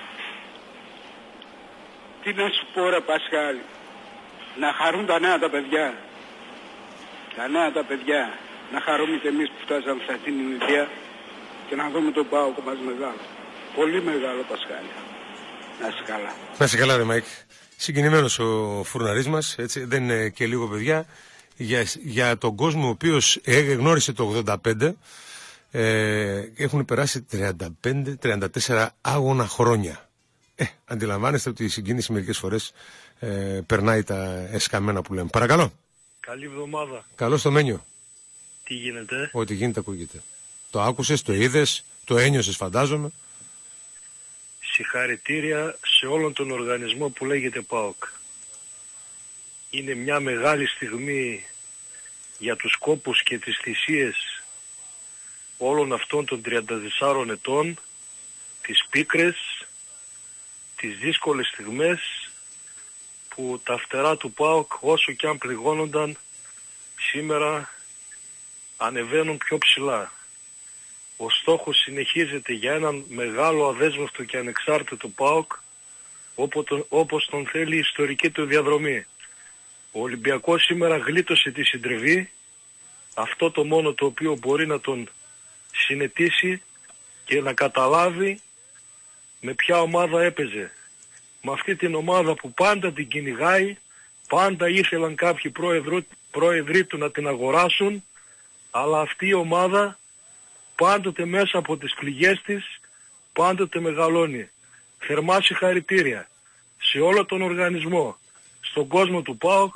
Speaker 9: Τι να σου πω ρε Πασχάλη, να χαρούν τα νέα τα παιδιά, τα νέα τα παιδιά, να χαρούμε και εμείς που φτάσαμε σε αυτήν την ηλικία και να δούμε τον ΠΑΟΚ μας μεγάλο, πολύ μεγάλο Πασχάλη. Να είσαι καλά.
Speaker 5: Να είσαι καλά ρε Μάικ. Συγκινημένος ο φουρναρής μας, έτσι, δεν είναι και λίγο παιδιά, για, για τον κόσμο ο οποίος γνώρισε το ογδόντα πέντε, ε, έχουν περάσει τριάντα πέντε τριάντα τέσσερα άγωνα χρόνια. Ε, αντιλαμβάνεστε ότι η συγκίνηση μερικές φορές ε, περνάει τα εσκαμμένα που λέμε. Παρακαλώ.
Speaker 15: Καλή εβδομάδα.
Speaker 5: Καλώς το Μένιο.
Speaker 15: Τι γίνεται?
Speaker 5: Ό,τι γίνεται ακούγεται. Το άκουσες, το είδες, το ένιωσες φαντάζομαι.
Speaker 15: Συγχαρητήρια σε όλον τον οργανισμό που λέγεται ΠΑΟΚ. Είναι μια μεγάλη στιγμή για τους κόπους και τις θυσίες όλων αυτών των τριάντα τεσσάρων ετών, τις πίκρες, τις δύσκολες στιγμές που τα φτερά του ΠΑΟΚ όσο και αν πληγώνονταν σήμερα ανεβαίνουν πιο ψηλά. Ο στόχος συνεχίζεται για έναν μεγάλο αδέσμευτο και ανεξάρτητο ΠΑΟΚ όπως τον θέλει η ιστορική του διαδρομή. Ο Ολυμπιακός σήμερα γλίτωσε τη συντριβή, αυτό το μόνο το οποίο μπορεί να τον συνετίσει και να καταλάβει με ποια ομάδα έπαιζε. Με αυτή την ομάδα που πάντα την κυνηγάει, πάντα ήθελαν κάποιοι πρόεδροι, πρόεδροι του να την αγοράσουν, αλλά αυτή η ομάδα πάντοτε μέσα από τις πληγές της, πάντοτε μεγαλώνει. Θερμά συγχαρητήρια σε όλο τον οργανισμό, στον κόσμο του ΠΑΟΚ,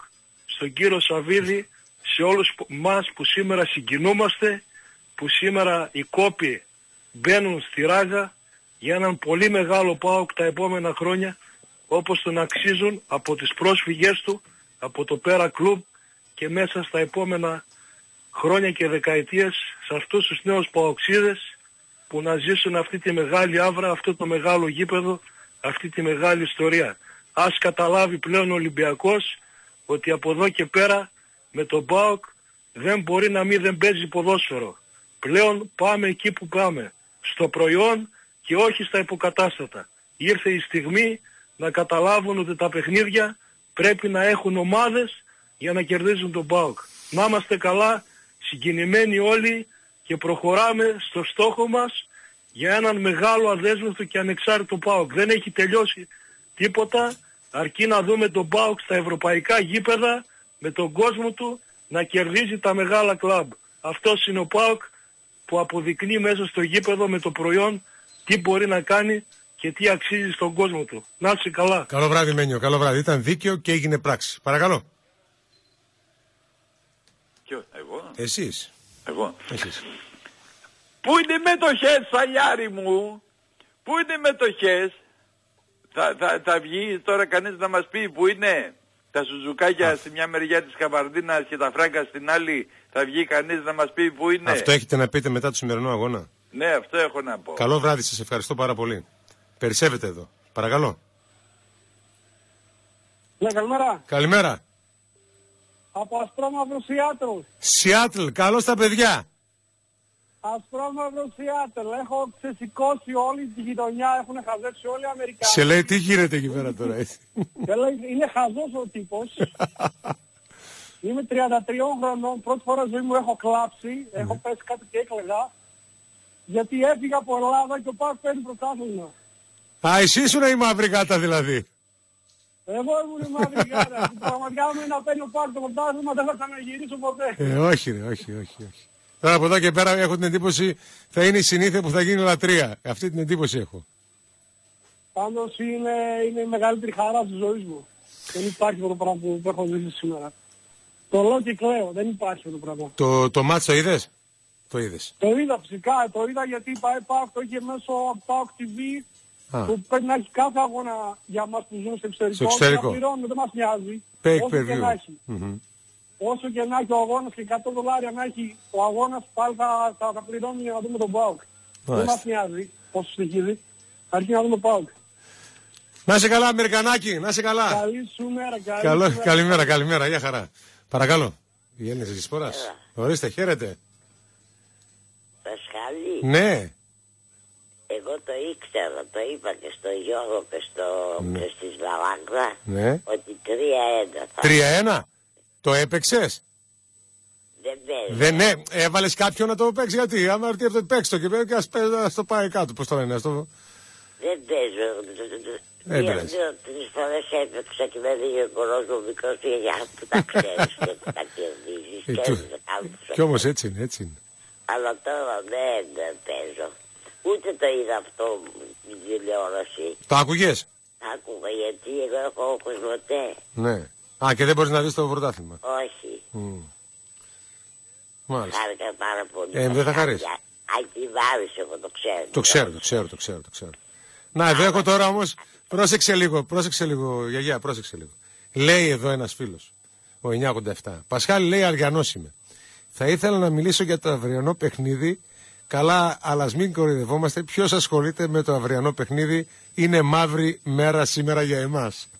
Speaker 15: στον κύριο Σαββίδη, σε όλους μας που σήμερα συγκινούμαστε, που σήμερα οι κόποι μπαίνουν στη ράγα για έναν πολύ μεγάλο ΠΑΟΚ τα επόμενα χρόνια, όπως τον αξίζουν από τις πρόσφυγές του, από το Πέρα Κλουμπ και μέσα στα επόμενα χρόνια και δεκαετίες σε αυτούς τους νέους παοξίδες που να ζήσουν αυτή τη μεγάλη άβρα, αυτό το μεγάλο γήπεδο, αυτή τη μεγάλη ιστορία. Ας καταλάβει πλέον ο Ολυμπιακός ότι από εδώ και πέρα με τον ΠΑΟΚ δεν μπορεί να μην δεν παίζει ποδόσφαιρο. Πλέον πάμε εκεί που πάμε, στο προϊόν και όχι στα υποκατάστατα. Ήρθε η στιγμή να καταλάβουν ότι τα παιχνίδια πρέπει να έχουν ομάδες για να κερδίζουν τον ΠΑΟΚ. Να είμαστε καλά, συγκινημένοι όλοι και προχωράμε στο στόχο μας για έναν μεγάλο αδέσμευτο και ανεξάρτητο ΠΑΟΚ. Δεν έχει τελειώσει τίποτα, αρκεί να δούμε τον ΠΑΟΚ στα ευρωπαϊκά γήπεδα με τον κόσμο του να κερδίζει τα μεγάλα κλαμπ. Αυτός είναι ο ΠΑΟΚ που αποδεικνύει μέσα στο γήπεδο με το προϊόν τι μπορεί να κάνει και τι αξίζει στον κόσμο του. Να είσαι καλά.
Speaker 5: Καλό βράδυ Μένιο, καλό βράδυ. Ήταν δίκαιο και έγινε πράξη. Παρακαλώ.
Speaker 16: Ποιο, εγώ.
Speaker 5: Εσείς.
Speaker 16: Εγώ.
Speaker 5: Εσείς.
Speaker 16: Πού είναι οι μετοχές, Σαλιάρη μου? Πού είναι οι μετοχές? Θα, θα, θα βγει τώρα κανείς να μας πει πού είναι τα σουζουκάκια στη μια μεριά της Καμπαρδίνας και τα φράγκα στην άλλη? Θα βγει κανείς να μας πει πού είναι?
Speaker 5: Αυτό έχετε να πείτε μετά το σημερινό αγώνα?
Speaker 16: Ναι, αυτό έχω να πω.
Speaker 5: Καλό βράδυ, σας ευχαριστώ πάρα πολύ. Περισσεύετε εδώ. Παρακαλώ.
Speaker 17: Ναι, καλημέρα.
Speaker 5: Καλημέρα.
Speaker 17: Από Ασπρόμαυρο Σιάτλ.
Speaker 5: Σιάτλ, καλώς τα παιδιά.
Speaker 17: Ασπρόμαυρο Σιάτλ. Έχω ξεσηκώσει όλη τη γειτονιά, έχουν χαζέψει όλοι οι Αμερικάνοι.
Speaker 5: Σε λέει τι γίνεται εκεί πέρα τώρα, έτσι.
Speaker 17: Είναι χαζός ο τύπος. Είμαι τριάντα τριών χρονών, πρώτη φορά ζωή μου έχω κλάψει, έχω πέσει κάτω και έκλαιγα. Γιατί έφυγα από Ελλάδα και ο ΠΑΟΚ παίρνει πρωτάθλημα.
Speaker 5: Α, εσύ ήσουν η μαύρη γάτα δηλαδή.
Speaker 17: Εγώ ήμουν η μαύρη γάτα. Πραγματικά με να παίρνει ο ΠΑΟΚ το πρωτάθλημα δεν θα ξαναγυρίσω ποτέ.
Speaker 5: Ε, όχι ρε, όχι, όχι, όχι. Τώρα από εδώ και πέρα έχω την εντύπωση θα είναι η συνήθεια που θα γίνει λατρεία. Αυτή την εντύπωση έχω.
Speaker 17: Πάντως είναι, είναι η μεγαλύτερη χαρά της ζωής μου. Δεν υπάρχει αυτό το πράγμα που, που έχω ζήσει σήμερα. Το λέω και κλαίω, δεν υπάρχει αυτό το πράγμα.
Speaker 5: Το, το μάτς το είδες? Το είδες?
Speaker 17: Το είδα φυσικά, το είδα γιατί η ΠΑΟΚ το είχε μέσω ΠΑΟΚ τι βι που πρέπει να έχει κάθε αγώνα για μας που ζουν στο εξωτερικό.
Speaker 5: Στο εξωτερικό.
Speaker 17: Να πληρώνουμε, δεν μας νοιάζει.
Speaker 5: Pay
Speaker 17: Όσο
Speaker 5: per
Speaker 17: και
Speaker 5: view.
Speaker 17: να έχει.
Speaker 5: Mm-hmm.
Speaker 17: Όσο και να έχει ο αγώνας και εκατό δολάρια να έχει ο αγώνας, πάλι θα, θα, θα πληρώνουμε για να δούμε τον ΠΑΟΚ. Δεν μας νοιάζει πόσο στοιχίζει. Αρκεί να δούμε ΠΑΟΚ.
Speaker 5: Να είσαι καλά, Αμερικανάκι, να είσαι καλά.
Speaker 17: Καλή σου μέρα, καλή
Speaker 5: Καλό,
Speaker 17: σου μέρα.
Speaker 5: καλημέρα, καλημέρα, για χαρά. Παρακαλώ. Η Έλληνες της Σπόρας. Ορίστε, χαίρετε.
Speaker 18: Πασχάλη.
Speaker 5: Ναι.
Speaker 18: Εγώ το ήξερα, το είπα και στο Γιώργο και στο
Speaker 5: ναι.
Speaker 18: και στις Βαλάγκα,
Speaker 5: ναι.
Speaker 18: ότι τρία ένα θα...
Speaker 5: τρία ένα. Το έπαιξες?
Speaker 18: Δεν παίζει.
Speaker 5: Δεν ναι. Έβαλες κάποιον να το παίξει, γιατί άμα έρθει αυτό παίξει το και πρέπει ας, ας το πάει κάτω, πώς το λένε, ας το...
Speaker 18: Δεν παίζω. Δύο-τρεις φορές έπαιξα και με δίνει ο κολός μου μικρός για που τα ξέρεις και που τα κερδίζεις.
Speaker 5: Ε, κι όμως έτσι είναι, έτσι είναι.
Speaker 18: Αλλά τώρα δεν παίζω. Ούτε το είδα αυτό την τηλεόραση.
Speaker 5: Το άκουγες?
Speaker 18: Άκουγα γιατί εγώ έχω Κοσμοτέ.
Speaker 5: Ναι. Α, και δεν μπορείς να δεις το πρωτάθλημα.
Speaker 18: Όχι.
Speaker 5: Mm. Μάλιστα.
Speaker 18: Χάρηκα πάρα πολύ.
Speaker 5: Ε, δεν θα χαρείς.
Speaker 18: Ακυβάρεις εγώ το ξέρω.
Speaker 5: Το ξέρω, το ξέρω, το ξέρω, το ξέρω. Να, εδώ έχω τώρα όμως, πρόσεξε λίγο, πρόσεξε λίγο, γιαγιά, πρόσεξε λίγο. Λέει εδώ ένας φίλος, ο εννιακόσια ογδόντα επτά. Πασχάλη λέει, Αριανός είμαι. Θα ήθελα να μιλήσω για το αυριανό παιχνίδι. Καλά, αλλά ας μην κοροϊδευόμαστε. Ποιος ασχολείται με το αυριανό παιχνίδι? Είναι μαύρη μέρα σήμερα για εμάς.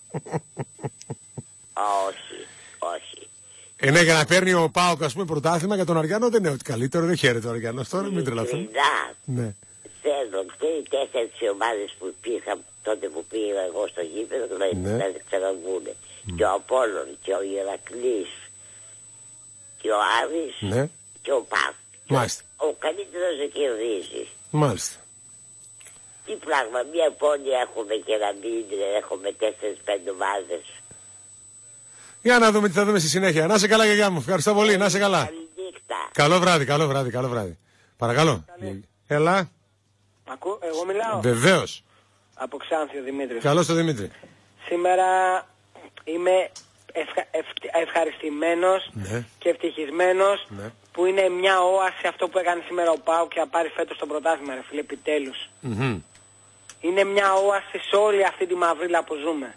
Speaker 18: Όχι, όχι.
Speaker 5: Ε, ναι, για να παίρνει ο ΠΑΟΚ, ας πούμε, πρωτάθλημα για τον Αριανό δεν είναι ότι καλύτερο, δεν χαίρεται ο Αριανός τώρα, μην τρελαθούμε. Ναι.
Speaker 18: Θέλω και οι τέσσερις ομάδες που υπήρχαν τότε που πήγα εγώ στο γήπεδο ναι. να ξαναβγούν. Mm. Και ο Απόλλων και ο Ηρακλής και ο Άρης
Speaker 5: ναι.
Speaker 18: και ο ΠΑΟΚ.
Speaker 5: Μάλιστα.
Speaker 18: Ο καλύτερος δεν κερδίζει.
Speaker 5: Μάλιστα.
Speaker 18: Τι πράγμα, μια πόλη έχουμε και να μην έχουμε τέσσερις πέντε ομάδες.
Speaker 5: Για να δούμε τι θα δούμε στη συνέχεια. Να είσαι καλά, γιαγιά μου. Ευχαριστώ πολύ. Να είσαι καλά. Καλό βράδυ, καλό βράδυ, καλό βράδυ. Παρακαλώ. Καλή. Έλα.
Speaker 11: Ακού, εγώ μιλάω.
Speaker 5: Βεβαίως.
Speaker 11: Από Ξάνθη ο Δημήτρης.
Speaker 5: Καλώς το Δημήτρη.
Speaker 11: Σήμερα είμαι ευχα, ευχ, ευχαριστημένος
Speaker 5: ναι.
Speaker 11: και ευτυχισμένος
Speaker 5: ναι.
Speaker 11: που είναι μια όαση αυτό που έκανε σήμερα ο ΠΑΟΚ και να πάρει φέτος το πρωτάθλημα, ρε φίλε, επιτέλους.
Speaker 5: Mm-hmm.
Speaker 11: Είναι μια όαση σε όλη αυτή τη μαυρίλα που ζούμε.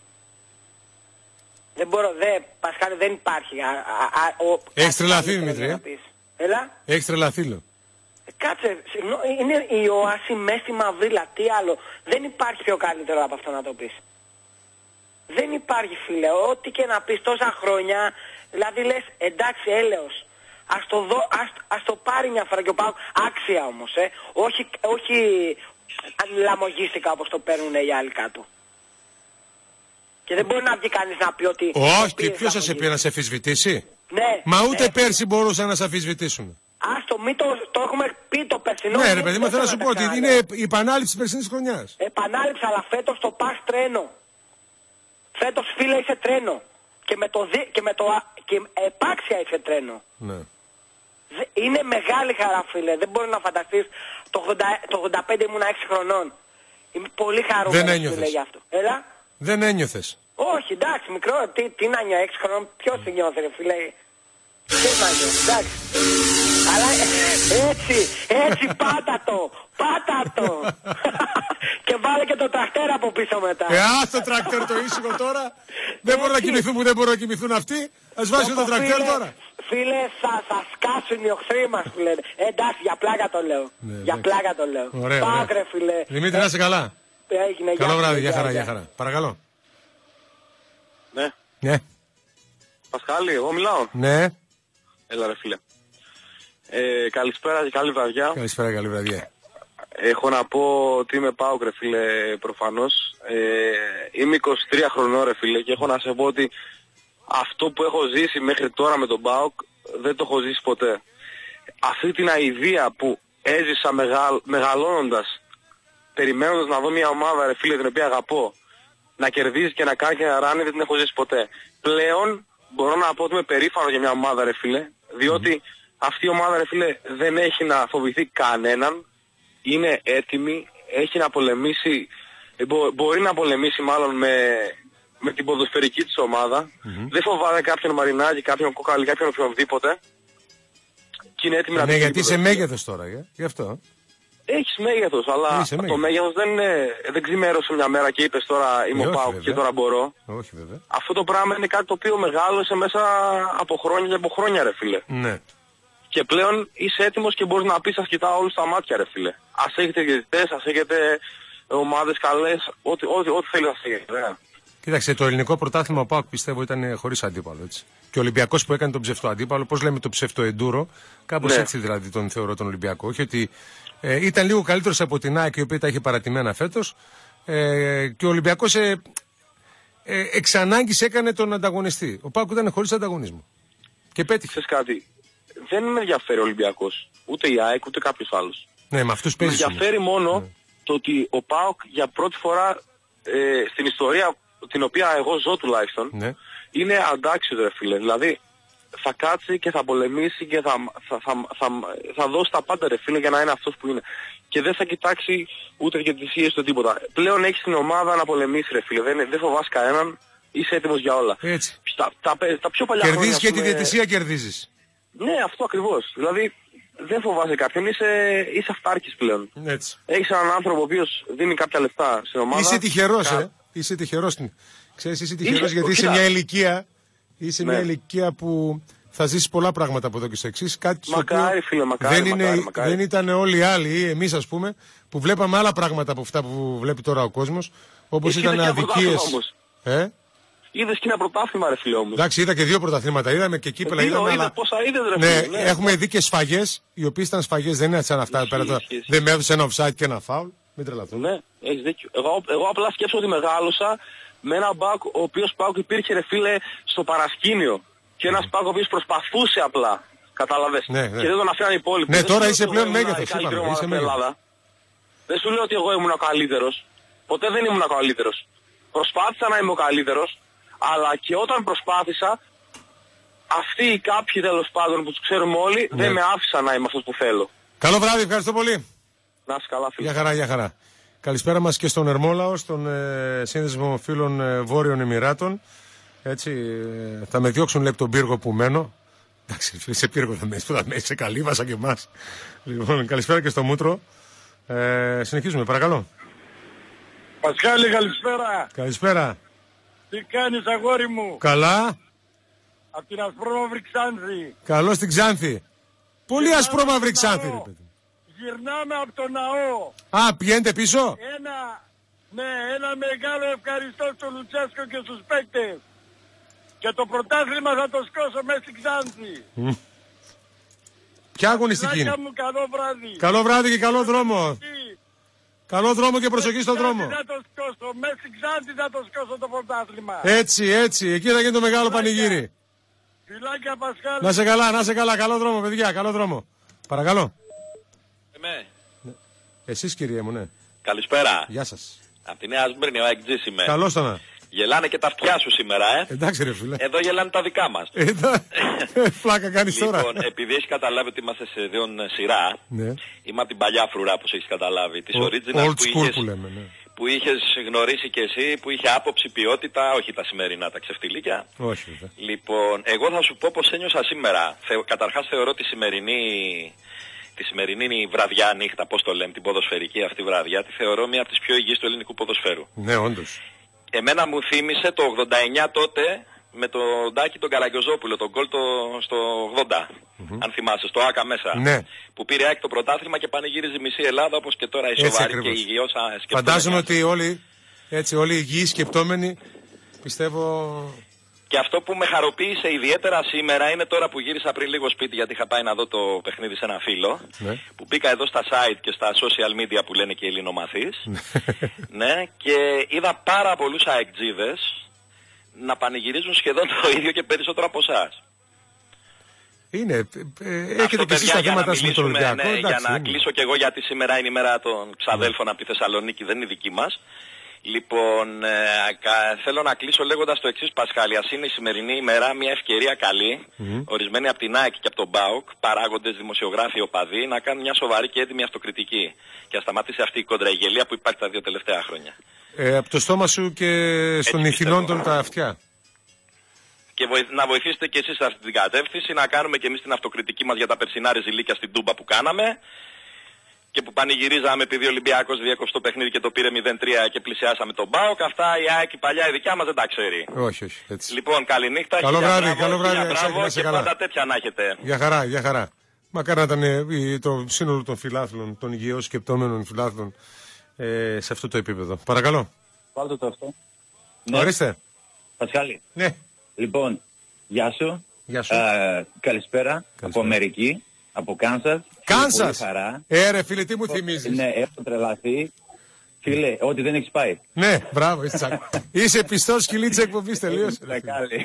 Speaker 11: Δεν μπορώ, δε, Πασχάλη, δεν υπάρχει.
Speaker 5: Έχεις τρελαθεί, Δημήτρη.
Speaker 11: Έλα.
Speaker 5: Έχεις τρελαθεί, λέω.
Speaker 11: Κάτσε, είναι η οάση μέσα στη μαυρίλα, τι άλλο. Δεν υπάρχει πιο καλύτερο από αυτό να το πεις. Δεν υπάρχει, φίλε, ό,τι και να πεις τόσα χρόνια, δηλαδή λες εντάξει έλεος, ας το, δω, ας, ας το πάρει μια φορά και ο ΠΑΟΚ, άξια όμως, ε. όχι, όχι λαμογίστικα όπως το παίρνουν οι άλλοι κάτω. Και δεν μπορεί να βγει κανείς να πει ότι...
Speaker 5: Όχι, και ποιος θα σε πει να σε αφισβητήσει.
Speaker 11: Ναι.
Speaker 5: Μα ούτε
Speaker 11: ναι.
Speaker 5: πέρσι μπορούσαν να σε αφισβητήσουν.
Speaker 11: Άστο, μην το, το έχουμε πει το περσινό.
Speaker 5: Ναι ρε παιδί μου, θέλω να σου πω ότι είναι η επανάληψη της περσινής χρονιάς.
Speaker 11: Επανάληψη, αλλά φέτος το πας τρένο. Φέτος, φίλε, είσαι τρένο. Και με το, δι... και με το... και επάξια είσαι τρένο.
Speaker 5: Ναι.
Speaker 11: Είναι μεγάλη χαρά, φίλε. Δεν μπορεί να φανταστείς. Το, ογδόντα... το ογδόντα πέντε ήμουν έξι χρονών. Είμαι πολύ χαρούμενος, φίλε, γι' αυτό. Έλα.
Speaker 5: Δεν ένιωθες.
Speaker 11: Όχι, εντάξει, μικρό. Τι, τι να νιώ, έξι χρονών. Ποιος τη νιώθει, ρε φίλε. Τι να νιώ, εντάξει. Αλλά έτσι, έτσι πάτα το. Πάτα το. Και βάλε και το τρακτέρ από πίσω μετά.
Speaker 5: Ε, ας το τρακτέρ το ήσυχο τώρα. Δεν μπορούν να κοιμηθούν που δεν μπορούν να κοιμηθούν αυτοί. Ας βάζουν το τρακτέρ τώρα.
Speaker 11: Φίλε, θα, θα σκάσουν οι οχθροί μας, φίλε. Ε, εντάξει, για πλάκα το λέω.
Speaker 5: Ναι,
Speaker 11: για πλάκα το λέω.
Speaker 5: Ωραία,
Speaker 11: Πάκρε, φίλε.
Speaker 5: Δημήτρη, να είσαι καλά.
Speaker 11: Έγινε,
Speaker 5: καλό βράδυ,
Speaker 11: για
Speaker 5: για χαρά, για χαρά. Παρακαλώ.
Speaker 19: Ναι.
Speaker 5: Ναι.
Speaker 19: Πασχάλη, εγώ μιλάω.
Speaker 5: Ναι.
Speaker 19: Έλα ρε φίλε. Ε, καλησπέρα και καλή βραδιά.
Speaker 5: Καλησπέρα, καλή βραδιά.
Speaker 19: Έχω να πω ότι είμαι ΠΑΟΚ, ρε φίλε, προφανώς. Ε, είμαι είκοσι τρία χρονών, ρε φίλε, και έχω να σε πω ότι αυτό που έχω ζήσει μέχρι τώρα με τον ΠΑΟΚ δεν το έχω ζήσει ποτέ. Αυτή την αηδία που έζησα μεγαλ, μεγαλώνοντας, περιμένοντας να δω μια ομάδα, ρε φίλε, την οποία αγαπώ, να κερδίζει και να κάνει και να ράνει, δεν την έχω ζήσει ποτέ. Πλέον μπορώ να πω ότι είμαι περήφανο για μια ομάδα, ρε φίλε, διότι mm. αυτή η ομάδα, ρε φίλε, δεν έχει να φοβηθεί κανέναν, είναι έτοιμη, έχει να πολεμήσει, μπο, μπορεί να πολεμήσει μάλλον με, με την ποδοσφαιρική της ομάδα, mm-hmm. δεν φοβάται κάποιον Μαρινάκη, κάποιον Κόκαλη, κάποιον οποιονδήποτε, και είναι έτοιμη να
Speaker 5: ναι, γιατί είσαι μέγεθος τώρα, για, γι' αυτό.
Speaker 19: Έχεις μέγεθος, αλλά
Speaker 5: Είσαι
Speaker 19: το
Speaker 5: μέγεθος.
Speaker 19: μέγεθος δεν, είναι, δεν ξημέρωσε μια μέρα και είπες τώρα είμαι ο ΠΑΟΚ και τώρα μπορώ.
Speaker 5: Όχι βέβαια.
Speaker 19: Αυτό το πράγμα είναι κάτι το οποίο μεγάλωσε μέσα από χρόνια και από χρόνια, ρε φίλε.
Speaker 5: Ναι.
Speaker 19: Και πλέον είσαι έτοιμος και μπορείς να πεις, σας κοιτάω όλους στα μάτια, ρε φίλε. Ας έχετε διαιτητές, ας έχετε ομάδες καλές, ό,τι, ό,τι, ό,τι θέλει να έχετε. Ναι.
Speaker 5: Κοίταξε, το ελληνικό πρωτάθλημα ο ΠΑΟΚ πιστεύω ήταν χωρίς αντίπαλο, έτσι. Και ο Ολυμπιακός που έκανε τον ψευτό αντίπαλο, πώς λέμε το ψευτό εντούρο, κάπως
Speaker 19: ναι.
Speaker 5: έτσι δηλαδή τον θεωρώ τον Ολυμπιακό. Όχι ότι ε, ήταν λίγο καλύτερος από την ΑΕΚ, η οποία τα είχε παρατημένα φέτος, ε, και ο Ολυμπιακός ε, ε, εξ ανάγκης έκανε τον ανταγωνιστή. Ο ΠΑΟΚ ήταν χωρίς ανταγωνισμό. Και πέτυχε.
Speaker 19: Ξέρεις κάτι, δεν με ενδιαφέρει ο Ολυμπιακός, ούτε η ΑΕΚ ούτε κάποιος άλλος.
Speaker 5: Ναι, με αυτούς
Speaker 19: Με
Speaker 5: παίζεις.
Speaker 19: ενδιαφέρει μόνο
Speaker 5: ναι.
Speaker 19: το ότι ο ΠΑΟΚ για πρώτη φορά ε, στην ιστορία την οποία εγώ ζω τουλάχιστον,
Speaker 5: ναι.
Speaker 19: είναι αντάξιος, ρε φίλε. Δηλαδή θα κάτσει και θα πολεμήσει και θα, θα, θα, θα, θα δώσει τα πάντα, ρε φίλε, για να είναι αυτός που είναι. Και δεν θα κοιτάξει ούτε διαιτησίες ούτε τίποτα. Πλέον έχεις την ομάδα να πολεμήσει, ρε φίλε. Δεν, δεν φοβάσαι κανέναν, είσαι έτοιμος για όλα.
Speaker 5: Έτσι.
Speaker 19: Τα, τα, τα πιο παλιά
Speaker 5: κερδίζεις
Speaker 19: χρόνια,
Speaker 5: και τη διαιτησία κερδίζεις.
Speaker 19: Ναι, αυτό ακριβώς. Δηλαδή δεν φοβάσαι κάποιον, είσαι, είσαι αυτάρκης πλέον.
Speaker 5: Έτσι.
Speaker 19: Έχεις έναν άνθρωπο ο οποίος δίνει κάποια λεφτά στην ομάδα.
Speaker 5: Είσαι τυχερός,
Speaker 19: Κα...
Speaker 5: ε. Είσαι τυχερός. Ξέρεις, είσαι τυχερός
Speaker 19: είσαι,
Speaker 5: γιατί είσαι
Speaker 19: κοίτα.
Speaker 5: μια ηλικία, είσαι
Speaker 19: ναι.
Speaker 5: μια ηλικία που θα ζήσεις πολλά πράγματα από εδώ και στο εξής. Κάτι
Speaker 19: μακάρι, φίλε, μακάρι,
Speaker 5: δεν,
Speaker 19: μακάρι,
Speaker 5: είναι,
Speaker 19: μακάρι.
Speaker 5: δεν ήταν όλοι οι άλλοι ή εμείς, ας πούμε, που βλέπαμε άλλα πράγματα από αυτά που βλέπει τώρα ο κόσμος, όπως ήταν αδικίες. Ε?
Speaker 19: Είδες και ένα πρωτάθλημα, ρε φίλε, όμως.
Speaker 5: Εντάξει, είδα και δύο πρωταθλήματα, είδαμε και κύπελα.
Speaker 19: Ε,
Speaker 5: είδαμε,
Speaker 19: είδα,
Speaker 5: αλλά...
Speaker 19: πόσα είδες, ρε
Speaker 5: ναι,
Speaker 19: φίλε, ναι.
Speaker 5: Έχουμε δει και σφαγές, οι οποίες ήταν σφαγές, δεν είναι σαν αυτά. Ισχύ, πέρα, ισχύ, ισχύ. Δεν με έδωσε ένα offside και ένα foul. Μην τρελαθούμε.
Speaker 19: Ναι, έχεις δίκιο. Εγώ, εγώ απλά σκέψω ότι μεγάλωσα με ένα μπακ, ο οποίος μπακ υπήρχε, ρε φίλε, στο παρασκήνιο. Και ένας μπακ ο οποίος προσπαθούσε απλά. Κατάλαβες.
Speaker 5: Ναι, ναι.
Speaker 19: Και δεν τον αφήναν οι υπόλοιποι.
Speaker 5: Ναι,
Speaker 19: δεν
Speaker 5: τώρα
Speaker 19: είσαι
Speaker 5: πλέον μέγεθος.
Speaker 19: Δεν σου λέω ότι εγώ ήμουν ο καλύτερος. Ποτέ δεν ήμουν ο καλύτερος. Προσπάθησα να είμαι ο καλύτερος. Αλλά και όταν προσπάθησα, αυτοί οι κάποιοι τέλος πάντων που τους ξέρουμε όλοι, ναι. δεν με άφησαν να είμαι αυτός που θέλω.
Speaker 5: Καλό βράδυ, ευχαριστώ πολύ.
Speaker 19: Να είσαι καλά, φίλε.
Speaker 5: Γεια χαρά, γεια χαρά. Καλησπέρα μας και στον Ερμόλαο, στον ε, Σύνδεσμο Φίλων ε, Βόρειων Εμιράτων. Έτσι, θα με διώξουν λέει από τον πύργο που μένω. Εντάξει, σε πύργο θα με έχει, σε καλύβασα και εμάς. Λοιπόν, καλησπέρα και στο Μούτρο. Ε, συνεχίζουμε, παρακαλώ.
Speaker 17: Πασχάλη, καλησπέρα.
Speaker 5: Καλησπέρα.
Speaker 17: Τι κάνεις, αγόρι μου?
Speaker 5: Καλά.
Speaker 17: Από την ασπρόμαυρη Ξάνθη.
Speaker 5: Καλώς στην Ξάνθη. Πολύ ασπρόμαυρη Ξάνθη, ρε παιδί.
Speaker 17: Γυρνάμε από το ναό.
Speaker 5: Α, πηγαίνετε πίσω.
Speaker 17: Ένα, ναι, ένα μεγάλο ευχαριστώ στον Λουτσέσκο και στους παίκτες. Και το πρωτάθλημα θα το σκώσω μέσα στην Ξάνθη.
Speaker 5: Mm. Ποια αγωνιστική είναι?
Speaker 17: Μου, καλό βράδυ.
Speaker 5: Καλό βράδυ και καλό δρόμο. Καλό δρόμο και προσοχή στον δρόμο.
Speaker 17: Θα το σκώσω. Μέσα στην Ξάνθη θα το σκώσω το πρωτάθλημα.
Speaker 5: Έτσι, έτσι. Εκεί θα γίνει το μεγάλο πανηγύρι.
Speaker 17: Φιλάκια, Πασχάλη.
Speaker 5: Να σε καλά, να σε καλά. Καλό δρόμο, παιδιά. Καλό δρόμο. Παρακαλώ.
Speaker 20: Εμέ.
Speaker 5: Εσείς, κύριε μου, ναι.
Speaker 20: Καλησπέρα.
Speaker 5: Γεια σας.
Speaker 20: Από τη Νέα Σμύρνη, ο Εκτζής είμαι.
Speaker 5: Καλώς το να.
Speaker 20: Γελάνε και τα αυτιά σου σήμερα, ε.
Speaker 5: Εντάξει, ρε φίλε.
Speaker 20: Εδώ γελάνε τα δικά μας.
Speaker 5: Φλάκα κάνεις τώρα.
Speaker 20: Λοιπόν, επειδή έχει καταλάβει ότι είμαστε σε δύο σειρά,
Speaker 5: ναι.
Speaker 20: Είμαι από την παλιά φρουρά που έχεις καταλάβει. Της
Speaker 5: Ο,
Speaker 20: original
Speaker 5: old
Speaker 20: που
Speaker 5: school
Speaker 20: είχες,
Speaker 5: που λέμε, ναι.
Speaker 20: που είχες γνωρίσει και εσύ, που είχε άποψη, ποιότητα, όχι τα σημερινά, τα ξεφτιλίκια.
Speaker 5: Όχι, βέβαια.
Speaker 20: Λοιπόν, εγώ θα σου πω πως ένιωσα σήμερα. Θε, καταρχάς θεωρώ τη σημερινή... Τη σημερινή βραδιά, νύχτα, πώς το λέμε, την ποδοσφαιρική αυτή βραδιά, τη θεωρώ μία από τις πιο υγιείς του ελληνικού ποδοσφαίρου.
Speaker 5: Ναι, όντως.
Speaker 20: Εμένα μου θύμισε το ογδόντα εννιά τότε με τον Τάκη τον Καραγκιόζόπουλο, τον γκολ το, στο ογδόντα, mm-hmm. αν θυμάσαι, στο Άκα μέσα.
Speaker 5: Ναι.
Speaker 20: Που πήρε έκτο πρωτάθλημα και πανηγύριζε η μισή Ελλάδα, όπως και τώρα η σοβαρή και η υγιώς σκεπτόμενη.
Speaker 5: Φαντάζομαι ότι όλοι, έτσι, όλοι οι υγιείς σκεπτόμενοι, πιστεύω...
Speaker 20: Και αυτό που με χαροποίησε ιδιαίτερα σήμερα είναι τώρα που γύρισα πριν λίγο σπίτι, γιατί είχα πάει να δω το παιχνίδι σε ένα φίλο,
Speaker 5: ναι.
Speaker 20: Που μπήκα εδώ στα site και στα social media που λένε και οι ελληνομαθείς, ναι, και είδα πάρα πολλούς αεκτζίδες να πανηγυρίζουν σχεδόν το ίδιο και περισσότερο από εσάς.
Speaker 5: Είναι, ε, έχετε και εσείς τα θέματα με τον Ολυμπιακό.
Speaker 20: Ναι, για να είναι. Κλείσω και εγώ, γιατί σήμερα είναι η μέρα των ξαδέλφων, ναι. Από τη Θεσσαλονίκη, δεν είναι δική μας. Λοιπόν, ε, κα, θέλω να κλείσω λέγοντας το εξής, Πασχάλη. Ας είναι η σημερινή ημέρα μια ευκαιρία καλή, mm-hmm. ορισμένοι από την ΑΕΚ και από τον ΠΑΟΚ, παράγοντες, δημοσιογράφοι, οπαδοί, να κάνουν μια σοβαρή και έτοιμη αυτοκριτική. Και να σταματήσει αυτή η κοντραηγελία που υπάρχει τα δύο τελευταία χρόνια.
Speaker 5: Ε, από το στόμα σου και στον ηθινόν των τα αυτιά.
Speaker 20: Και βοηθ, να βοηθήσετε και εσείς σε αυτή την κατεύθυνση, να κάνουμε και εμείς την αυτοκριτική μας για τα περσινά ρεζιλίκια στην Τούμπα που κάναμε. Και που πανηγυρίζαμε επειδή ο Ολυμπιακός διέκοψε το παιχνίδι και το πήρε μηδέν τρία και πλησιάσαμε τον ΠΑΟΚ. Αυτά η ΑΕΚ, η παλιά, η δικιά μας δεν τα ξέρει.
Speaker 5: Όχι, όχι. Έτσι.
Speaker 20: Λοιπόν, καληνύχτα.
Speaker 5: Καλό βράδυ, μπράβο, καλό βράδυ.
Speaker 20: Μπράβο και
Speaker 5: καλά.
Speaker 20: πάντα τέτοια να έχετε.
Speaker 5: Για χαρά, για χαρά. Μακάρι να ήταν ε, το σύνολο των φιλάθλων, των υγιώς σκεπτόμενων φιλάθλων ε, σε αυτό το επίπεδο. Παρακαλώ.
Speaker 21: Βάλτε το αυτό.
Speaker 5: Ναι. Ορίστε.
Speaker 21: Πασχάλη.
Speaker 5: Ναι.
Speaker 21: Λοιπόν, γεια σου.
Speaker 5: Γεια σου.
Speaker 21: Ε, καλησπέρα. καλησπέρα. Από Αμερική. Από Κάνσας.
Speaker 5: Κάνσας! Ε, ρε φίλε, τι μου θυμίζεις.
Speaker 21: Ναι, έχω τρελαθεί. Φίλε, ό,τι δεν έχεις πάει.
Speaker 5: Ναι, μπράβο, είσαι τσακ. Είσαι πιστός σκυλί της εκπομπής, τελείως.
Speaker 21: Πασχάλη.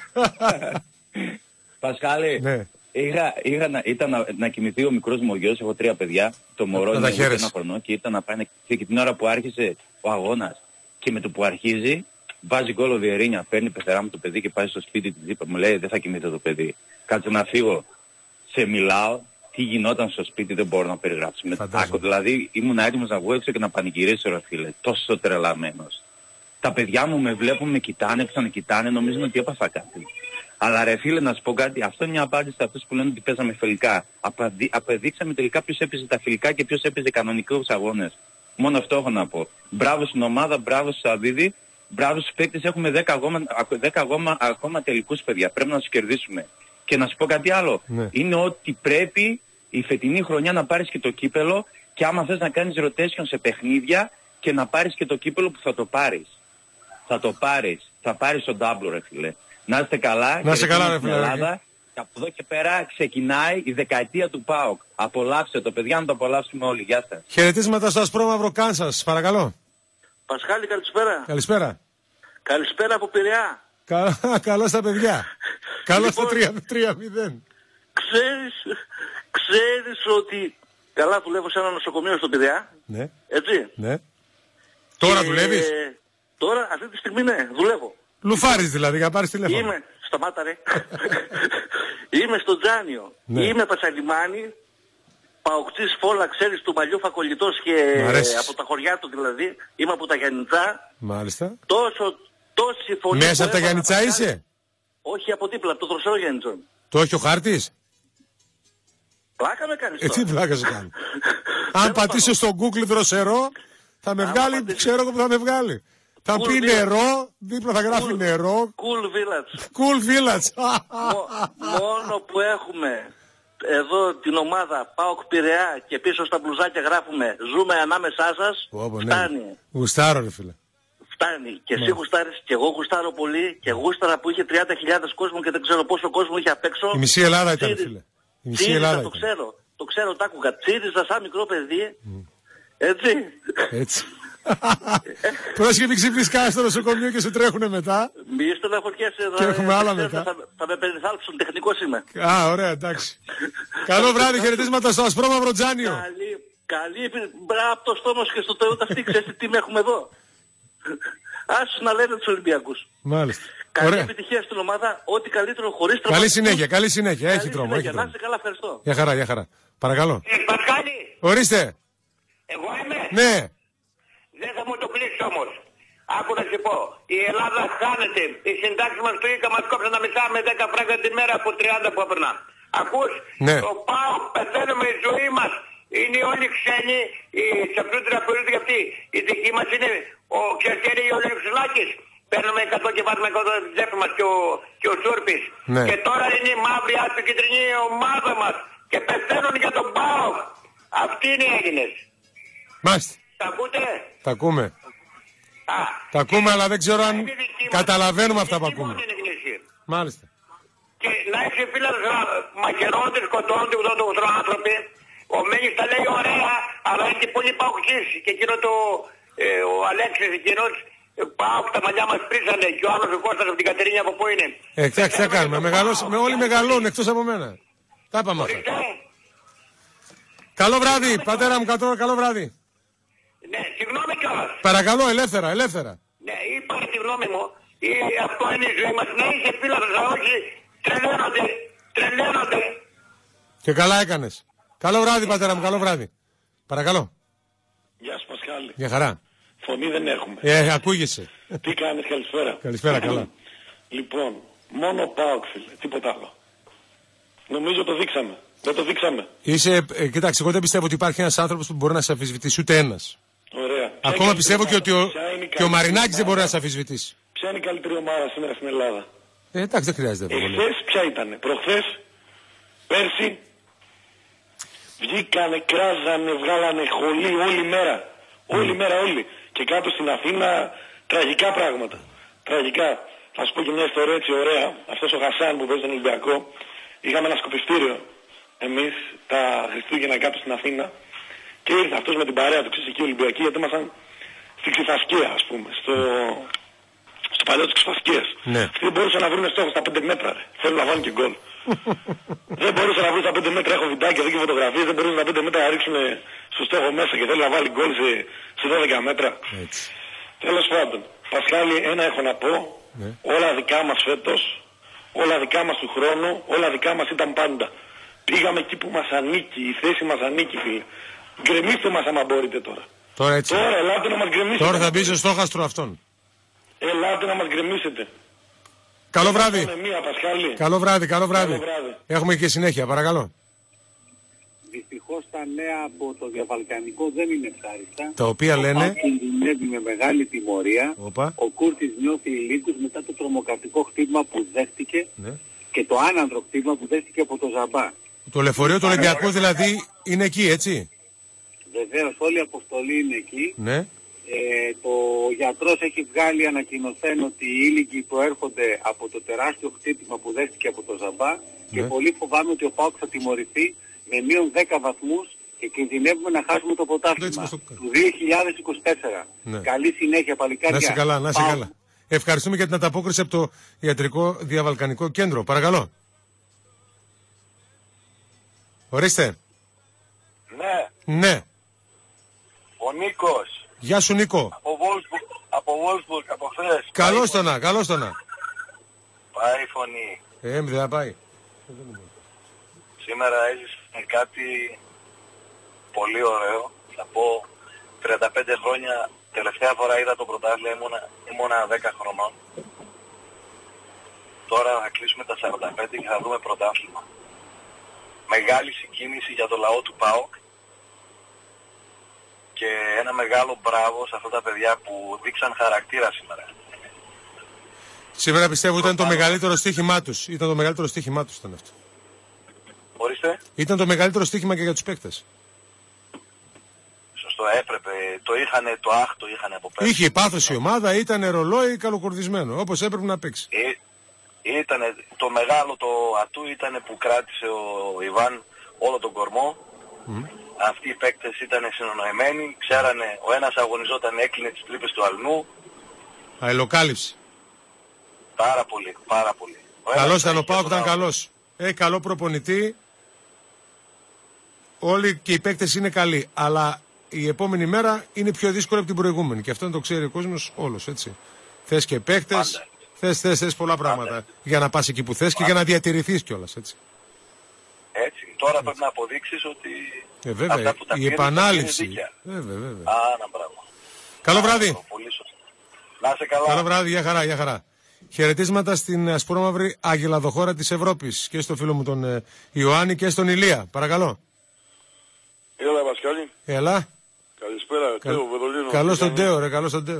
Speaker 21: Πασχάλη,
Speaker 5: ναι.
Speaker 21: είχα, είχα να, ήταν να, να κοιμηθεί ο μικρός μου ο γιος, έχω τρία παιδιά. Το μωρό είναι ένα χρονό και ήταν να πάει να κοιμηθεί. Και την ώρα που άρχισε ο αγώνας και με το που αρχίζει, βάζει γκολ ο Βιερίνια, παίρνει πεθερά μου το παιδί και πάει στο σπίτι της. Είπα, μου λέει δεν θα κοιμηθεί το παιδί. Κάτσε να φύγω. Σε μιλάω, τι γινόταν στο σπίτι δεν μπορώ να περιγράψω. Άκου, δηλαδή ήμουν έτοιμος να βγω έξω και να πανηγυρίσω, ρε φίλε. Τόσο τρελαμένος. Τα παιδιά μου με βλέπουν, με κοιτάνε, ξανακοιτάνε, νομίζουν ότι έπαθα κάτι. Αλλά ρε φίλε, να σου πω κάτι, αυτό είναι μια απάντηση σε αυτούς που λένε ότι παίζαμε φιλικά. Απαδει... Απεδείξαμε τελικά ποιος έπαιζε τα φιλικά και ποιος έπαιζε κανονικούς αγώνες. Μόνο αυτό έχω να πω. Μπράβο στην ομάδα, μπράβο στο Σαββίδη, μπράβο στους παίκτες. Έχουμε δέκα ακόμα, δέκα ακόμα, ακόμα τελικούς, παιδιά. Πρέπει να τους κερδίσουμε. Και να σου πω κάτι άλλο. Ναι. Είναι ότι πρέπει η φετινή χρονιά να πάρεις και το κύπελο και άμα θες να κάνεις rotation σε παιχνίδια και να πάρεις και το κύπελο που θα το πάρεις. Θα το πάρεις. Θα πάρεις τον double, ρε φίλε. Να είστε καλά.
Speaker 5: Να είστε καλά, ρε φίλε.
Speaker 21: Ελλάδα. Και από εδώ και πέρα ξεκινάει η δεκαετία του ΠΑΟΚ. Απολαύστε το, παιδιά, να το απολαύσουμε όλοι. Γεια σας.
Speaker 5: Χαιρετίσματα στο Ασπρόμαυρο Κάνσας, παρακαλώ.
Speaker 23: Πασχάλη, καλησπέρα.
Speaker 5: Καλησπέρα.
Speaker 23: Καλησπέρα από Πειραιά.
Speaker 5: Καλά, καλά στα παιδιά. Καλό στο τρία μηδέν.
Speaker 23: Ξέρεις, ξέρεις ότι καλά δουλεύω σε ένα νοσοκομείο στο Πειραιά.
Speaker 5: Ναι.
Speaker 23: Έτσι.
Speaker 5: Ναι. Τώρα
Speaker 23: και...
Speaker 5: δουλεύεις.
Speaker 23: Τώρα, αυτή τη στιγμή ναι, δουλεύω.
Speaker 5: Λουφάρεις δηλαδή, για να πάρεις τηλέφωνο.
Speaker 23: Είμαι, σταμάτα ρε. Είμαι στο Τζάνιο. Ναι. Είμαι Πασαλιμάνι. Παοκτής φόλα, ξέρεις, του Μαλλιού Φακολιτός και από τα χωριά του δηλαδή. Είμαι από τα Γιαννιτσά.
Speaker 5: Μάλιστα.
Speaker 23: Τόσο, Τόση φωνή.
Speaker 5: Μέσα από τα Γιάννητσά είσαι?
Speaker 23: Όχι, από δίπλα, από το δροσερό Γιάννητσον.
Speaker 5: Το έχει ο χάρτης?
Speaker 23: Πλάκα με κάνεις
Speaker 5: τώρα. Ε, τι πλάκα σε κάνει. Αν πατήσω στο Google δροσερό, θα με βγάλει, ξέρω εγώ που θα με βγάλει. Θα πει νερό, δίπλα θα γράφει νερό.
Speaker 23: Cool Village.
Speaker 5: Cool Village.
Speaker 23: Μόνο που έχουμε εδώ την ομάδα ΠΑΟΚ Πειραιά και πίσω στα μπλουζάκια γράφουμε «Ζούμε ανάμεσά σας», φτάνει.
Speaker 5: Γουστάρω ρε φίλε.
Speaker 23: Φτάνει. Και εσύ γουστάρεις και εγώ γουστάρω πολύ και γούσταρα που είχε τριάντα χιλιάδες κόσμο και δεν ξέρω πόσο κόσμο είχε απ' έξω.
Speaker 5: Η μισή Ελλάδα ήταν φίλε. Η μισή Ελλάδα
Speaker 23: το ξέρω. Το ξέρω, τ' άκουγα. Τσίριζα σαν μικρό παιδί. Έτσι.
Speaker 5: Έτσι. Πρόσεχε και μην ξυπνήσεις στο νοσοκομείο και σε τρέχουνε μετά.
Speaker 23: Μη στεναχωριέσαι εδώ.
Speaker 5: Και έχουμε άλλα μετά.
Speaker 23: Θα, θα με περιθάλψουν, τεχνικός είμαι.
Speaker 5: Α, ωραία, εντάξει. Καλό βράδυ, χαιρετίσματα στο ασπρόμαυρο Τζάνιο.
Speaker 23: Καλή, καλή, μπράβο από το στόμα σου και στο τέλος αυτή, ξέρεις τι τιμή έχουμε εδώ. Άσου να λένε τους Ολυμπιακούς.
Speaker 5: Μάλιστα.
Speaker 23: Καλή
Speaker 5: ωραία.
Speaker 23: επιτυχία στην ομάδα, ό,τι καλύτερο χωρίς τραυματισμούς.
Speaker 5: Καλή συνέχεια, καλή συνέχεια, έχει τρόμο.
Speaker 23: Να είσαι καλά, ευχαριστώ.
Speaker 5: Για χαρά, για χαρά. Παρακαλώ.
Speaker 1: Ε, Πασχάλη.
Speaker 5: Ορίστε.
Speaker 1: Εγώ είμαι.
Speaker 5: Ναι.
Speaker 1: Δεν θα μου το κλείσεις όμως. Άκου να σου πω. Η Ελλάδα χάνεται. Οι συντάξεις μας του ΙΚΑ μας κόψαν τα μισά με δέκα φράγκα την μέρα από τριάντα που έπαιρνα. Ακούς.
Speaker 5: Ναι.
Speaker 1: Το πάω, πεθαίνουμε η ζωή μας. Είναι όλοι ξένοι. Οι τσαπλούτρια απολύτω και αυτοί. Η δική μας είναι ο Ξερκέρη ο Λεξουλάκης. Παίρνουμε εκατό και βάζουμε εκατό στην τσέπη μας και ο, και ο Σούρπης.
Speaker 5: Ναι.
Speaker 1: Και τώρα είναι η μαύρη άσπρη κεντρινή ομάδα μας. Και πεθαίνουν για τον ΠΑΟΚ. Αυτοί είναι οι Έλληνες.
Speaker 5: Μάλιστα.
Speaker 1: Τα ακούτε?
Speaker 5: Τα ακούμε.
Speaker 1: Α,
Speaker 5: τα ακούμε, αλλά δεν ξέρω αν καταλαβαίνουμε αυτά που ακούμε. Μάλιστα.
Speaker 1: Και να έχει φίλες μαχαιρώνονται, σκοτώνονται, ουδότο άνθρωποι. Ο Μένης τα λέει ωραία, αλλά είναι και πολύ παουκτής. Και εκείνο το, ε, ο Αλέξης εκείνος, πάω που τα μαλλιά μας πρίσανε. Και ο άλλος ο Κώστας από την Κατερίνια από πού είναι.
Speaker 5: Ε, εντάξει, τι θα κάνουμε. Μεγαλώσουμε, όλοι μεγαλώνουν εκτός από μένα. Τα είπαμε αυτά. Καλό βράδυ, πατέρα μου, καλό βράδυ.
Speaker 1: Ναι, συγγνώμη κιόλας.
Speaker 5: Παρακαλώ, ελεύθερα, ελεύθερα.
Speaker 1: Ναι, είπα τη γνώμη μου. Ή αυτό είναι η ζωή μας. Να είσαι φίλος, όχι τρελαίνονται, τρελαίνονται.
Speaker 5: Και καλά έκανες. Καλό βράδυ, πατέρα μου, καλό βράδυ. Παρακαλώ.
Speaker 2: Γεια σου Πασχάλη.
Speaker 5: Για χαρά.
Speaker 2: Φωνή δεν έχουμε.
Speaker 5: Ε, ακούγεσαι.
Speaker 2: Τι κάνεις, καλησπέρα.
Speaker 5: Καλησπέρα, καλά.
Speaker 2: Λοιπόν, μόνο ΠΑΟΚ φίλε, τίποτα άλλο. Νομίζω το δείξαμε. Δεν το δείξαμε.
Speaker 5: Είσαι, ε, κοιτάξτε, εγώ δεν πιστεύω ότι υπάρχει ένας άνθρωπος που μπορεί να σε αμφισβητήσει, ούτε ένας.
Speaker 2: Ωραία.
Speaker 5: Ακόμα πιστεύω και ότι ο, και ο Μαρινάκης δεν μπορεί να σε αμφισβητήσει.
Speaker 2: Ποια είναι η καλύτερη ομάδα σήμερα στην Ελλάδα?
Speaker 5: Ε, εντάξει, δεν χρειάζεται.
Speaker 2: Εχθές ποια ήτανε? Προχθές, πέρσι, βγήκανε, κράζανε, βγάλανε χολή όλη μέρα. Όλη μέρα όλοι. Και κάτω στην Αθήνα τραγικά πράγματα. Τραγικά. Θα σου πω και μια ιστορία έτσι ωραία. Αυτός ο Χασάν που παίζει τον Ολυμπιακό, είχαμε ένα σκοπιστήριο εμείς τα Χριστούγεννα κάτω στην Αθήνα και ήρθε αυτός με την παρέα του, ξέρεις, εκεί Ολυμπιακοί, γιατί ήμασταν στην Ξυφασκία, ας πούμε, στο, στο παλιό της Ξυφασκίας.
Speaker 5: Ναι.
Speaker 2: Αυτοί δεν μπορούσαν να βρουν στόχο στα πέντε μέτρα, ρε. Θέλουν να βάλουν και γκολ. Δεν μπορούσαν να βρουν στα πέντε μέτρα, έχω βιντεάκια εδώ και φωτογραφίες, δεν μπορούσαν στα πέντε μέτρα να ρίξουν στο στόχο μέσα και θέλουν να βάλει γκολ σε, σε δώδεκα μέτρα.
Speaker 5: Έτσι.
Speaker 2: Τέλος πάντων, Πασχάλη, ένα έχω να πω, ναι. Όλα δικά μας φέτος, όλα δικά μας του χρόνου, όλα δικά μας ήταν πάντα. Πήγαμε εκεί που μας ανήκει, η θέση μας ανήκει, φίλε. Γκρεμίστε μας άμα μπορείτε τώρα.
Speaker 5: Τώρα έτσι.
Speaker 2: Τώρα ελάτε να μας γκρεμίσετε.
Speaker 5: Τώρα θα μπει στο στόχαστρο αυτόν.
Speaker 2: Ελάτε να μας γκρεμίσετε.
Speaker 5: Καλό βράδυ.
Speaker 2: Μία, Πασχάλη.
Speaker 5: Καλό βράδυ, καλό βράδυ.
Speaker 2: Καλό βράδυ.
Speaker 5: Έχουμε και συνέχεια, παρακαλώ.
Speaker 22: Δυστυχώς τα νέα από το διαβαλκανικό δεν είναι ευχάριστα.
Speaker 5: Τα οποία
Speaker 22: ο
Speaker 5: λένε...
Speaker 22: Ο κινδυνεύει με μεγάλη τιμωρία.
Speaker 5: Οπα.
Speaker 22: Ο Κούρτης νιώθει ηλίκους μετά το τρομοκρατικό χτύπημα που δέχτηκε, ναι, και το άνανδρο χτύπημα που δέχτηκε από το Ζαμπά.
Speaker 5: Το λεωφορείο του Ολυμπιακού δηλαδή είναι εκεί, έτσι.
Speaker 22: Βεβαίως, όλη η αποστολή είναι εκεί.
Speaker 5: Ναι.
Speaker 22: Ε, το γιατρός έχει βγάλει ανακοινωθέν ότι οι ήλικοι προέρχονται από το τεράστιο χτύπημα που δέχτηκε από το Ζαμπά, ναι, και πολύ φοβάμαι ότι ο ΠΑΟΚ θα τιμωρηθεί με μείον δέκα βαθμούς και κινδυνεύουμε να χάσουμε το πρωτάθλημα του δύο χιλιάδες είκοσι τέσσερα. Ναι. Καλή συνέχεια, παλικάρια.
Speaker 5: Να είσαι καλά, να είσαι καλά. Ευχαριστούμε για την ανταπόκριση από το Ιατρικό Διαβαλκανικό Κέντρο. Παρακαλώ. Ορίστε.
Speaker 24: Ναι.
Speaker 5: Ναι.
Speaker 24: Ο Νίκος.
Speaker 5: Γεια σου Νίκο.
Speaker 24: Από Wolfsburg, από, Wolfsburg, από χθες.
Speaker 5: Καλώς το να, καλώς το να.
Speaker 24: Πάει η φωνή.
Speaker 5: Ε, δεν θα πάει.
Speaker 24: Σήμερα έζησε κάτι πολύ ωραίο. Θα πω τριάντα πέντε χρόνια τελευταία φορά είδα το πρωτάθλημα ήμουνα, ήμουνα δέκα χρονών. Τώρα θα κλείσουμε τα σαράντα πέντε και θα δούμε πρωτάθλημα. Μεγάλη συγκίνηση για το λαό του ΠΑΟΚ και ένα μεγάλο μπράβο σε αυτά τα παιδιά που δείξαν χαρακτήρα σήμερα.
Speaker 5: Σήμερα πιστεύω ήταν το μεγαλύτερο στοίχημά τους. Ήταν το μεγαλύτερο στοίχημά τους ήταν αυτό.
Speaker 24: Ορίστε.
Speaker 5: Ήταν το μεγαλύτερο στοίχημα και για τους παίκτες.
Speaker 24: Σωστό, έπρεπε. Το είχανε, το άχ το είχανε από πέρα.
Speaker 5: Είχε πάθος η ομάδα, ήταν ρολόι καλοκουρδισμένο, όπως έπρεπε να παίξει.
Speaker 24: Ε, ήτανε, το μεγάλο το ατού ήταν που κράτησε ο Ιβάν όλο τον κορμό. Mm. Αυτοί οι παίκτες ήταν συνονοημένοι, ξέρανε ο ένας αγωνιζόταν, έκλεινε τις τρύπες του αλνού.
Speaker 5: Αελοκάλυψη.
Speaker 24: Πάρα πολύ, πάρα πολύ.
Speaker 5: Καλός ήταν ο ΠΑΟΚ, ήταν καλός. Έχει καλό προπονητή. Όλοι και οι παίκτες είναι καλοί. Αλλά η επόμενη μέρα είναι πιο δύσκολη από την προηγούμενη. Και αυτό το ξέρει ο κόσμος όλος, έτσι. Θες και παίκτες, θες, θες, θες πολλά πράγματα. Πάντα. Για να πας εκεί που θες και για να διατηρηθείς κιόλας, έτσι.
Speaker 24: Έτσι. Τώρα έτσι. Πρέπει να αποδείξεις ότι
Speaker 5: ε, βέβαια, αυτά που τα η επανάληψη. Βέβαια, βέβαια.
Speaker 24: Α, να μπράβο.
Speaker 5: Καλό βράδυ.
Speaker 24: Πολύ σωστά. Να είσαι καλά.
Speaker 5: Καλό βράδυ, για χαρά, για χαρά. Χαιρετίσματα στην ασπρόμαυρη αγελαδοχώρα της Ευρώπης και στο φίλο μου τον ε, Ιωάννη και στον Ηλία. Παρακαλώ.
Speaker 4: Έλα Πασχάλη.
Speaker 5: Έλα.
Speaker 4: Καλησπέρα, Κα... Τέο Βερολίνο.
Speaker 5: Καλώς τον Τέο ρε, καλώς τον Τέο.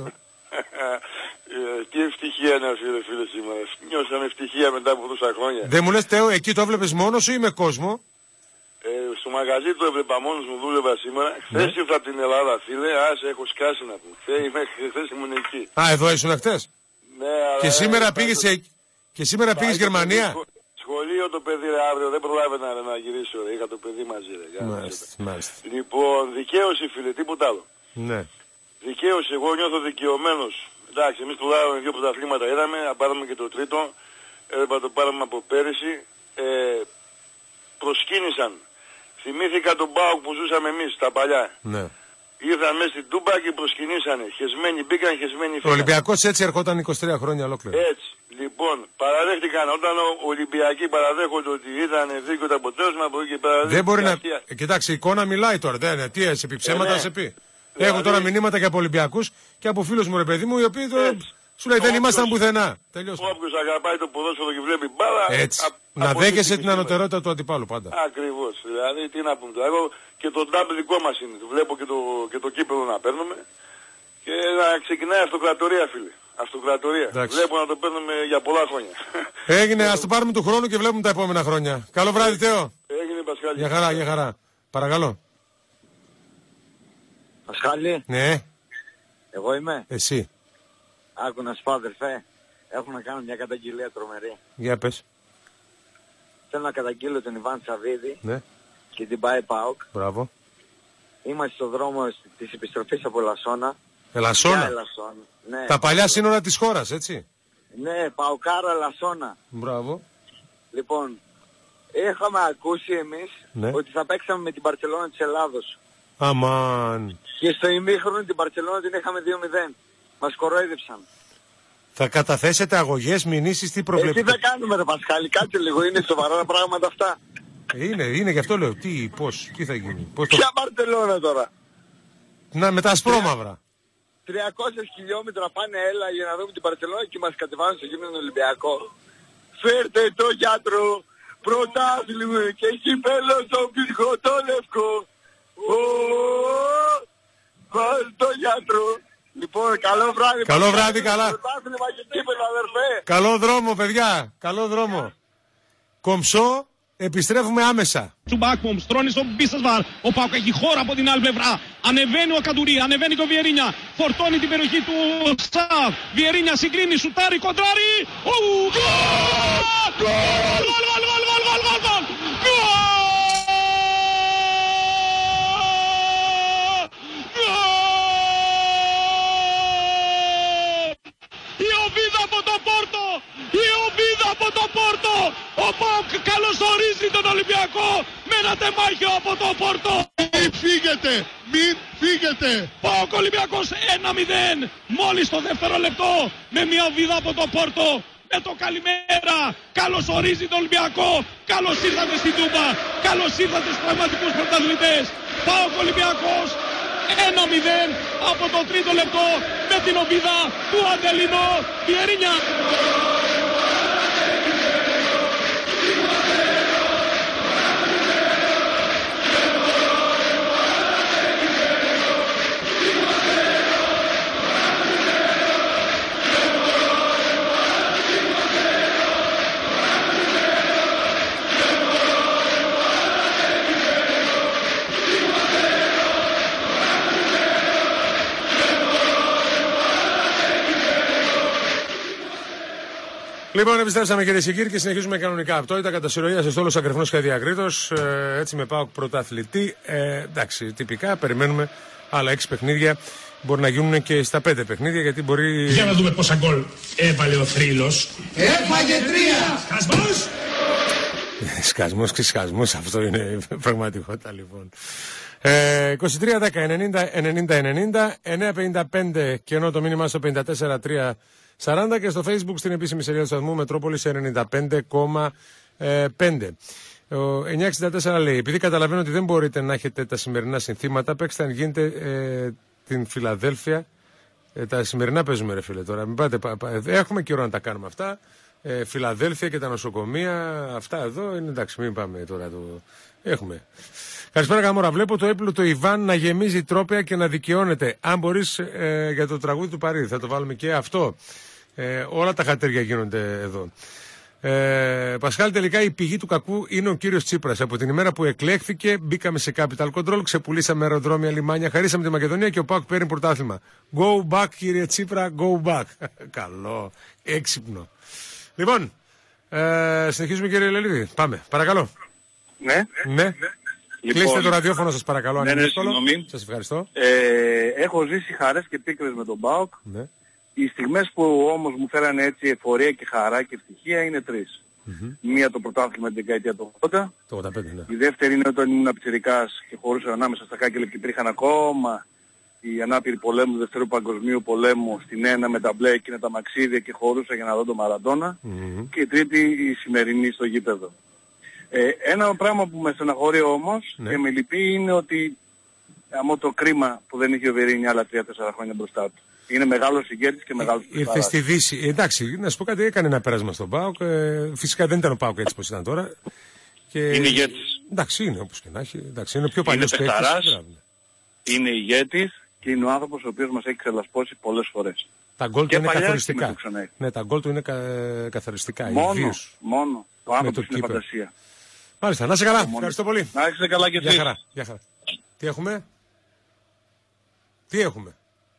Speaker 4: ε, τι ευτυχία είναι αυτή ρε φίλε σήμερα. Νιώσαμε ευτυχία μετά από τόσα χρόνια.
Speaker 5: Δεν μου λες Τέο, εκεί το έβλεπες μόνος σου ή με κόσμο?
Speaker 4: Ε, στο μαγαζί το έβλεπα μόνος μου, δούλευα σήμερα. Χθες ναι. ήρθα από την Ελλάδα φίλε, άσε έχω σκάσει να πούμε. Χθες ήμουν εκεί.
Speaker 5: Α, εδώ ήσουν χθες?
Speaker 4: Ναι, αλλά...
Speaker 5: Και σήμερα πήγες, σε... και σήμερα πήγες Γερμανία?
Speaker 4: Σχολείο το παιδί ρε, αύριο δεν προλάβαινα να γυρίσω ρε, είχα το παιδί μαζί ρε.
Speaker 5: Μάλιστα, μάλιστα.
Speaker 4: Λοιπόν, δικαίωση φίλε, τίποτα άλλο.
Speaker 5: Ναι.
Speaker 4: Δικαίωση, εγώ νιώθω δικαιωμένος. Εντάξει, εμείς τουλάχιστον δύο πρωταθλήματα είδαμε, να πάρουμε και το τρίτο, έπρεπε να το πάρουμε από πέρυσι. Ε, προσκύνησαν. Θυμήθηκα τον ΠΑΟΚ που ζούσαμε εμείς, τα παλιά.
Speaker 5: Ναι.
Speaker 4: Ήρθαν μέσα στην Τούμπα και προσκυνήσανε. Χεσμένοι μπήκαν, χεσμένοι φύγαν.
Speaker 5: Ο Ολυμπιακός έτσι ερχόταν είκοσι τρία χρόνια ολόκληρα.
Speaker 4: Έτσι. Λοιπόν, παραδέχτηκαν όταν ο Ολυμπιακοί παραδέχονται ότι ήταν δίκαιο το αποτέλεσμα, από εκεί και πέρα.
Speaker 5: Δεν μπορεί να. Ε, κοιτάξτε, η εικόνα μιλάει τώρα. Δεν είναι. Τι σε πει ψέματα, ε, ναι. σε πει. Δηλαδή... Έχω τώρα μηνύματα και από Ολυμπιακούς και από φίλους μου ρε παιδί μου, οι οποίοι το... σου λέει δεν ήμασταν πουθενά. Τελειώσαμε.
Speaker 4: Όποιος αγαπάει το ποδόσφαιρο και βλέπει μπάλα.
Speaker 5: Έτσι. Α, να δέχεσαι την ανωτερότητα του αντιπάλου πάντα.
Speaker 4: Ακριβώς. Δηλαδή τι να πούμε τώρα. Εγώ και το ντάμπ δικό μας είναι. Βλέπω και το, και το κύπελο να παίρνουμε. Και να ξεκινάει αυτοκρατορία φίλε. Αυτοκρατορία. Εντάξει. Βλέπω να το παίρνουμε για πολλά χρόνια.
Speaker 5: Έγινε, ας το πάρουμε του χρόνου και βλέπουμε τα επόμενα χρόνια. Καλό βράδυ Τέο.
Speaker 4: Έγινε Πασχάλη.
Speaker 5: Για χαρά, για χαρά. Παρακαλώ.
Speaker 6: Πασχάλη.
Speaker 5: Ναι.
Speaker 6: Εγώ είμαι.
Speaker 5: Εσύ.
Speaker 6: Άκου να σου πω αδερφέ. Έχω να κάνω μια καταγγελία τρομερή.
Speaker 5: Για πες.
Speaker 6: Θέλω να καταγγείλω τον Ιβάν Σαββίδη.
Speaker 5: Ναι.
Speaker 6: Και την ΠΑΕ ΠΑΟΚ.
Speaker 5: Μπράβο.
Speaker 6: Είμαστε στο δρόμο της επιστροφής από Λασσόνα.
Speaker 5: Ελασσόνα.
Speaker 6: Ναι.
Speaker 5: Τα παλιά σύνορα της χώρας, έτσι.
Speaker 6: Ναι, Παοκάρα Λασσόνα.
Speaker 5: Μπράβο.
Speaker 6: Λοιπόν, είχαμε ακούσει εμείς
Speaker 5: ναι.
Speaker 6: ότι θα παίξαμε με την Μπαρτσελόνα της Ελλάδος.
Speaker 5: Αμάν.
Speaker 6: Και στο ημίχρονο την Μπαρτσελόνα την είχαμε δύο μηδέν. Μας κορόιδεψαν.
Speaker 5: Θα καταθέσετε αγωγές, μηνύσεις, τι προβλέπετε?
Speaker 6: Ε, τι θα κάνουμε ρε Πασχάλη, κάτσε λίγο, είναι σοβαρά πράγματα αυτά.
Speaker 5: Είναι, είναι γι' αυτό λέω. Τι, πώς, τι θα γίνει? Πώς το...
Speaker 6: Ποια Μπαρτσελόνα τώρα?
Speaker 5: Να, με τα ασπρόμαυρα.
Speaker 6: τριακόσια χιλιόμετρα πάνε έλα για να δούμε την Μπαρτσελόνα και μας κατεβάζουν στο γήπεδο Ολυμπιακό. Φέρτε το γιατρό, πρωτάθλημα και κυπέλλο στο πύργο το λευκό. Βάλ το γιατρό. Λοιπόν, καλό βράδυ.
Speaker 5: Καλό βράδυ, καλά.
Speaker 6: Πρωτάθλημα και κύπελλο αδερφέ.
Speaker 5: Καλό δρόμο παιδιά, καλό δρόμο. Κομψό. Επιστρέφουμε άμεσα.
Speaker 3: Τσουμπάκμομ, στρώνει στον Μπίσεσβαρ. Ο Πάοκ έχει χώρα από την άλλη πλευρά. Ανεβαίνει ο Καντουρί, ανεβαίνει και ο Βιερίνια. Φορτώνει την περιοχή του Σαφ. Βιερίνια συγκρίνει, σουτάρει, κοντράρει. Γκολ! Γκολ! Γκολ! Γκολ! Γκολ! Γκολ! Γκολ! Η οβίδα από το Πόρτο! Η οβίδα από το Πόρτο! Ο ΠΑΟΚ καλωσορίζει τον Ολυμπιακό με ένα τεμάχιο από το Πόρτο!
Speaker 4: Μην φύγετε! Μην φύγετε!
Speaker 3: ΠΑΟΚ Ολυμπιακός ένα μηδέν μόλις το δεύτερο λεπτό με μια οβίδα από το Πόρτο με το καλημέρα! Καλωσορίζει τον Ολυμπιακό! Καλώς ήρθατε στην Τούμπα! Καλώς ήρθατε στους πραγματικούς πρωταθλητές! ΠΑΟΚ Ολυμπιακός ένα μηδέν από το τρίτο λεπτό με την ομίδα του Αντελινό Βιερίνια.
Speaker 5: Λοιπόν, επιστρέψαμε κυρίες και κύριοι και συνεχίζουμε κανονικά. Αυτό ήταν κατά συρροία σε Στόλος Ακρεφνός και Αδιακρίτος. Ε, έτσι με ΠΑΟΚ πρωταθλητή. Ε, εντάξει, τυπικά περιμένουμε άλλα έξι παιχνίδια. Μπορεί να γίνουν και στα πέντε παιχνίδια γιατί μπορεί.
Speaker 7: Για να δούμε πόσα γκολ έβαλε ο Θρύλος.
Speaker 8: Έφαγε τρία!
Speaker 7: Σκασμός!
Speaker 5: Σκασμός και σκασμός, αυτό είναι πραγματικότητα λοιπόν. Ε, είκοσι τρία δέκα ενενήντα ενενήντα ενενήντα εννιακόσια πενήντα πέντε και ενώ το μήνυμά στο πενήντα τέσσερα τρία σαράντα και στο Facebook στην επίσημη σελίδα του σταθμού Μετρόπολης ενενήντα πέντε κόμμα πέντε. Ο εννιακόσια εξήντα τέσσερα λέει: επειδή καταλαβαίνω ότι δεν μπορείτε να έχετε τα σημερινά συνθήματα, παίξτε αν γίνεται ε, την Φιλαδέλφια. Ε, τα σημερινά παίζουμε, ρε φίλε τώρα. Μην πάτε, πα, πα, έχουμε καιρό να τα κάνουμε αυτά. Ε, Φιλαδέλφια και τα νοσοκομεία. Αυτά εδώ είναι εντάξει, μην πάμε τώρα. Το... Έχουμε. Καλησπέρα Καμόρα. Βλέπω το έπλουτο Ιβάν να γεμίζει τρόπαια και να δικαιώνεται. Αν μπορείς ε, για το τραγούδι του Παρίδη, θα το βάλουμε και αυτό. Ε, όλα τα χατέρια γίνονται εδώ. Ε, Πασχάλη, τελικά η πηγή του κακού είναι ο κύριος Τσίπρας. Από την ημέρα που εκλέχθηκε, μπήκαμε σε capital control, ξεπουλήσαμε αεροδρόμια, λιμάνια, χαρίσαμε τη Μακεδονία και ο ΠΑΟΚ παίρνει πρωτάθλημα. Go back, κύριε Τσίπρα, go back. Καλό, έξυπνο. Λοιπόν, ε, συνεχίζουμε κύριε Λελίδη. Πάμε, παρακαλώ.
Speaker 10: Ναι.
Speaker 5: Ναι. Λοιπόν, κλείστε το ραδιόφωνο σας παρακαλώ.
Speaker 10: Ναι, ναι, συγγνώμη.
Speaker 5: Σας ευχαριστώ.
Speaker 10: Ε, έχω ζήσει χαρές και πίκρες με τον ΠΑΟΚ.
Speaker 5: Ναι.
Speaker 10: Οι στιγμές που όμως μου φέρανε έτσι εφορία και χαρά και ευτυχία είναι τρεις. Mm-hmm. Μία το πρωτάθλημα την δεκαετία του ογδόντα.
Speaker 5: Το ογδόντα πέντε, ναι.
Speaker 10: Η δεύτερη είναι όταν ήμουν πιτσιρικάς και χωρούσα ανάμεσα στα Κάκελα και υπήρχαν ακόμα οι ανάπηροι πολέμου του Δευτέρου Παγκοσμίου Πολέμου στην ένα με τα μπλε εκείνα τα μαξίδια και χωρούσα για να δω τον Μαραντόνα. Mm-hmm. Και η τρίτη η σημερινή στο γήπεδο. Ε, ένα πράγμα που με στεναχωρεί όμως ναι. και με λυπεί είναι ότι άμα το κρίμα που δεν είχε ο Βιερίνια άλλα τρία τέσσερα χρόνια μπροστά του. Είναι μεγάλος ηγέτης και μεγάλος
Speaker 5: πιθαράς. Ήρθε στη Δύση. Εντάξει, να σου πω κάτι, έκανε ένα πέρασμα στον ΠΑΟΚ. Ε, φυσικά δεν ήταν ο ΠΑΟΚ έτσι πως ήταν τώρα. Και...
Speaker 10: Είναι ηγέτης.
Speaker 5: Εντάξει, είναι όπως και να έχει. Εντάξει, είναι ο πιο παλιός
Speaker 10: παίκτης. Είναι πιθαράς, είναι ηγέτης και είναι ο άνθρωπος ο οποίος μας έχει ξελασπώσει πολλές φορές.
Speaker 5: Τα γκολ του είναι καθοριστικά. Ναι, τα γκολ του είναι κα... καθοριστικά.
Speaker 10: Μόνο, ιδίως. μόνο. Ο άνθρωπος είναι φαντασία.
Speaker 5: Μάλιστα, να είσαι καλά. Μόνο. Ευχαριστώ πολύ.
Speaker 10: Να είσαι καλά και εσείς.
Speaker 5: Γεια χαρά. Γεια χαρά. Τι έχουμε? Τι έχουμε?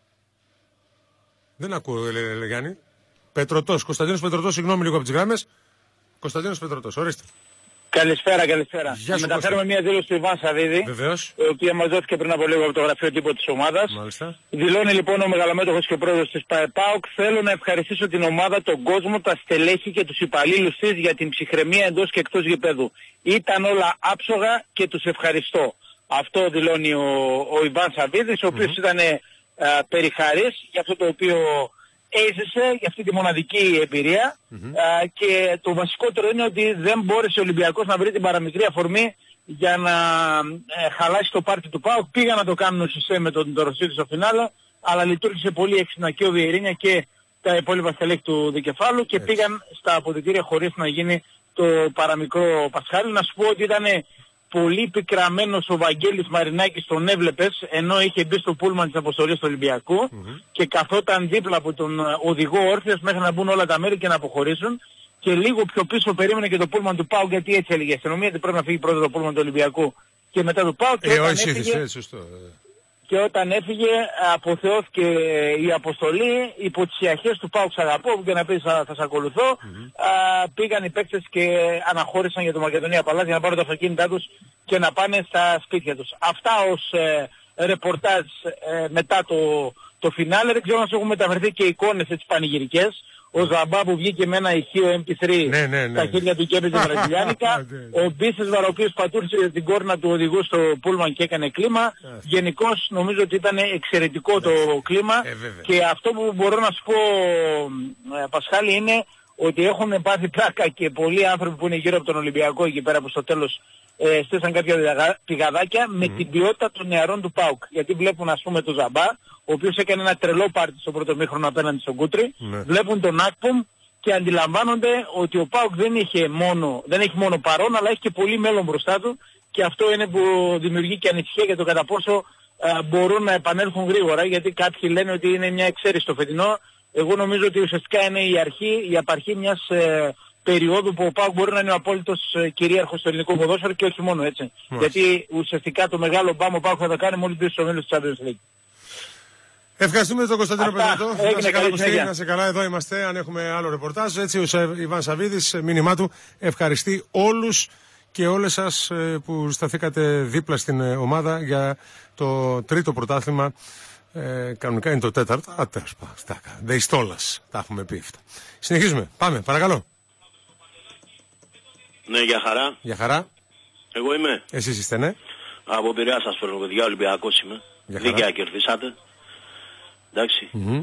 Speaker 5: Δεν ακούω, Γιάννη. Πετρωτός, Κωνσταντίνος Πετρωτός, συγγνώμη λίγο από τις γράμμες. Κωνσταντίνος Πετρωτός, ορίστε.
Speaker 12: Καλησπέρα, καλησπέρα.
Speaker 5: Γεια σου,
Speaker 12: μεταφέρουμε μια δήλωση του Ιβάν Σαββίδη,
Speaker 5: βεβαίως,
Speaker 12: η οποία μας δόθηκε πριν από λίγο από το γραφείο τύπου της ομάδας.
Speaker 5: Μάλιστα.
Speaker 12: Δηλώνει λοιπόν ο μεγαλομέτωχος και πρόεδρος της ΠΑΟΚ: θέλω να ευχαριστήσω την ομάδα, τον κόσμο, τα στελέχη και τους υπαλλήλους της για την ψυχραιμία εντός και εκτός γηπέδου. Ήταν όλα άψογα και τους ευχαριστώ. Αυτό δηλώνει ο, ο Ιβάν Σαββίδης, ο οποίος mm-hmm. ήταν ε, περιχαρής για αυτό το οποίο έζησε, για αυτή τη μοναδική εμπειρία mm-hmm. α, και το βασικότερο είναι ότι δεν μπόρεσε ο Ολυμπιακός να βρει την παραμικρή αφορμή για να ε, χαλάσει το πάρτι του ΠΑΟΚ. Πήγαν να το κάνουν ο Σισέ με τον Ρωσίδη στο φινάλε, αλλά λειτουργήσε πολύ έξυπνα και ο Βιερίνια και τα υπόλοιπα στελέχη του δικεφάλου και Έτσι. πήγαν στα αποδυτήρια χωρίς να γίνει το παραμικρό Πασχάλη. Να σου πω ότι ήταν πολύ πικραμένος ο Βαγγέλης Μαρινάκης, τον έβλεπες, ενώ είχε μπει στο πούλμαν της αποστολής του Ολυμπιακού mm-hmm. και καθόταν δίπλα από τον οδηγό όρθιος μέχρι να μπουν όλα τα μέρη και να αποχωρήσουν. Και λίγο πιο πίσω περίμενε και το πούλμαν του ΠΑΟΚ, γιατί έτσι έλεγε η αστυνομία ότι πρέπει να φύγει πρώτα το πούλμαν του Ολυμπιακού και μετά του ΠΑΟΚ.
Speaker 5: Ε, όχι, έφυγε, σωστό.
Speaker 12: Και όταν έφυγε αποθεώθηκε η αποστολή υπό τις αρχές του ΠΑΟΚ αγαπώ και να πεις θα, θα σε ακολουθώ. Mm-hmm. Α, πήγαν οι παίκτες και αναχώρησαν για το Μακεδονία Παλάς για να πάρουν τα αυτοκίνητά τους και να πάνε στα σπίτια τους. Αυτά ως ε, ρεπορτάζ ε, μετά το, το φινάλε. Δεν ξέρω αν σου έχουν μεταφερθεί και εικόνες έτσι πανηγυρικές. Ο Ζαμπά που βγήκε με ένα ηχείο εμ πι θρι
Speaker 5: ναι, ναι, ναι.
Speaker 12: στα χέρια του και έπαιζε βραζιλιάνικα. Ο Μπίσεσβαρ ο οποίος πατούσε την κόρνα του οδηγού στο πούλμαν και έκανε κλίμα. Γενικώς νομίζω ότι ήταν εξαιρετικό το κλίμα.
Speaker 5: Ε,
Speaker 12: και αυτό που μπορώ να σου πω ε, Πασχάλη είναι ότι έχουν πάθει πλάκα και πολλοί άνθρωποι που είναι γύρω από τον Ολυμπιακό εκεί πέρα που στο τέλος ε, στήσαν κάποια πηγαδάκια με mm. την ποιότητα των νεαρών του ΠΑΟΚ. Γιατί βλέπουν ας πούμε τον Ζαμπά, ο οποίος έκανε ένα τρελό πάρτι στο πρώτο μήχρονο απέναντι στον Κούτρι, mm. βλέπουν τον Ακπομ και αντιλαμβάνονται ότι ο ΠΑΟΚ δεν, είχε μόνο, δεν έχει μόνο παρόν, αλλά έχει και πολύ μέλλον μπροστά του, και αυτό είναι που δημιουργεί και ανησυχία για το κατά πόσο α, μπορούν να επανέλθουν γρήγορα, γιατί κάποιοι λένε ότι είναι μια εξαίρεση το φετινό. Εγώ νομίζω ότι ουσιαστικά είναι η αρχή, η απαρχή μιας ε, περίοδου που ο ΠΑΟΚ μπορεί να είναι ο απόλυτος ε, κυρίαρχος στο ελληνικό ποδόσφαιρο, και όχι μόνο έτσι. Mm. Γιατί ουσιαστικά το μεγάλο μπάμ ο ΠΑΟΚ θα το κάνει μόλις μπει στο μέλος της Champions League.
Speaker 5: Ευχαριστούμε τον Κωνσταντίνο Πετρετό. Να σε καλά, Κωστή, να σε καλά, εδώ είμαστε. Αν έχουμε άλλο ρεπορτάζ, έτσι ο Ιβάν Σαββίδης, μήνυμά του, ευχαριστεί όλους και όλες σας που σταθήκατε δίπλα στην ομάδα για το τρίτο πρωτάθλημα. Ε, κανονικά είναι το τέταρτο. Α, τέλος πάντων. Δεϊστόλας. Τα έχουμε πει αυτά. Συνεχίζουμε. Πάμε, παρακαλώ.
Speaker 9: Ναι, για χαρά.
Speaker 5: Για χαρά.
Speaker 9: Εγώ είμαι.
Speaker 5: Εσείς είστε, ναι.
Speaker 9: Από Πειραιά σας παίρνω, παιδιά, Ολυμπιακός είμαι. Δίκαια κερδίσατε. Εντάξει. Mm-hmm.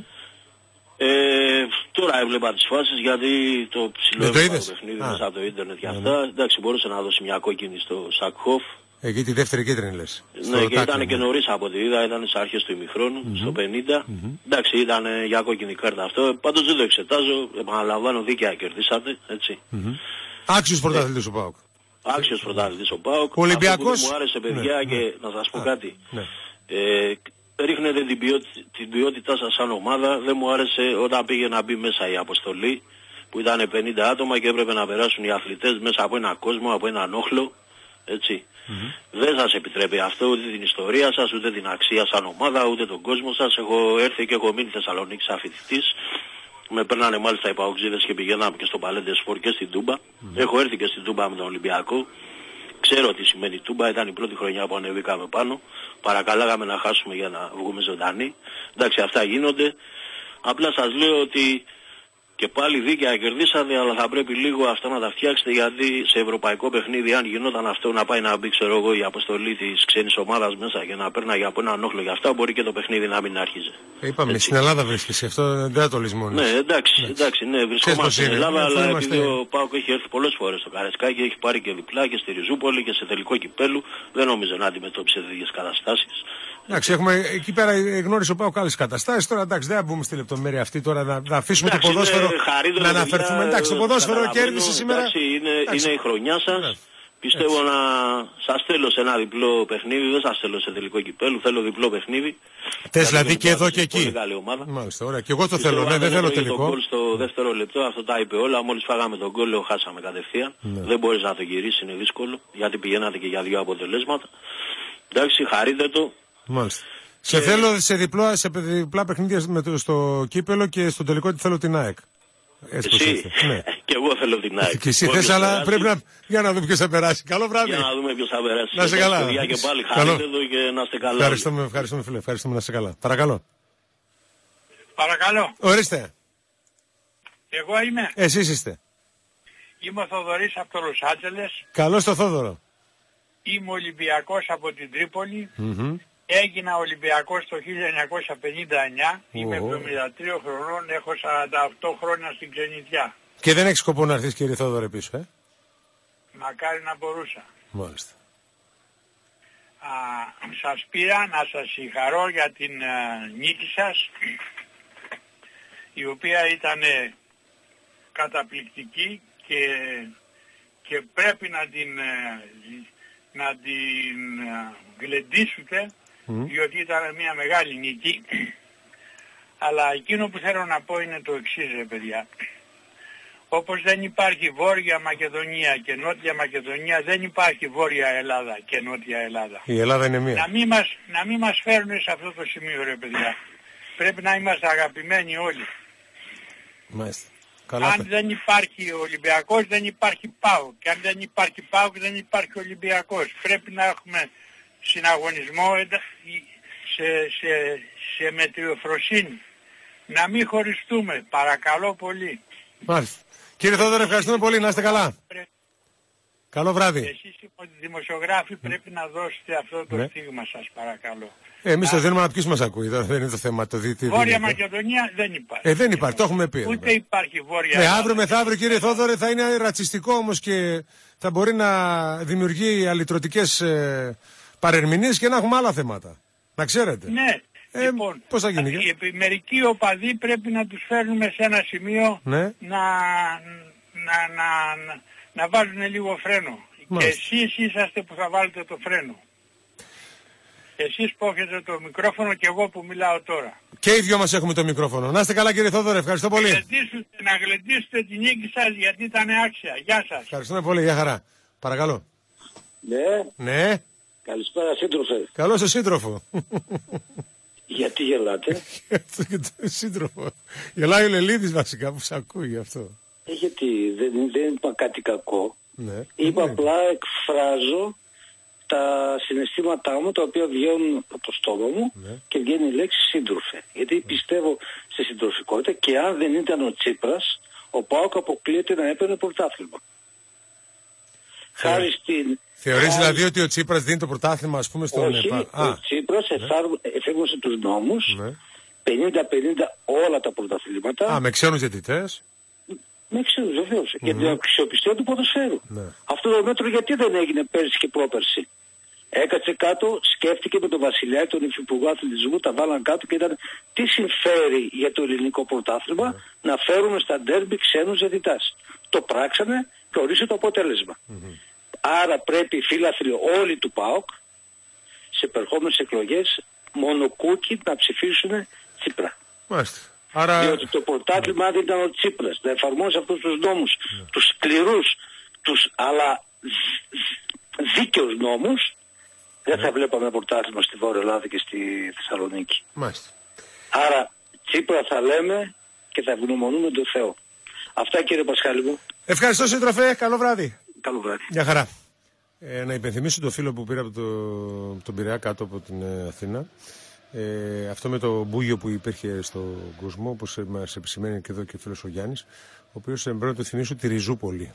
Speaker 9: Ε, τώρα έβλεπα τις φάσεις γιατί το ψηλό έβλεπα το παιχνίδι μέσα από το ίντερνετ και αυτά. Mm-hmm. Εντάξει, μπορούσε να δώσει μια κόκκινη στο Σακχόφ.
Speaker 5: Εκεί τη δεύτερη κίτρινη λες.
Speaker 9: Ναι, και ήταν και νωρίς από ό,τι είδα, ήταν στις αρχές του ημιχρόνου, mm-hmm. στο πενήντα. Mm-hmm. Εντάξει, ήταν για κόκκινη κάρτα αυτό. Πάντως δεν το εξετάζω, επαναλαμβάνω, δίκαια κερδίσατε, έτσι.
Speaker 5: Mm-hmm. Άξιος πρωταθλητής ο ΠΑΟΚ.
Speaker 9: Άξιος πρωταθλητής ο ΠΑΟΚ.
Speaker 5: Ο Ολυμπιακός.
Speaker 9: Μου άρεσε, παιδιά, ναι, και ναι, να σας πω κάτι. Ναι. Ε, ρίχνετε την, ποιότητα, την ποιότητά σας σαν ομάδα. Δεν μου άρεσε όταν πήγε να μπει μέσα η αποστολή που ήταν πενήντα άτομα και έπρεπε να περάσουν οι αθλητές μέσα από έναν κόσμο, από έναν όχλο. Έτσι. Mm-hmm. Δεν σας επιτρέπει αυτό ούτε την ιστορία σας, ούτε την αξία σαν ομάδα, ούτε τον κόσμο σας. Έχω έρθει και έχω μείνει Θεσσαλονίκη σαν φοιτητής. Με παίρνανε μάλιστα οι παοξίδες και πηγαίναμε και στο Παλέντε Σπορ και στην Τούμπα. Mm-hmm. Έχω έρθει και στην Τούμπα με τον Ολυμπιακό. Ξέρω τι σημαίνει Τούμπα, ήταν η πρώτη χρονιά που ανεβήκαμε πάνω. Παρακαλάγαμε να χάσουμε για να βγούμε ζωντανοί. Εντάξει, αυτά γίνονται. Απλά σας λέω ότι και πάλι δίκαια κερδίσατε, αλλά θα πρέπει λίγο αυτό να τα φτιάξετε, γιατί σε ευρωπαϊκό παιχνίδι, αν γινόταν αυτό να πάει να μπει, ξέρω εγώ, η αποστολή της ξένης ομάδας μέσα και να παίρναγε από έναν όχλο για αυτά, μπορεί και το παιχνίδι να μην άρχιζε.
Speaker 5: Είπαμε, έτσι. Στην Ελλάδα βρίσκεσαι, αυτό δεν θα το λησμόνεις.
Speaker 9: Ναι, εντάξει, εντάξει, ναι, βρισκόμαστε στην Ελλάδα, αλλά επειδή ο ΠΑΟΚ έχει έρθει πολλές φορές στο Καρεσκάκι, έχει πάρει και διπλά και στη Ριζούπολη και σε τελικό κυπέλου, δεν νομίζω να αντιμετώπισε τέτοιες καταστάσεις.
Speaker 5: Εντάξει, έχουμε εκεί πέρα γνώρισε ο ΠΑΟΚ άλλες καταστάσεις. Τώρα εντάξει, δεν θα μπούμε στη λεπτομέρεια αυτή τώρα να, να αφήσουμε εντάξει, το ποδόσφαιρο να αναφερθούμε. Εντάξει, το ποδόσφαιρο κέρδισε σήμερα.
Speaker 9: Εντάξει, είναι, είναι η χρονιά σας. Ναι. Πιστεύω έτσι. Να σας θέλω σε ένα διπλό παιχνίδι. Δεν σας θέλω σε τελικό κυπέλου. Θέλω διπλό παιχνίδι.
Speaker 5: Θες δηλαδή και εδώ και εκεί.
Speaker 9: Πολύ καλή ομάδα.
Speaker 5: Μάλιστα, ωραία. Και εγώ το θέλω. Ναι, δεν θέλω τελικό.
Speaker 9: Το γκολ στο δεύτερο λεπτό, αυτό τα είπε όλα. Μόλις φάγαμε τον γκολ, χάσαμε κατευθείαν. Ναι. Δεν μπορείς να το γυρίσεις, είναι δύσκολο. Γιατί πηγαίνατε και για δύο αποτελέσματα. Εντάξει, χαρείτε το.
Speaker 5: Μάλιστα. Σε θέλω σε διπλά, σε διπλά παιχνίδια με το, στο κύπελο και στο τελικό τι θέλω την ΑΕΚ.
Speaker 9: Έτσι εσύ, ναι. Και εγώ θέλω την ΑΕΚ.
Speaker 5: Και εσύ θες, αλλά πρέπει να, για να δούμε ποιος θα περάσει. Καλό βράδυ.
Speaker 9: Για να δούμε ποιος θα περάσει.
Speaker 5: Να είστε καλά.
Speaker 9: Και πάλι χαρείτε εδώ και να είστε καλά.
Speaker 5: Ευχαριστούμε, ευχαριστούμε φίλε, ευχαριστούμε, να είστε καλά. Παρακαλώ.
Speaker 13: Παρακαλώ.
Speaker 5: Ορίστε.
Speaker 13: Εγώ είμαι.
Speaker 5: Εσείς είστε.
Speaker 13: Είμαι ο Θοδωρής από το Λος Άντζελες.
Speaker 5: Καλώς το Θόδωρο.
Speaker 13: Είμαι Ολυμπιακός από την Τρίπολη.
Speaker 5: Mm-hmm.
Speaker 13: Έγινα Ολυμπιακός το χίλια εννιακόσια πενήντα εννιά, oh. Είμαι εβδομήντα τρία χρονών, έχω σαράντα οκτώ χρόνια στην ξενιτιά.
Speaker 5: Και δεν έχεις σκοπό να έρθεις, κύριε Θόδωρε, πίσω, ε?
Speaker 13: Μακάρι να μπορούσα.
Speaker 5: Μάλιστα.
Speaker 13: Α, σας πήρα να σας συγχαρώ για την α, νίκη σας, η οποία ήταν καταπληκτική και, και πρέπει να την, να την γλεντήσετε, mm. διότι ήταν μια μεγάλη νίκη. Αλλά εκείνο που θέλω να πω είναι το εξής, ρε παιδιά. Όπως δεν υπάρχει Βόρεια Μακεδονία και Νότια Μακεδονία, δεν υπάρχει Βόρεια Ελλάδα και Νότια Ελλάδα.
Speaker 5: Η Ελλάδα είναι μία.
Speaker 13: Να μην μας, να μην μας φέρουν σε αυτό το σημείο, ρε παιδιά. Πρέπει να είμαστε αγαπημένοι όλοι.
Speaker 5: Μάλιστα. Καλά.
Speaker 13: Αν δεν υπάρχει Ολυμπιακός, δεν υπάρχει ΠΑΟΚ. Και αν δεν υπάρχει ΠΑΟΚ, δεν υπάρχει Ολυμπιακός. Πρέπει να έχουμε συναγωνισμό σε, σε, σε μετριοφροσύνη. Να μην χωριστούμε. Παρακαλώ πολύ.
Speaker 5: Μάλιστα. Κύριε Θόδωρο, ευχαριστούμε πολύ. Να είστε καλά.
Speaker 13: Πρέ...
Speaker 5: Καλό βράδυ.
Speaker 13: Εσείς οι δημοσιογράφοι πρέπει να δώσετε αυτό το ναι. στίγμα σας, παρακαλώ.
Speaker 5: Εμείς το δίνουμε να ποιος μας ακούει, δεν είναι το θέμα το δίτη.
Speaker 13: Βόρεια Μακεδονία δεν υπάρχει.
Speaker 5: Ε, δεν υπάρχει, το έχουμε πει.
Speaker 13: Ούτε υπάρχει Βόρεια.
Speaker 5: Ναι, αύριο μεθαύριο κύριε Θόδωρε θα είναι ρατσιστικό όμως και θα μπορεί να δημιουργεί αλυτρωτικές ε, παρερμηνίες και να έχουμε άλλα θέματα. Να ξέρετε.
Speaker 13: Ναι.
Speaker 5: Ε,
Speaker 13: λοιπόν,
Speaker 5: πώς θα γίνει.
Speaker 13: Οι μερικοί οπαδοί πρέπει να τους φέρνουμε σε ένα σημείο
Speaker 5: ναι.
Speaker 13: να, να, να, να, να βάλουν λίγο φρένο. Μάλιστα. Και εσείς είσαστε που θα βάλετε το φρένο. Εσείς που έχετε το μικρόφωνο και εγώ που μιλάω τώρα.
Speaker 5: Και οι δυο μας έχουμε το μικρόφωνο. Να είστε καλά κύριε Θόδωρε, ευχαριστώ πολύ.
Speaker 13: Γλεντήσετε, να γλεντήσετε την νίκη σας γιατί ήταν άξια. Γεια σας.
Speaker 5: Ευχαριστούμε πολύ, γεια χαρά. Παρακαλώ.
Speaker 14: Ναι.
Speaker 5: Ναι.
Speaker 14: Καλησπέρα σύντροφε.
Speaker 5: Καλώς ο σύντροφο.
Speaker 14: Γιατί γελάτε?
Speaker 5: Σύντροφο. Γελάει ο Λελίδης βασικά που σε ακούει γι' αυτό.
Speaker 14: Ε, γιατί δεν, δεν είπα κάτι κακό.
Speaker 5: Ναι.
Speaker 14: Είπα απλά εκφράζω τα συναισθήματά μου τα οποία βγαίνουν από το στόμα μου ναι. και βγαίνει η λέξη σύντροφε. Γιατί πιστεύω στη συντροφικότητα και αν δεν ήταν ο Τσίπρας, ο ΠΑΟΚ αποκλείεται να έπαιρνε πρωτάθλημα.
Speaker 5: Θε...
Speaker 14: Χάρη στην...
Speaker 5: Θεωρείς χάρη... δηλαδή ότι ο Τσίπρας δίνει το πρωτάθλημα ας πούμε στον
Speaker 14: Όχι,
Speaker 5: ΕΠΑ.
Speaker 14: ο Τσίπρας ναι. εφάρμοσε τους νόμους ναι. πενήντα πενήντα όλα τα πρωταθλήματα.
Speaker 5: Α, με ξένους διαιτητές.
Speaker 14: Με ξένους βεβαίως. Mm-hmm. Για την αξιοπιστία του ποδοσφαίρου. Ναι. Αυτό το μέτρο γιατί δεν έγινε πέρσι και πρόπερσι. Έκατσε κάτω, σκέφτηκε με τον Βασιλιά, τον Υφυπουργό Αθλητισμού, τα βάλαν κάτω και ήταν τι συμφέρει για το ελληνικό πρωτάθλημα mm-hmm. να φέρουμε στα ντέρμπι ξένους διαιτητάς. Το πράξανε και ορίσε το αποτέλεσμα. Mm-hmm. Άρα πρέπει οι φίλαθλοι όλοι του ΠΑΟΚ σε επερχόμενες εκλογές μονοκούκι να ψηφίσουν Τσίπρα.
Speaker 5: Μάλιστα. Άρα...
Speaker 14: Διότι το πρωτάθλημα δεν ήταν ο Τσίπρας να εφαρμόσει αυτούς τους νόμους, yeah. τους σκληρούς, τους αλλά δίκαιους νόμους, δεν yeah. θα βλέπαμε πρωτάθλημα στη Βόρεια Ελλάδα και στη Θεσσαλονίκη.
Speaker 5: Μάλιστα.
Speaker 14: Άρα Τσίπρα θα λέμε και θα ευγνωμονούμε τον Θεό. Αυτά κύριε Πασχάλη μου.
Speaker 5: Ευχαριστώ σύντροφε, καλό βράδυ.
Speaker 14: Καλό βράδυ.
Speaker 5: Γεια χαρά. Ε, να υπενθυμίσω το φίλο που πήρα από το, τον Πειραιά κάτω από την ε, Αθήνα. Ε, αυτό με το μπούγιο που υπήρχε στον κόσμο, όπως μας επισημαίνει και εδώ και ο φίλος ο Γιάννης, ο οποίος πρέπει να το θυμίσω τη Ριζούπολη.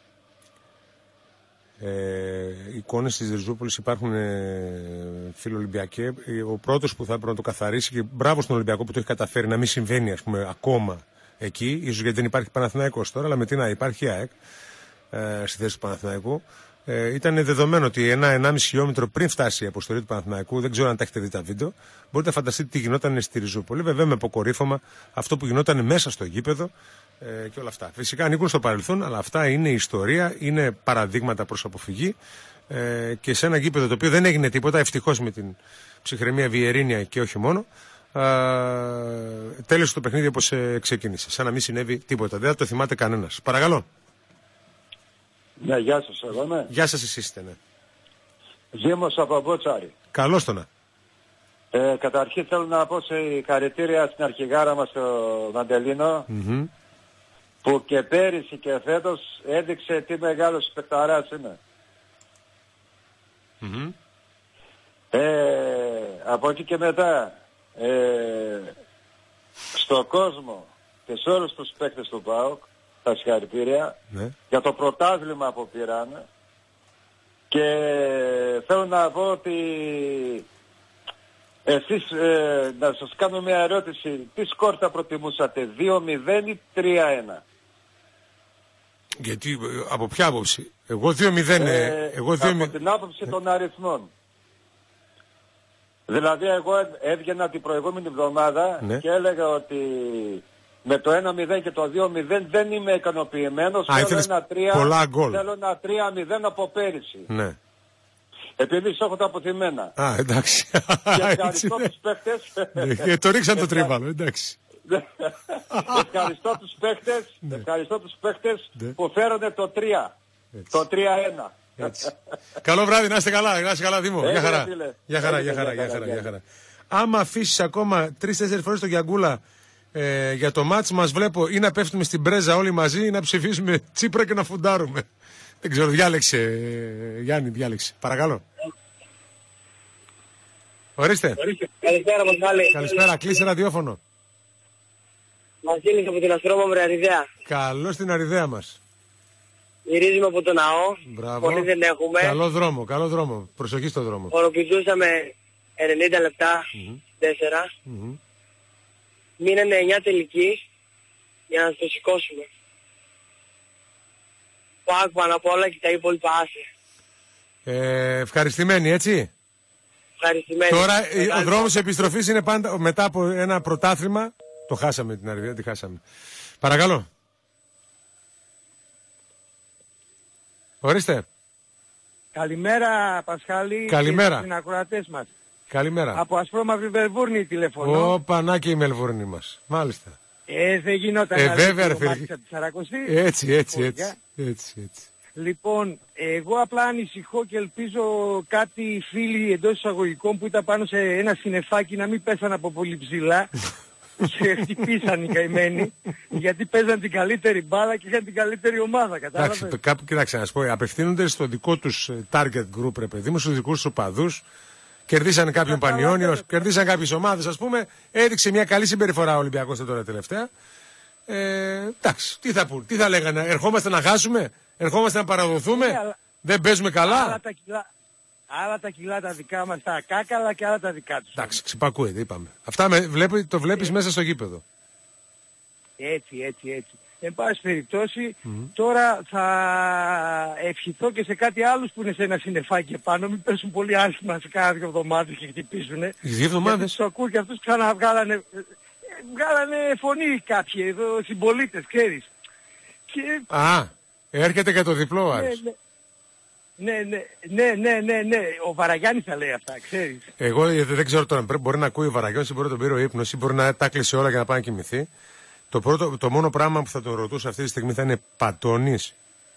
Speaker 5: Ε, εικόνες της Ριζούπολης υπάρχουν ε, φίλο Ολυμπιακέ. Ο πρώτος που θα έπρεπε να το καθαρίσει και μπράβο στον Ολυμπιακό που το έχει καταφέρει να μην συμβαίνει ας πούμε ακόμα εκεί, ίσως γιατί δεν υπάρχει Παναθηναϊκός τώρα, αλλά με τι να υπάρχει ΑΕΚ ε, στη θέση του Παναθηναϊκού. Ε, ήταν δεδομένο ότι ένα ενάμιση χιλιόμετρο πριν φτάσει η αποστολή του Παναθηναϊκού, δεν ξέρω αν τα έχετε δει τα βίντεο, μπορείτε να φανταστείτε τι γινόταν στη Ριζούπολη. Βέβαια με αποκορύφωμα αυτό που γινόταν μέσα στο γήπεδο ε, και όλα αυτά. Φυσικά ανήκουν στο παρελθόν, αλλά αυτά είναι ιστορία, είναι παραδείγματα προς αποφυγή ε, και σε ένα γήπεδο το οποίο δεν έγινε τίποτα, ευτυχώς με την ψυχραιμία Βιερίνια και όχι μόνο. Ε, τέλειωσε το παιχνίδι όπως ε, ξεκίνησε, σαν να μην συνέβη τίποτα. Δεν θα το θυμάται κανένας. Παρακαλώ.
Speaker 15: Ναι, γεια σας, εγώ είμαι.
Speaker 5: Γεια σας, εσείς είστε, ναι.
Speaker 15: Δήμος από Μπότσαρη.
Speaker 5: Καλώς το να.
Speaker 15: Ε, καταρχήν θέλω να πω σε χαρητήρια στην αρχηγάρα μας, τον Μαντελίνο,
Speaker 5: mm-hmm.
Speaker 15: που και πέρυσι και φέτος έδειξε τι μεγάλος παικταράς είναι.
Speaker 5: Mm-hmm.
Speaker 15: Ε, από εκεί και μετά, ε, στον κόσμο και σε όλους τους παίκτες του ΠΑΟΚ, τα συγχαρητήρια
Speaker 5: ναι.
Speaker 15: για το πρωτάθλημα που πήρανε και θέλω να πω ότι εσείς ε, να σας κάνω μια ερώτηση, τι σκορ θα προτιμούσατε, δύο μηδέν ή τρία ένα?
Speaker 5: Γιατί, από ποια άποψη? Εγώ δύο μηδέν
Speaker 15: ε, εγώ δύο... Από την άποψη ε. των αριθμών. Δηλαδή εγώ έβγαινα την προηγούμενη εβδομάδα ναι. και έλεγα ότι με το ένα μηδέν και το δύο μηδέν δεν είμαι ικανοποιημένος.
Speaker 5: Α,
Speaker 15: θέλω, ένα τρία,
Speaker 5: πολλά γκολ.
Speaker 15: θέλω ένα τρία μηδέν από πέρυσι.
Speaker 5: Ναι.
Speaker 15: Επειδή έχω τα αποθυμένα.
Speaker 5: Α, εντάξει.
Speaker 15: Και ευχαριστώ τους παίκτες.
Speaker 5: Ναι, το ρίξαν το τρίβαλο, εντάξει.
Speaker 15: ευχαριστώ τους παίκτες,
Speaker 5: ναι.
Speaker 15: ευχαριστώ τους παίκτες
Speaker 5: ναι.
Speaker 15: που φέρονται το τρία. Έτσι. Το τρία ένα.
Speaker 5: Καλό βράδυ, να είστε καλά, να είστε καλά Δήμο. Γεια χαρά. Γεια χαρά, γεια χαρά, γεια χαρά, γεια χαρά. Άμα αφήσεις ακόμα τρεις-τέσσερις φορές τον Γιαγκούλα ε, για το μάτς μας βλέπω ή να πέφτουμε στην πρέζα όλοι μαζί ή να ψηφίσουμε Τσίπρα και να φουντάρουμε. Δεν ξέρω, διάλεξε ε, Γιάννη, διάλεξε. Παρακαλώ. Ορίστε.
Speaker 16: Καλησπέρα Πασχάλη.
Speaker 5: Καλησπέρα, κλείσε ραδιόφωνο.
Speaker 16: Βασίλης από την Αστρόμαυρη Αριδαία.
Speaker 5: Καλώς στην Αριδαία μας.
Speaker 16: Γυρίζουμε από το ναό.
Speaker 5: Μπράβο.
Speaker 16: Πολύ δεν έχουμε.
Speaker 5: Καλό δρόμο, καλό δρόμο. Προσοχή στο δρόμο.
Speaker 16: Οροπηδούσαμε ενενήντα λεπτά,
Speaker 5: Mm-hmm.
Speaker 16: τέσσερα.
Speaker 5: Mm-hmm.
Speaker 16: Μείνανε εννιά τελικοί για να το σηκώσουμε. Πάω πάνω απ' όλα και τα υπόλοιπα άσε.
Speaker 5: Ε, ευχαριστημένοι, έτσι.
Speaker 16: Ευχαριστημένοι.
Speaker 5: Τώρα
Speaker 16: Μεγάλη
Speaker 5: ο δρόμος επιστροφής είναι πάντα μετά από ένα πρωτάθλημα. Το χάσαμε την Αρβία, τη χάσαμε. Παρακαλώ. Ορίστε.
Speaker 11: Καλημέρα Πασχάλη.
Speaker 5: Καλημέρα.
Speaker 11: Και στους ακροατές μας.
Speaker 5: Καλημέρα.
Speaker 11: Από Ασπρόμαυρη Μελβούρνη τηλεφωνώ.
Speaker 5: Ω, πανάκι η Μελβούρνη μας. Μάλιστα.
Speaker 11: Ε, δεν γινόταν
Speaker 5: ε,
Speaker 11: να
Speaker 5: βέβαια,
Speaker 11: το μάτι από τη Σαρακοστή.
Speaker 5: Έτσι, έτσι, έτσι, έτσι, έτσι.
Speaker 11: Λοιπόν, εγώ απλά ανησυχώ και ελπίζω κάτι οι φίλοι εντός εισαγωγικών που ήταν πάνω σε ένα συννεφάκι να μην πέσαν από πολύ ψηλά και χτυπήσαν οι καημένοι, γιατί παίζαν την καλύτερη μπάλα και είχαν την καλύτερη ομάδα, κατάλαβες.
Speaker 5: Εντάξει, κάπου, κοιτάξτε να σας πω, απευθύνονται στο δικό τους target group, ρε παιδί μου, στους δικούς τους οπαδούς. Κερδίσανε κάποιον Πανιόνιο, κερδίσαν κάποιες ομάδες, ας πούμε. Έδειξε μια καλή συμπεριφορά ο Ολυμπιακός τώρα τελευταία. Ε, εντάξει, τι θα πούν, τι θα λέγανε, ερχόμαστε να χάσουμε, ερχόμαστε να παραδοθούμε,
Speaker 11: ναι, αλλά...
Speaker 5: δεν παίζουμε καλά.
Speaker 11: Άλλα τα, κιλά... άλλα τα κιλά τα δικά μας, τα κάκαλα και άλλα τα δικά τους.
Speaker 5: Εντάξει, ξυπακούεται, είπαμε. Αυτά με, βλέπει, το βλέπεις ε... μέσα στο γήπεδο.
Speaker 11: Έτσι, έτσι, έτσι. Εν πάση περιπτώσει, mm-hmm. τώρα θα ευχηθώ και σε κάτι άλλους που είναι σε ένα συννεφάκι επάνω, μην πέσουν πολύ άσχημα σε κάνα δύο εβδομάδες και χτυπήσουνε.
Speaker 5: Δύο εβδομάδες.
Speaker 11: Το ακούω και αυτούς ξαναβγάλανε, βγάλανε φωνή κάποιοι εδώ, συμπολίτες, ξέρεις. Και...
Speaker 5: Α, έρχεται και το διπλό, Άρης.
Speaker 11: Ναι, ναι, ναι, ναι, ναι, ναι, ο Βαραγιάννης θα λέει αυτά, ξέρεις.
Speaker 5: Εγώ δεν ξέρω τώρα, μπορεί να ακούει ο Βαραγιάννης ή μπορεί να τον πήρε ο ύπνος ή μπορεί να τα κλείσει όλα για να πάει να κοιμηθεί. Το, πρώτο, το μόνο πράγμα που θα τον ρωτούσα αυτή τη στιγμή θα είναι πατώνεις.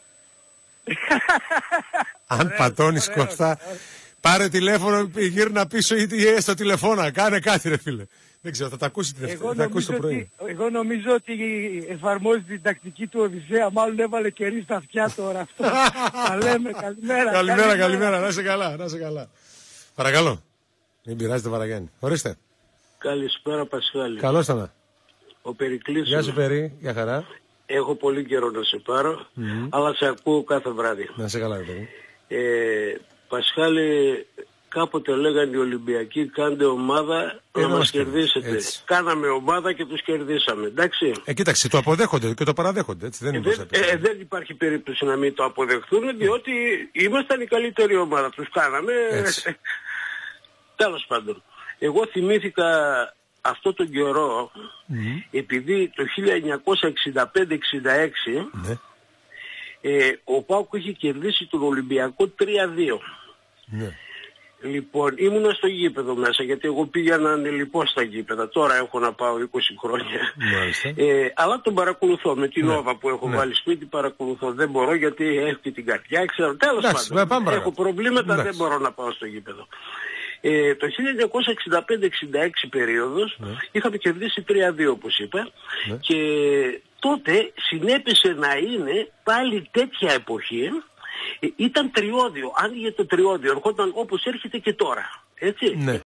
Speaker 5: Αν πατώνεις, Κώστα, πάρε τηλέφωνο, γύρνα πίσω ή έστω τηλεφώνα, κάνε κάτι ρε φίλε. Δεν ξέρω, θα τα ακούσει την
Speaker 11: εγώ,
Speaker 5: θα ακούσει το πρωί.
Speaker 11: Ότι, εγώ νομίζω ότι εφαρμόζει την τακτική του Οδυσσέα, μάλλον έβαλε κερί στα αυτιά τώρα αυτό. Τα λέμε, καλημέρα.
Speaker 5: Καλημέρα, καλημέρα, να είσαι καλά, να είσαι καλά. Παρακαλώ, μην πειράζετε Βαραγιάννη. Ορίστε.
Speaker 17: Καλησπέρα Πασχάλη.
Speaker 5: Καλώς ήταν.
Speaker 17: Ο Περικλής.
Speaker 5: Γεια σου Περί, για χαρά.
Speaker 17: Έχω πολύ καιρό να σε πάρω, mm-hmm. αλλά σε ακούω κάθε βράδυ.
Speaker 5: Να σε καλά, Περί.
Speaker 17: Ε, Πασχάλη, κάποτε λέγανε οι Ολυμπιακοί, κάντε ομάδα ε, να μας κερδίσετε. Έτσι. Κάναμε ομάδα και τους κερδίσαμε, εντάξει.
Speaker 5: Ε, κοίταξε, το αποδέχονται και το παραδέχονται, έτσι. Δεν,
Speaker 17: ε,
Speaker 5: είναι
Speaker 17: δεν, ε, δεν υπάρχει περίπτωση να μην το αποδεχθούν, διότι ήμασταν η καλύτερη ομάδα, τους κάναμε. Τέλος πάντων. Εγώ θυμήθηκα αυτό τον καιρό, mm-hmm. επειδή το χίλια εννιακόσια εξήντα πέντε εξήντα έξι mm-hmm. ε, ο ΠΑΟΚ είχε κερδίσει τον Ολυμπιακό τρία δύο. Mm-hmm. Λοιπόν, ήμουνα στο γήπεδο μέσα, γιατί εγώ πήγαινα ανελιπώ στα γήπεδα. Τώρα έχω να πάω είκοσι χρόνια. Mm-hmm. Ε, αλλά τον παρακολουθώ με την Όβα mm-hmm. που έχω mm-hmm. βάλει σπίτι, παρακολουθώ. Δεν μπορώ γιατί έχω και την καρδιά, ξέρω. Τέλος πάντων, έχω προβλήματα, mm-hmm. δεν μπορώ να πάω στο γήπεδο. Ε, το χίλια εννιακόσια εξήντα πέντε εξήντα έξι περίοδος ναι. είχαμε κερδίσει τρία δύο όπως είπα ναι. και τότε συνέπεσε να είναι πάλι τέτοια εποχή, ε, ήταν τριώδιο, άνοιγε το τριώδιο, ερχόταν όπως έρχεται και τώρα, έτσι.
Speaker 5: Ναι.